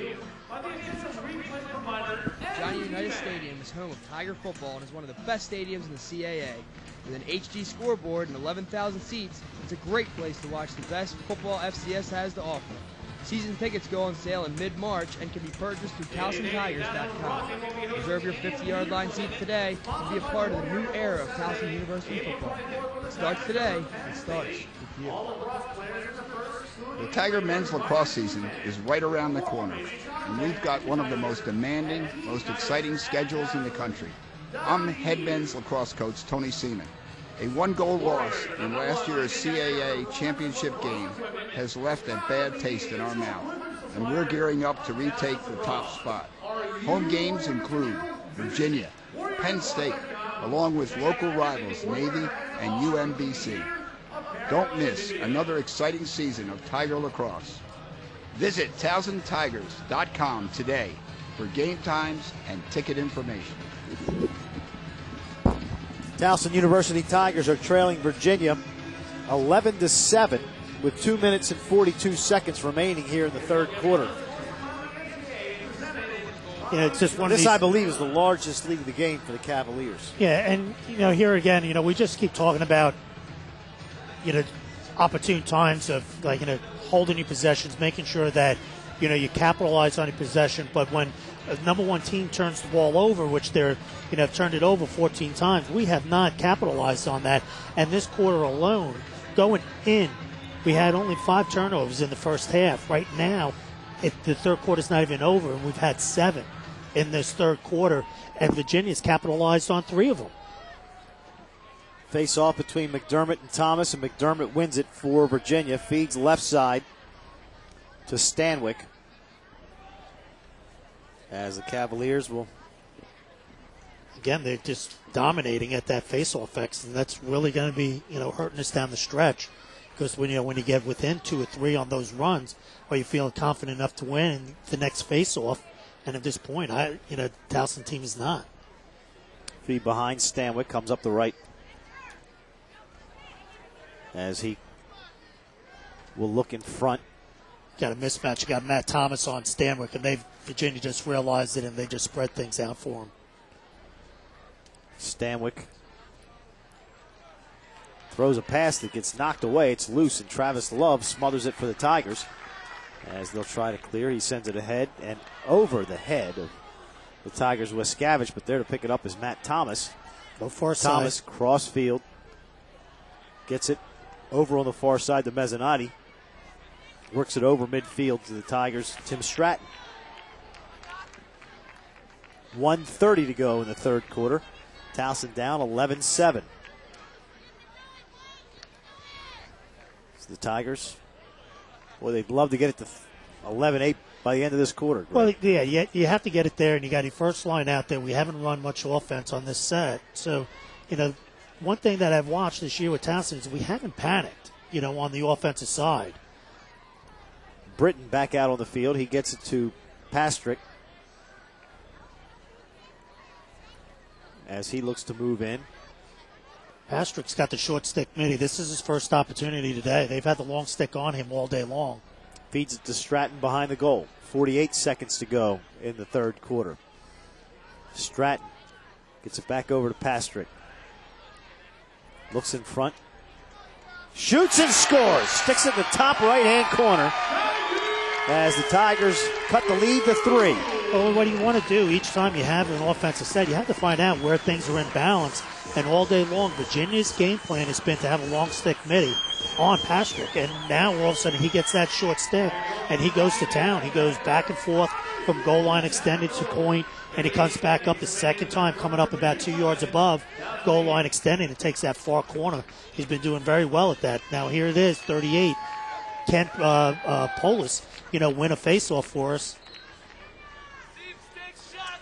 Johnny Unitas Stadium is home of Tiger football and is one of the best stadiums in the CAA. With an HD scoreboard and 11,000 seats, it's a great place to watch the best football FCS has to offer. Season tickets go on sale in mid-March and can be purchased through TowsonTigers.com. Reserve your 50-yard line seat today and be a part of the new era of Towson University football. It starts today. It starts with you. The Tiger men's lacrosse season is right around the corner, and we've got one of the most demanding, most exciting schedules in the country. I'm head men's lacrosse coach Tony Seaman. A one-goal loss in last year's CAA championship game has left a bad taste in our mouth, and we're gearing up to retake the top spot. Home games include Virginia, Penn State, along with local rivals Navy and UMBC. Don't miss another exciting season of Tiger lacrosse. Visit TowsonTigers.com today for game times and ticket information. Towson University Tigers are trailing Virginia 11-7 with 2 minutes and 42 seconds remaining here in the third quarter. Yeah, it's just one this, of these, I believe, is the largest lead of the game for the Cavaliers. Yeah, and here again, we just keep talking about opportune times of holding your possessions, making sure that you capitalize on your possession. But when a number one team turns the ball over, which they're turned it over 14 times, we have not capitalized on that. And this quarter alone, going in, we had only 5 turnovers in the first half. Right now, the third quarter's not even over, and we've had 7 in this third quarter, and Virginia's capitalized on 3 of them. Face off between McDermott and Thomas, and McDermott wins it for Virginia. Feeds left side to Stanwyck, as the Cavaliers will. Again, they're just dominating at that face-off X, and that's really going to be hurting us down the stretch. Because when you get within 2 or 3 on those runs, are you feeling confident enough to win the next face-off? And at this point, the Towson team is not. Feed behind Stanwyck, comes up the right, as he will look in front. Got a mismatch. You got Matt Thomas on Stanwyck, and Virginia just realized it, and they just spread things out for him. Stanwyck throws a pass that gets knocked away. It's loose, and Travis Love smothers it for the Tigers. As they'll try to clear, he sends it ahead and over the head of the Tigers' Wescavage, but there to pick it up is Matt Thomas. Go far side. Thomas, cross field, gets it over on the far side to Mezzanotte. Works it over midfield to the Tigers' Tim Stratton. 1:30 to go in the third quarter. Towson down 11-7. So the Tigers, boy, they'd love to get it to 11-8 by the end of this quarter. Greg. Well, yeah, you have to get it there, and you got your first line out there. We haven't run much offense on this set. So, one thing that I've watched this year with Towson is we haven't panicked, on the offensive side. Britton back out on the field. He gets it to Pastrick as he looks to move in. Pastrick's got the short stick midi. This is his first opportunity today. They've had the long stick on him all day long. Feeds it to Stratton behind the goal. 48 seconds to go in the third quarter. Stratton gets it back over to Pastrick. Looks in front. Shoots and scores. Sticks it in the top right-hand corner as the Tigers cut the lead to 3. Well, what do you want to do each time you have an offensive set? You have to find out where things are in balance. And all day long, Virginia's game plan has been to have a long stick midi on Pastrick. And now all of a sudden he gets that short stick and he goes to town. He goes back and forth from goal line extended to point, and he comes back up the second time, coming up about 2 yards above goal line extending and takes that far corner. He's been doing very well at that. Now here it is, 38. Kent Polis, win a faceoff for us.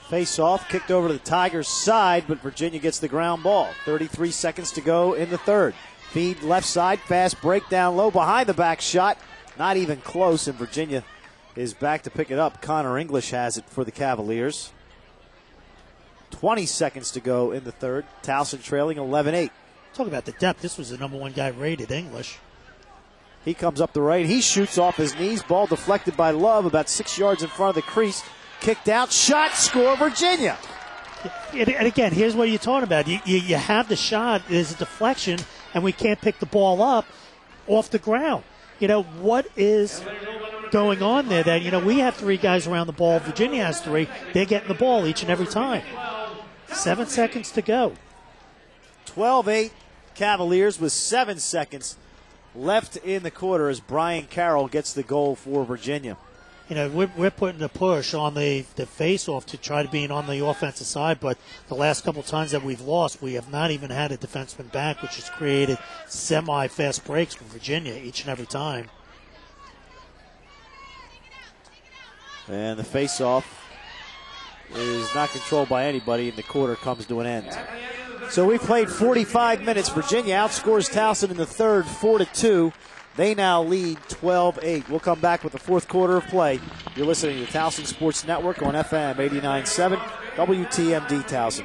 Face-off, kicked over to the Tigers' side, but Virginia gets the ground ball. 33 seconds to go in the third. Feed left side, fast break down low, behind the back shot. Not even close, and Virginia is back to pick it up. Connor English has it for the Cavaliers. 20 seconds to go in the third. Towson trailing 11-8. Talk about the depth. This was the number one guy rated, English. He comes up the right. He shoots off his knees. Ball deflected by Love about 6 yards in front of the crease. Kicked out. Shot. Score, Virginia. And again, here's what you're talking about. You have the shot. There's a deflection, and we can't pick the ball up off the ground. What is going on there? That, we have three guys around the ball. Virginia has three. They're getting the ball each and every time. 7 seconds to go. 12-8 Cavaliers with 7 seconds left in the quarter as Brian Carroll gets the goal for Virginia. We're putting a push on the face-off to try to be on the offensive side, but the last couple times that we've lost, we have not even had a defenseman back, which has created semi-fast breaks for Virginia each and every time. And the face-off is not controlled by anybody, and the quarter comes to an end. So we played 45 minutes. Virginia outscores Towson in the third, 4-2. They now lead 12-8. We'll come back with the fourth quarter of play. You're listening to Towson Sports Network on FM 89.7, WTMD Towson.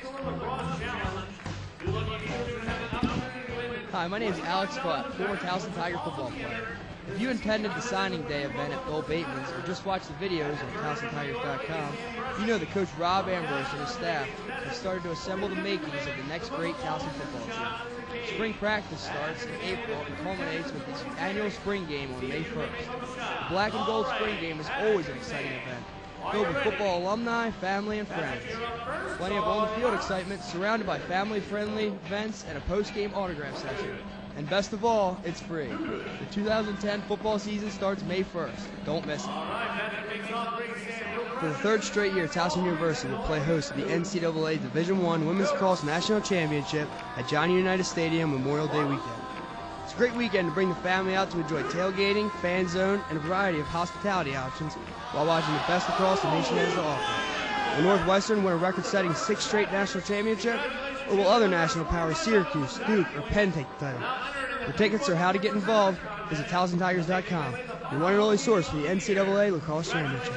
Hi, my name is Alex Butt, former Towson Tiger football player. If you attended the signing day event at Bill Bateman's or just watched the videos on TowsonTigers.com, you know that Coach Rob Ambrose and his staff have started to assemble the makings of the next great Towson football team. Spring practice starts in April and culminates with its annual spring game on May 1st. The Black and Gold Spring Game is always an exciting event, filled with football alumni, family, and friends. Plenty of on-the-field excitement surrounded by family-friendly events and a post-game autograph session. And best of all, it's free. The 2010 football season starts May 1st. Don't miss it. For the third straight year, Towson University will play host to the NCAA Division I Women's Cross National Championship at Johnny Unitas Stadium Memorial Day weekend. It's a great weekend to bring the family out to enjoy tailgating, fan zone, and a variety of hospitality options while watching the best across the nation has to offer. Will Northwestern win a record-setting 6th straight national championship? Or will other national powers Syracuse, Duke, or Penn take the title? For tickets or how to get involved, visit TowsonTigers.com, your one and only source for the NCAA Lacrosse Championship.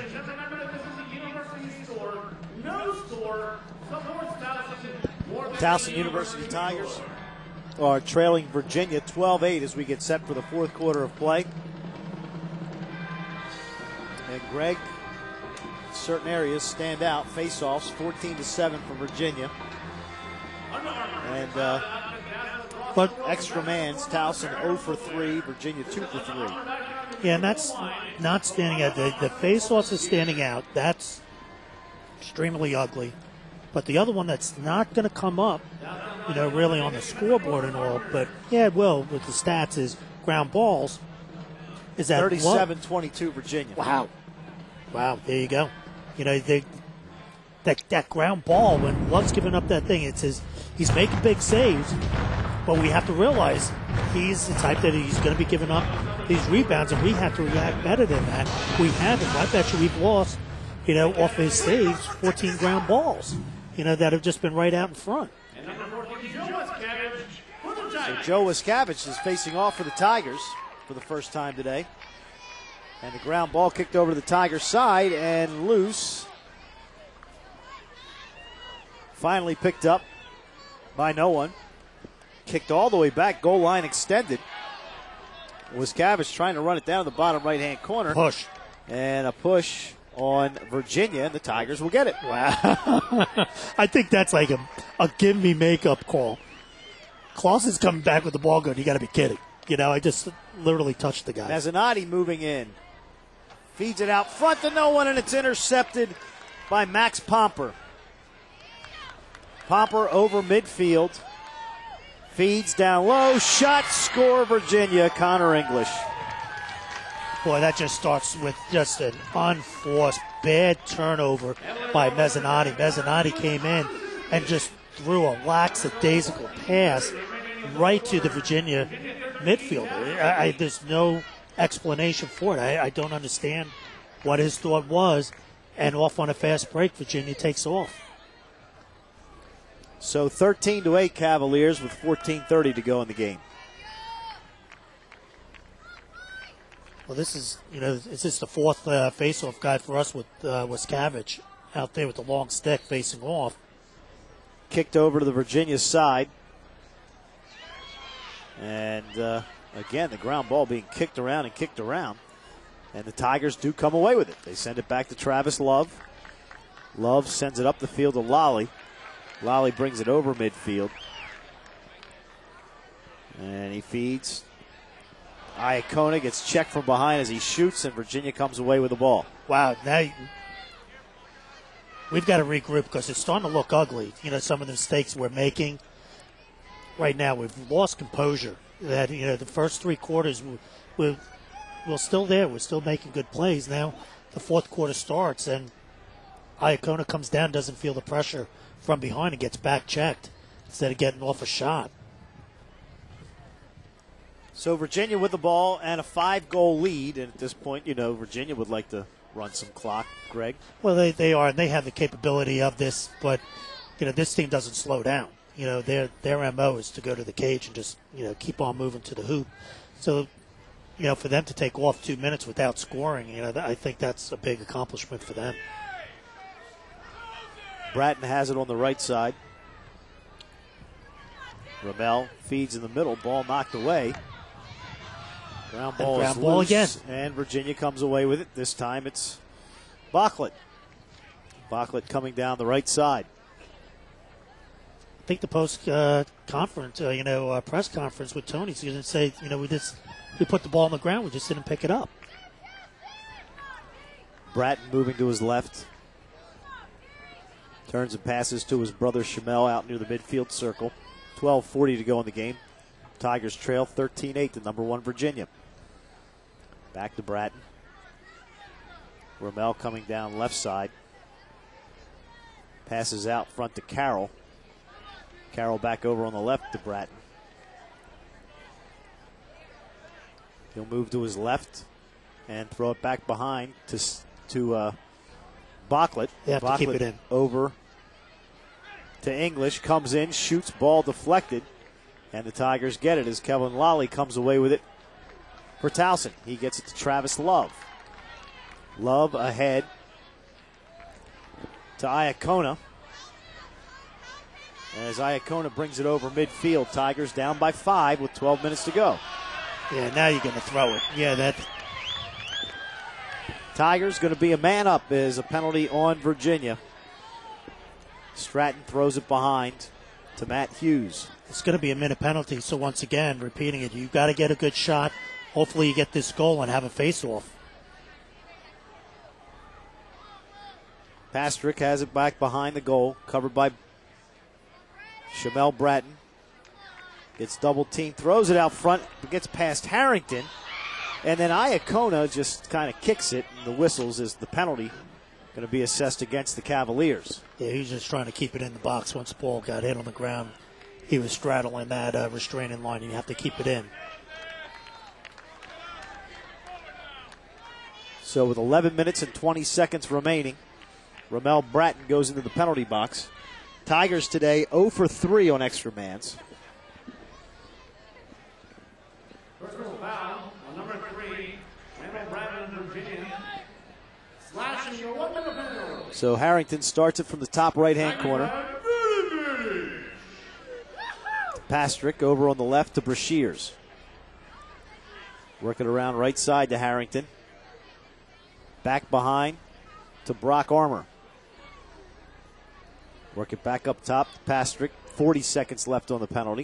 Towson University Tigers are trailing Virginia 12-8 as we get set for the fourth quarter of play. And Greg, certain areas stand out. Face-offs 14-7 for Virginia. And but extra mans, Towson 0 for 3, Virginia 2 for 3. Yeah, and that's not standing out. The face-offs is standing out. That's extremely ugly. But the other one that's not going to come up, really on the scoreboard and all, but yeah, it will with the stats is ground balls. Is that 37-22 Virginia. Wow, there you go. That ground ball, when Love's giving up that thing, he's making big saves, but we have to realize he's the type that he's going to be giving up these rebounds, and we have to react better than that. We haven't. I bet you we've lost, off his saves, 14 ground balls, that have just been right out in front. So Joe Wiscavage is facing off for the Tigers for the first time today. And the ground ball kicked over to the Tigers' side and loose. Finally picked up by no one. Kicked all the way back, goal line extended. Wiscavage trying to run it down to the bottom right-hand corner. Push. And a push on Virginia, and the Tigers will get it. Wow. I think that's like a give me makeup call. Clausen's coming back with the ball good. You got to be kidding. I just literally touched the guy. Mezzanotte moving in. Feeds it out front to no one, and it's intercepted by Max Pomper. Pomper over midfield. Feeds down low. Shot, score, Virginia. Connor English. Boy, that just starts with just an unforced bad turnover by Mezzanotte. Mezzanotte came in and just threw a lackadaisical pass right to the Virginia midfielder. There's no explanation for it. I don't understand what his thought was. and off on a fast break, Virginia takes off. So 13-8 Cavaliers with 14:30 to go in the game. Well, this is, it's just the fourth face-off guy for us with Wascavage out there with the long stick facing off. Kicked over to the Virginia side. And again, the ground ball being kicked around. And the Tigers do come away with it. They send it back to Travis Love. Love sends it up the field to Lally. Lally brings it over midfield. And he feeds. Iacona gets checked from behind as he shoots, and Virginia comes away with the ball. Wow, now we've got to regroup because it's starting to look ugly. Some of the mistakes we're making. Right now, we've lost composure. That, the first three quarters, we're still there. We're still making good plays. Now, the fourth quarter starts, and Iacona comes down, doesn't feel the pressure from behind, and gets back checked instead of getting off a shot. So Virginia with the ball and a 5-goal lead. And at this point, Virginia would like to run some clock, Greg. Well, they are, and they have the capability of this, but, this team doesn't slow down. Their MO is to go to the cage and just, keep on moving to the hoop. So, for them to take off 2 minutes without scoring, I think that's a big accomplishment for them. Bratton has it on the right side. Ramel feeds in the middle. Ball knocked away. Ground ball is loose, again. And Virginia comes away with it. This time it's Bachlet. Bachlet coming down the right side. I think the post-conference, press conference with Tony's going to say, we put the ball on the ground, we just didn't pick it up. Bratton moving to his left. Turns and passes to his brother Shamel out near the midfield circle. 12:40 to go in the game. Tigers trail 13-8 to number 1 Virginia. Back to Bratton. Ramel coming down left side. Passes out front to Carroll. Carroll back over on the left to Bratton. He'll move to his left and throw it back behind to Bachlet. They have to keep it in. Over to English. Comes in, shoots, ball deflected. And the Tigers get it as Kevin Lally comes away with it for Towson. He gets it to Travis Love. Love ahead to Iacona. As Iacona brings it over midfield, Tigers down by 5 with 12 minutes to go. Yeah, now you're going to throw it. Yeah, that. Tigers going to be a man up as a penalty on Virginia. Stratton throws it behind to Matt Hughes. It's going to be a minute penalty, so once again, repeating it, you've got to get a good shot. Hopefully you get this goal and have a face-off. Pastrick has it back behind the goal, covered by Shamel Bratton. Gets double teamed, throws it out front, gets past Harrington, and then Iacona just kind of kicks it, and the whistles is the penalty going to be assessed against the Cavaliers. Yeah, he's just trying to keep it in the box. Once the ball got hit on the ground, he was straddling that restraining line. You have to keep it in. So with 11 minutes and 20 seconds remaining, Ramel Bratton goes into the penalty box. Tigers today 0 for 3 on extra mans. Personal foul on number 3, Ramel Bratton, Virginia. Slashing your 1 minute penalty. So Harrington starts it from the top right-hand corner. Pastrick over on the left to Brashears. Working around right side to Harrington. Back behind to Brock Armour. Work it back up top to Pastrick. 40 seconds left on the penalty.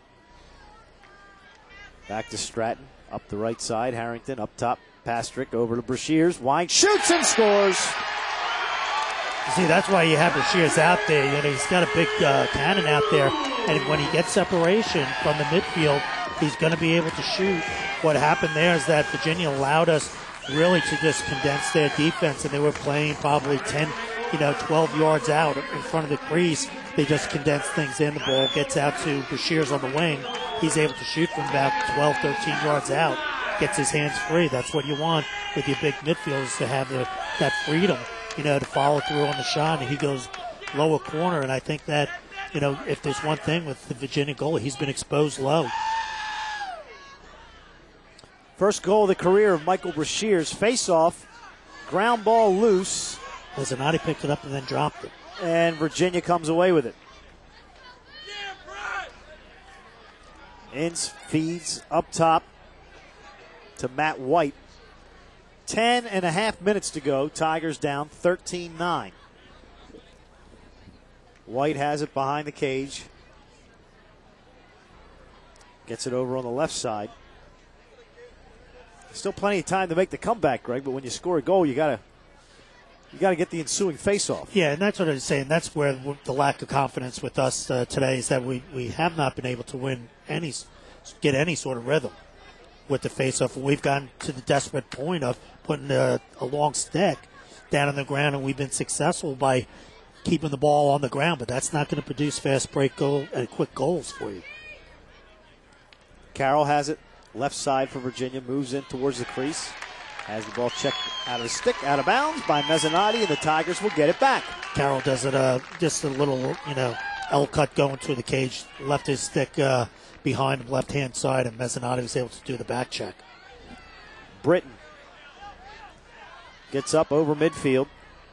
Back to Stratton. Up the right side. Harrington up top. Pastrick over to Brashears. Wine shoots and scores. See, that's why you have Brashears out there. He's got a big cannon out there. And when he gets separation from the midfield, he's going to be able to shoot. What happened there is that Virginia allowed us really to just condense their defense, and they were playing probably 10, 12 yards out in front of the crease. They just condensed things in. The ball gets out to Brashears on the wing. He's able to shoot from about 12, 13 yards out. Gets his hands free. That's what you want with your big midfielders, to have that freedom to follow through on the shot, and he goes lower corner. And I think that, if there's one thing with the Virginia goalie, he's been exposed low. First goal of the career of Michael Brashears. Face-off, ground ball loose. Mezzanotte picked it up and then dropped it. And Virginia comes away with it. Ince feeds up top to Matt White. 10.5 minutes to go. Tigers down 13-9. White has it behind the cage. Gets it over on the left side. Still plenty of time to make the comeback, Greg, but when you score a goal, you gotta get the ensuing face-off. Yeah, and that's what I was saying. That's where the lack of confidence with us today is that we have not been able to get any sort of rhythm with the face-off. We've gotten to the desperate point of putting a long stick down on the ground, and we've been successful by keeping the ball on the ground, but that's not going to produce fast break goal and quick goals for you. Carroll has it. Left side for Virginia, moves in towards the crease. Has the ball checked out of the stick, out of bounds by Mezzanotte, and the Tigers will get it back. Carroll does it just a little, L cut going through the cage, left his stick behind him, left-hand side, and Mezzanotte was able to do the back check. Britton gets up over midfield,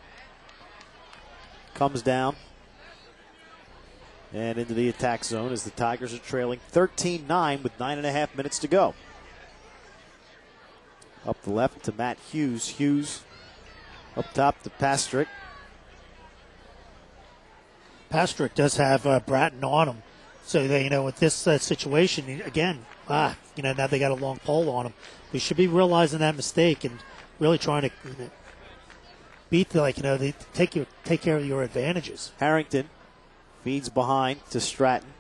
comes down, and into the attack zone as the Tigers are trailing 13-9 with 9.5 minutes to go. Up the left to Matt Hughes. Hughes up top to Pastrick. Pastrick does have Bratton on him. So, with this situation, again, now they got a long pole on him. We should be realizing that mistake and really trying to beat take care of your advantages. Harrington feeds behind to Stratton.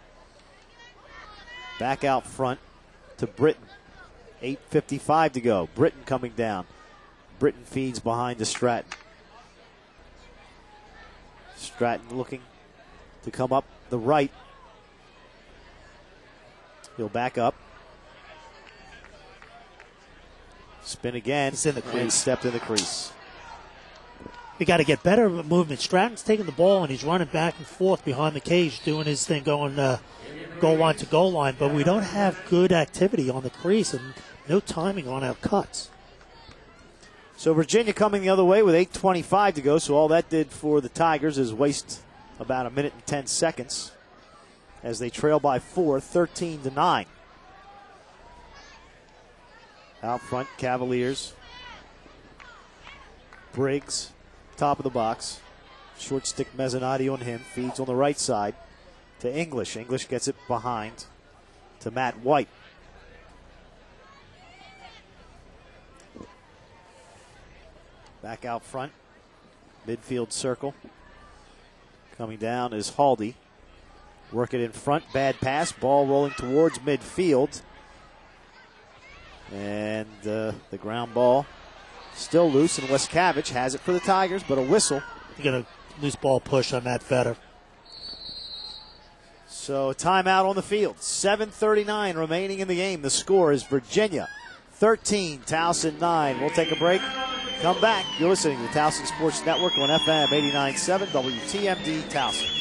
Back out front to Britton. 8:55 to go. Britton coming down. Britton feeds behind to Stratton. Stratton looking to come up the right. He'll back up. Spin again. It's in the crease. And stepped in the crease. We got to get better movement. Stratton's taking the ball and he's running back and forth behind the cage, doing his thing, going goal line to goal line. But we don't have good activity on the crease and no timing on our cuts. So Virginia coming the other way with 8:25 to go. So all that did for the Tigers is waste about a minute and 10 seconds as they trail by 4, 13-9. Out front, Cavaliers. Briggs, top of the box. Short stick Mezzanotte on him. Feeds on the right side to English. English gets it behind to Matt White. Back out front. Midfield circle. Coming down is Haldy. Work it in front. Bad pass. Ball rolling towards midfield. And the ground ball still loose, and Westcavage has it for the Tigers, but a whistle. You got a loose ball push on that Vetter. So a timeout on the field. 7:39 remaining in the game. The score is Virginia 13, Towson 9. We'll take a break. Come back. You're listening to the Towson Sports Network on FM 89.7 WTMD Towson.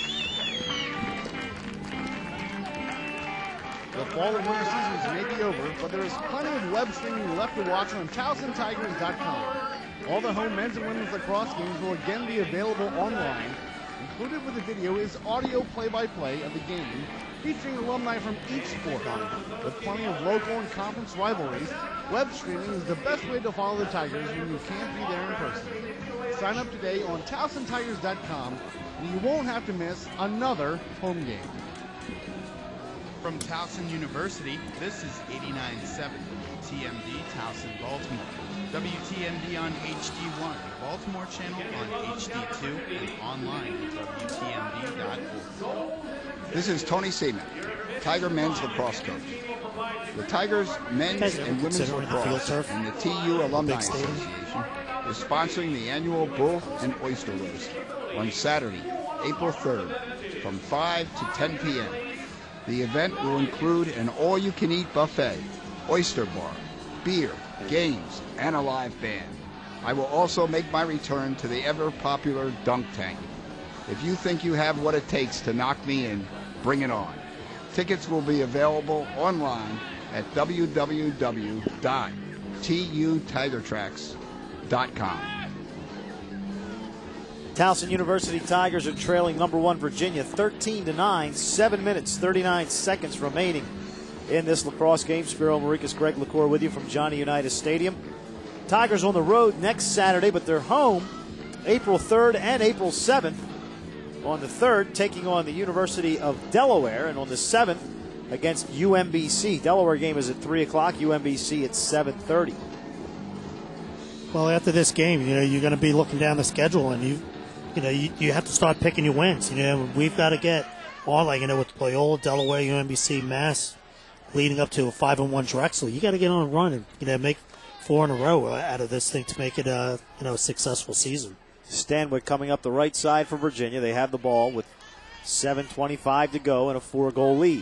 The fall and winter seasons may be over, but there is plenty of web streaming left to watch on TowsonTigers.com. All the home men's and women's lacrosse games will again be available online. Included with the video is audio play-by-play of the game, featuring alumni from each sport. With plenty of local and conference rivalries, web streaming is the best way to follow the Tigers when you can't be there in person. Sign up today on TowsonTigers.com, and you won't have to miss another home game. From Towson University, this is 89.7 TMD Towson, Baltimore. WTMD on HD1, Baltimore channel on HD2, and online at WTMD.org. This is Tony Seaman, Tiger men's lacrosse coach. The Tigers men's and women's lacrosse and the TU Alumni Association is sponsoring the annual Bull and Oyster Roast on Saturday, April 3rd from 5 to 10 p.m. The event will include an all-you-can-eat buffet, oyster bar, beer, games, and a live band. I will also make my return to the ever-popular dunk tank. If you think you have what it takes to knock me in, bring it on. Tickets will be available online at www.tutigertracks.com. Towson University Tigers are trailing number 1 Virginia 13-9, 7 minutes, 39 seconds remaining in this lacrosse game. Spiro Maricas, Greg LaCour with you from Johnny Unitas Stadium. Tigers on the road next Saturday, but they're home April 3rd and April 7th. On the 3rd, taking on the University of Delaware, and on the 7th against UMBC. Delaware game is at 3 o'clock, UMBC at 7:30. Well, after this game, you're going to be looking down the schedule, and you have to start picking your wins. We've got to get all, with Loyola, Delaware, UMBC, Mass, leading up to a 5-1 Drexel. You got to get on a run and make 4 in a row out of this thing to make it a successful season. Stanwyck coming up the right side for Virginia. They have the ball with 7:25 to go and a 4-goal lead.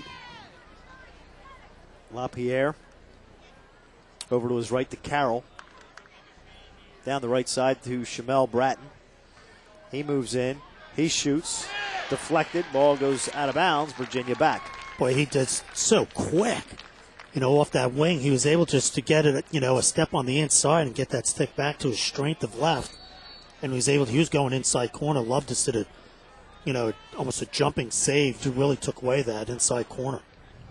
LaPierre over to his right to Carroll. Down the right side to Shamel Bratton. He moves in. He shoots. Deflected. Ball goes out of bounds. Virginia back. Boy, he does so quick. Off that wing, he was able just to get it, a step on the inside and get that stick back to his strength of left. And he was going inside corner. Loved just did almost a jumping save to really took away that inside corner.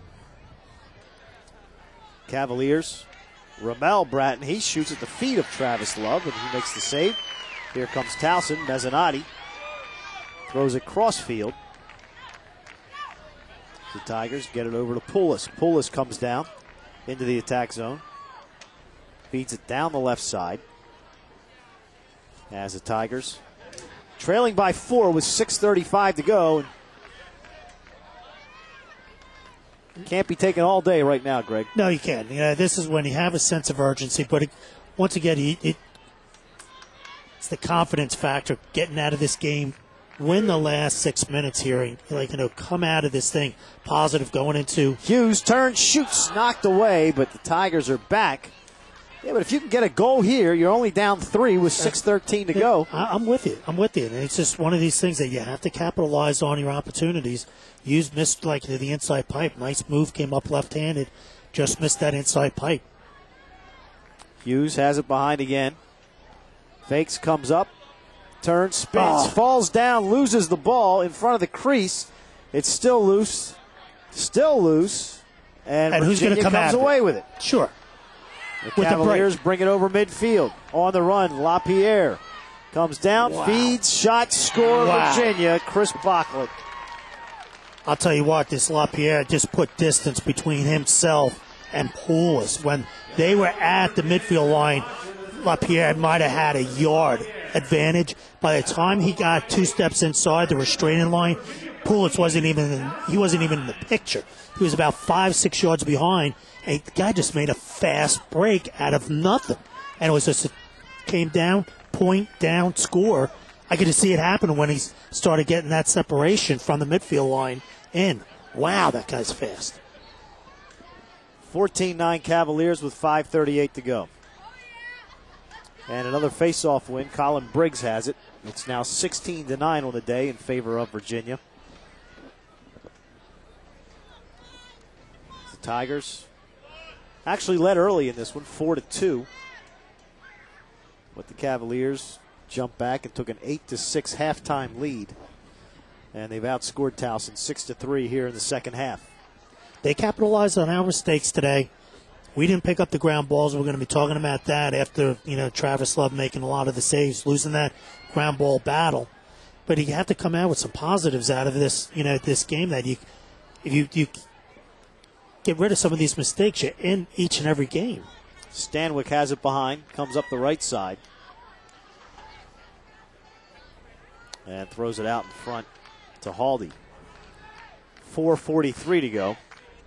Cavaliers. Ramel Bratton, he shoots at the feet of Travis Love, and he makes the save. Here comes Towson. Mezzanotte throws it crossfield. The Tigers get it over to Poulos. Poulos comes down into the attack zone. Feeds it down the left side. As the Tigers trailing by 4 with 6:35 to go. Can't be taken all day right now, Greg. No, you can't. This is when you have a sense of urgency, but once again, it's the confidence factor getting out of this game. Win the last 6 minutes here, and come out of this thing positive going into. Hughes turns, shoots, knocked away, but the Tigers are back. Yeah, but if you can get a goal here, you're only down 3 with 6:13 to go. I'm with you. And it's just one of these things that you have to capitalize on your opportunities. Hughes missed the inside pipe. Nice move, came up left-handed. Just missed that inside pipe. Hughes has it behind again. Fakes, comes up, turns, spins, falls down, loses the ball in front of the crease. It's still loose. And who's going to come comes away with it? Sure. The Cavaliers bring it over midfield. On the run, LaPierre comes down, feeds, shot, score, Virginia. Chris Bachlet. I'll tell you what, this LaPierre just put distance between himself and Poulos. When they were at the midfield line, LaPierre might have had a yard advantage. By the time he got 2 steps inside the restraining line, Poulos wasn't even in the picture. He was about 5-6 yards behind, and the guy just made a fast break out of nothing. And it was just came down, point down, score. I could just see it happen when he started getting that separation from the midfield line in. Wow, that guy's fast. 14-9 Cavaliers with 5:38 to go. And another face-off win. Colin Briggs has it. It's now 16-9 on the day in favor of Virginia. The Tigers actually led early in this one, 4-2. But the Cavaliers jumped back and took an 8-6 halftime lead. And they've outscored Towson 6-3 here in the second half. They capitalized on our mistakes today. We didn't pick up the ground balls. We're going to be talking about that after, Travis Love making a lot of the saves, losing that ground ball battle. But you have to come out with some positives out of this, this game that if you get rid of some of these mistakes, you're in each and every game. Stanwyck has it behind, comes up the right side. And throws it out in front to Haldy. 4:43 to go.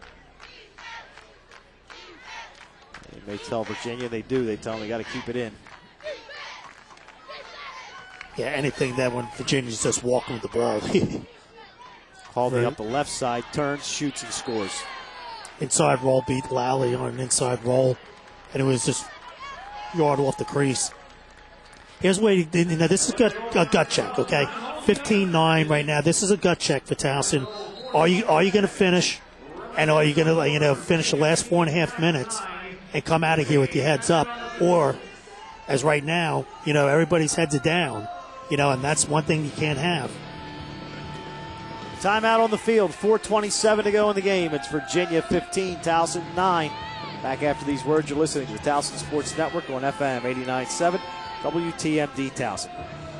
They may tell Virginia, they do. They tell them they got to keep it in. Yeah, anything that when Virginia's just walking with the ball. Haldy up the left side, turns, shoots, and scores. Inside roll beat Lally on an inside roll, and it was just yard off the crease. Here's where this is a gut check, okay? 15-9 right now. This is a gut check for Towson. Are you going to finish, and are you going to finish the last 4.5 minutes and come out of here with your heads up, or as right now, everybody's heads are down, and that's one thing you can't have. Timeout on the field, 4:27 to go in the game. It's Virginia 15, Towson 9. Back after these words, you're listening to the Towson Sports Network on FM 89.7, WTMD Towson.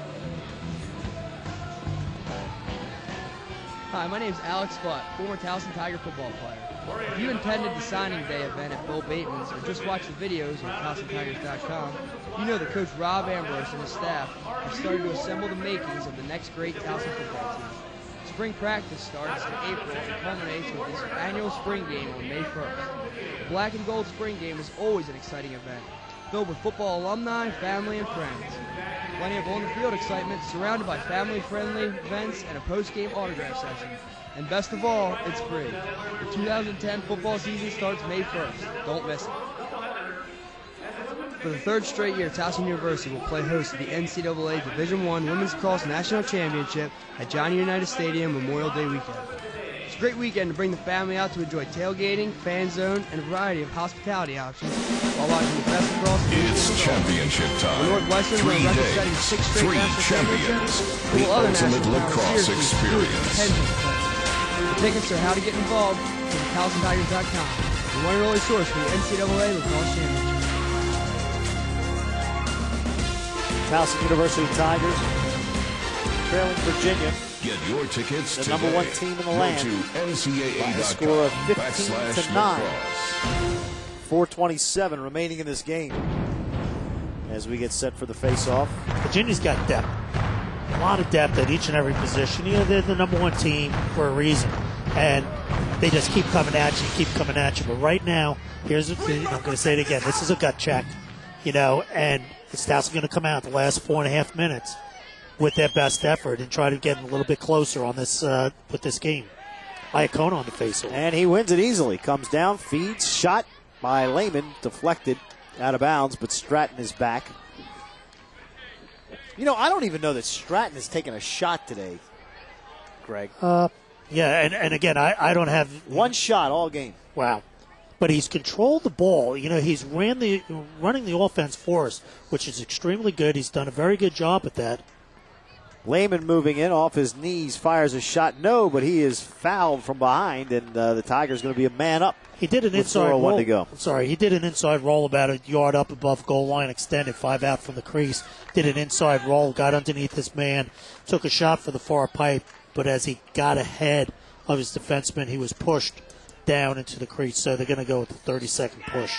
Hi, my name is Alex Butt, former Towson Tiger football player. If you attended the signing day event at Bill Bateman's or just watched the videos on TowsonTigers.com, you know that Coach Rob Ambrose and his staff have started to assemble the makings of the next great Towson football team. Spring practice starts in April and culminates with this annual spring game on May 1st. The Black and Gold Spring Game is always an exciting event, filled with football alumni, family, and friends. Plenty of on-the-field excitement surrounded by family-friendly events and a post-game autograph session. And best of all, it's free. The 2010 football season starts May 1st. Don't miss it. For the third straight year, Towson University will play host to the NCAA Division I Women's Lacrosse National Championship at Johnny Unitas Stadium Memorial Day weekend. It's a great weekend to bring the family out to enjoy tailgating, fan zone, and a variety of hospitality options while watching the best lacrosse. It's championship time. The Northwestern 3 will days, setting 6 straight 3 national champions, championships. the Other ultimate national lacrosse seriously experience. tens of players. The tickets are how to get involved from TowsonTigers.com, the one and only source for the NCAA Lacrosse Championship. Towson University Tigers trailing Virginia. Get your tickets the today. number 1 team in the land. Go to NCAA.com by a score of 15-9. 4:27 remaining in this game as we get set for the face-off. Virginia's got depth. A lot of depth at each and every position. They're the number 1 team for a reason. And they just keep coming at you, But right now, here's the thing. I'm going to say it again. This is a gut check, and it's Towson going to come out the last 4.5 minutes with their best effort and try to get a little bit closer on this with this game. Iacona on the face-off. And he wins it easily. Comes down, feeds, shot by Lehman, deflected out of bounds, but Stratton is back. I don't even know that Stratton has taken a shot today, Greg. Yeah, and again, I don't have... One shot all game. Wow. But he's controlled the ball. He's running the offense for us, which is extremely good. He's done a very good job at that. Lehman moving in off his knees, fires a shot. No, but he is fouled from behind, and the Tigers going to be a man up. He did an inside roll. To go. He did an inside roll about a yard up above goal line, extended 5 out from the crease. Did an inside roll, got underneath his man, took a shot for the far pipe, but as he got ahead of his defenseman, he was pushed down into the crease, so they're going to go with the 30-second push.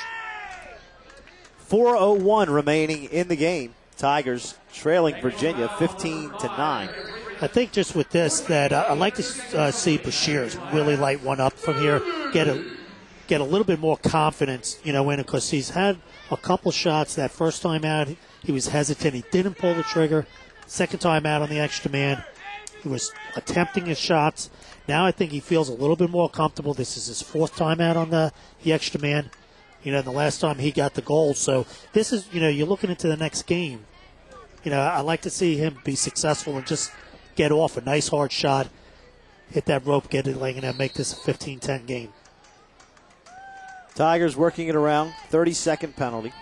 4:01 remaining in the game. Tigers trailing Virginia 15-9. I think just with this that I'd like to see Bashirs really light one up from here, get a little bit more confidence, in it, because he's had a couple shots. That first time out, he was hesitant. He didn't pull the trigger. Second time out on the extra man, he was attempting his shots. Now I think he feels a little bit more comfortable. This is his 4th time out on the extra man. The last time he got the goal. So this is, you're looking into the next game. I'd like to see him be successful and just get off a nice hard shot, hit that rope, get it laying, and make this a 15-10 game. Tigers working it around. 30-second penalty.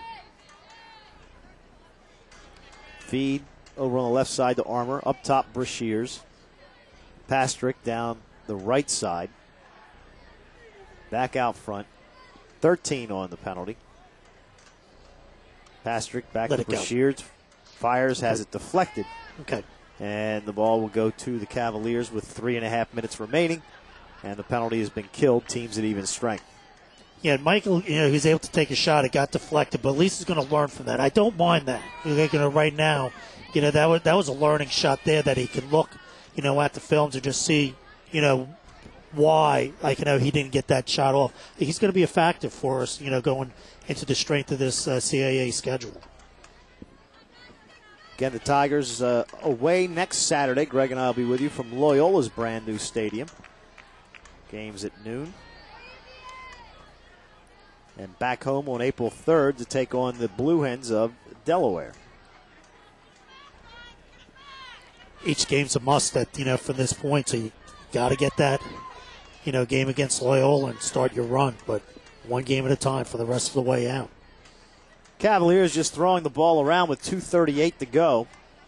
Feed over on the left side to Armour. Up top, Brashears. Pastrick down the right side. Back out front. 13 on the penalty. Pastrick back to Brashears. Fires, has it deflected. Okay. And the ball will go to the Cavaliers with 3.5 minutes remaining. And the penalty has been killed. Teams at even strength. Yeah, Michael, he was able to take a shot. It got deflected, but at least he's going to learn from that. I don't mind that. Right now, that was a learning shot there that he can look, at the films and just see, why, he didn't get that shot off. He's going to be a factor for us, going into the strength of this CAA schedule. Again, the Tigers away next Saturday. Greg and I will be with you from Loyola's brand new stadium. Games at noon. And back home on April 3rd to take on the Blue Hens of Delaware. each game's a must at, from this point. So you got to get that, game against Loyola and start your run. But one game at a time for the rest of the way out. Cavaliers just throwing the ball around with 2:38 to go.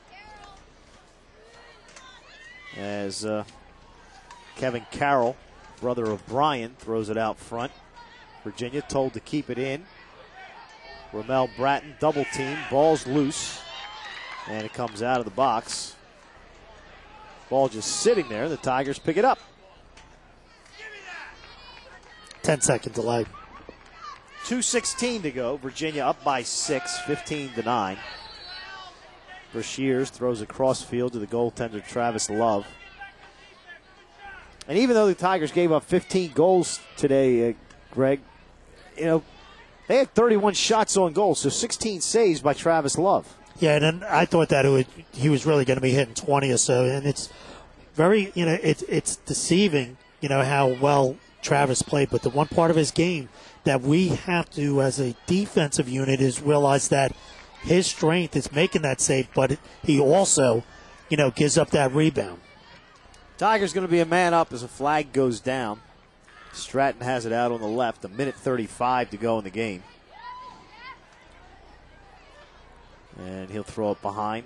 As Kevin Carroll, brother of Brian, throws it out front. Virginia told to keep it in. Ramel Bratton double team, ball's loose, and it comes out of the box. Ball just sitting there. The Tigers pick it up. 10-second delay. 2:16 to go. Virginia up by 6, 15-9. Brashears throws a crossfield to the goaltender Travis Love. And even though the Tigers gave up 15 goals today, Greg, they had 31 shots on goal, so 16 saves by Travis Love. Yeah, and I thought that he was really going to be hitting 20 or so, and it's very, it's deceiving, how well Travis played. But the one part of his game that we have to, as a defensive unit, is realize that his strength is making that save, but he also, gives up that rebound. Tigers going to be a man up as a flag goes down. Stratton has it out on the left, 1:35 to go in the game. And he'll throw it behind.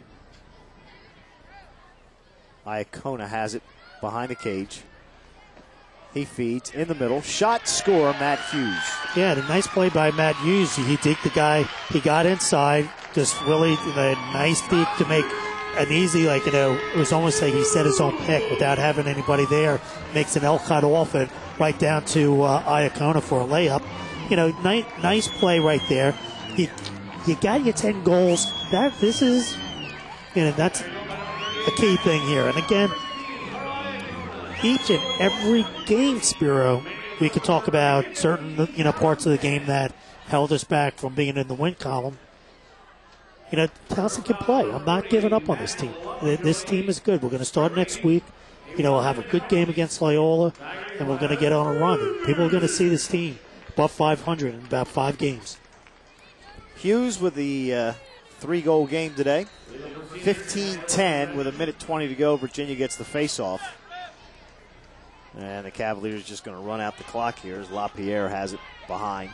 Iacona has it behind the cage. He feeds in the middle. Shot, score, Matt Hughes. Yeah, the nice play by Matt Hughes. He deked the guy. He got inside. Just really a nice deke to make an easy, it was almost like he set his own pick without having anybody there. Makes an L cut off it right down to Iacona for a layup. Nice play right there. You got your 10 goals. This is, that's a key thing here. And again, each and every game, Spiro, we could talk about certain, parts of the game that held us back from being in the win column. Towson can play. I'm not giving up on this team. This team is good. We're going to start next week. We'll have a good game against Loyola, and we're going to get on a run. And people are going to see this team above 500 in about 5 games. Hughes with the 3-goal game today. 15-10 with 1:20 to go. Virginia gets the face-off. And the Cavaliers just going to run out the clock here as LaPierre has it behind.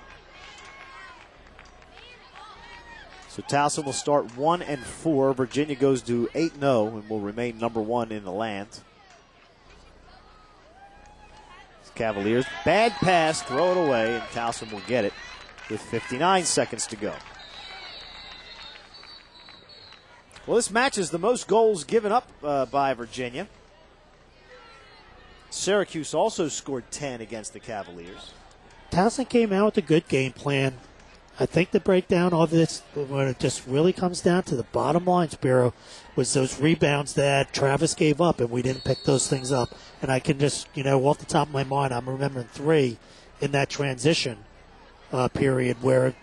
So Towson will start 1-4. Virginia goes to 8-0 and will remain number 1 in the land. Cavaliers, bad pass, throw it away, and Towson will get it with 59 seconds to go. Well, this matches the most goals given up by Virginia. Syracuse also scored 10 against the Cavaliers. Towson came out with a good game plan. I think the breakdown of this, when it just really comes down to the bottom line, Spiro, was those rebounds that Travis gave up, and we didn't pick those things up. And I can just, off the top of my mind, I'm remembering 3 in that transition period where,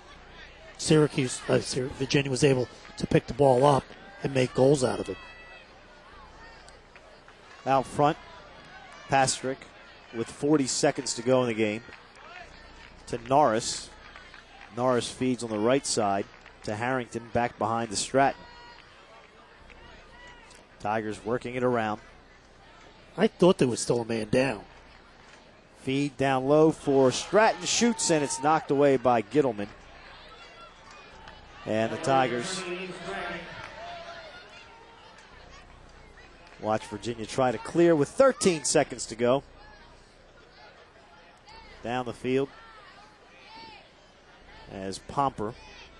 Virginia was able to pick the ball up and make goals out of it. Out front, Pastrick with 40 seconds to go in the game to Norris. Norris feeds on the right side to Harrington, back behind the Stratton. Tigers working it around. I thought there was still a man down. Feed down low for Stratton, shoots, and it's knocked away by Gittleman. And the Tigers watch Virginia try to clear with 13 seconds to go. Down the field as Pomper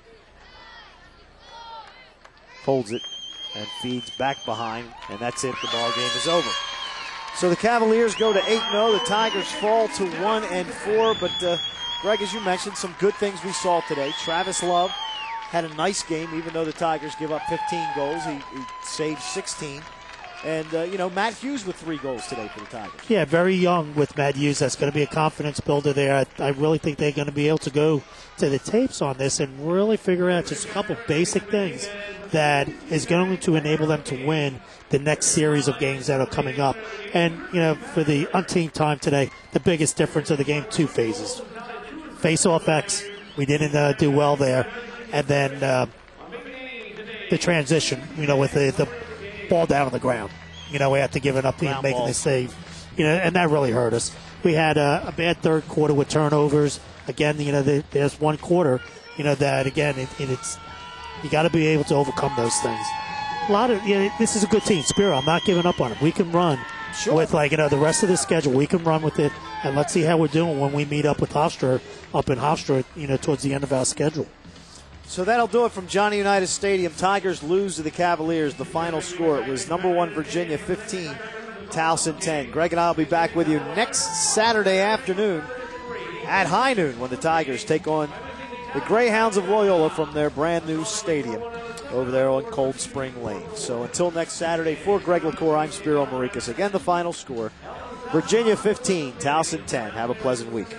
holds it and feeds back behind, and that's it. The ball game is over. So the Cavaliers go to 8-0. The Tigers fall to 1-4. But, Greg, as you mentioned, some good things we saw today. Travis Love had a nice game, even though the Tigers give up 15 goals. He saved 16. And, Matt Hughes with 3 goals today for the Tigers. Yeah, very young with Matt Hughes. That's going to be a confidence builder there. I really think they're going to be able to go to the tapes on this and really figure out just a couple basic things that is going to enable them to win the next series of games that are coming up. And, for the umpteenth time today, the biggest difference of the game, 2 phases. Face-off X, we didn't do well there. And then the transition, with the ball down on the ground. We had to give it up and making the save. And that really hurt us. We had a bad third quarter with turnovers. Again, there's one quarter, that again, it's you got to be able to overcome those things. A lot of this is a good team. Spiro, I'm not giving up on it. We can run with the rest of the schedule. We can run with it, and let's see how we're doing when we meet up with Hofstra up in Hofstra, towards the end of our schedule. So that'll do it from Johnny Unitas Stadium. Tigers lose to the Cavaliers. The final score, it was number 1 Virginia 15, Towson 10. Greg and I will be back with you next Saturday afternoon at high noon when the Tigers take on the Greyhounds of Loyola from their brand new stadium over there on Cold Spring Lane. So until next Saturday, for Greg LaCour, I'm Spiro Marikas. Again, the final score, Virginia 15, Towson 10. Have a pleasant week.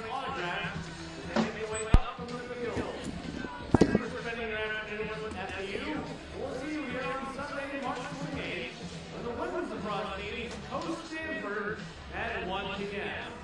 Coach Stanford at 1 p.m.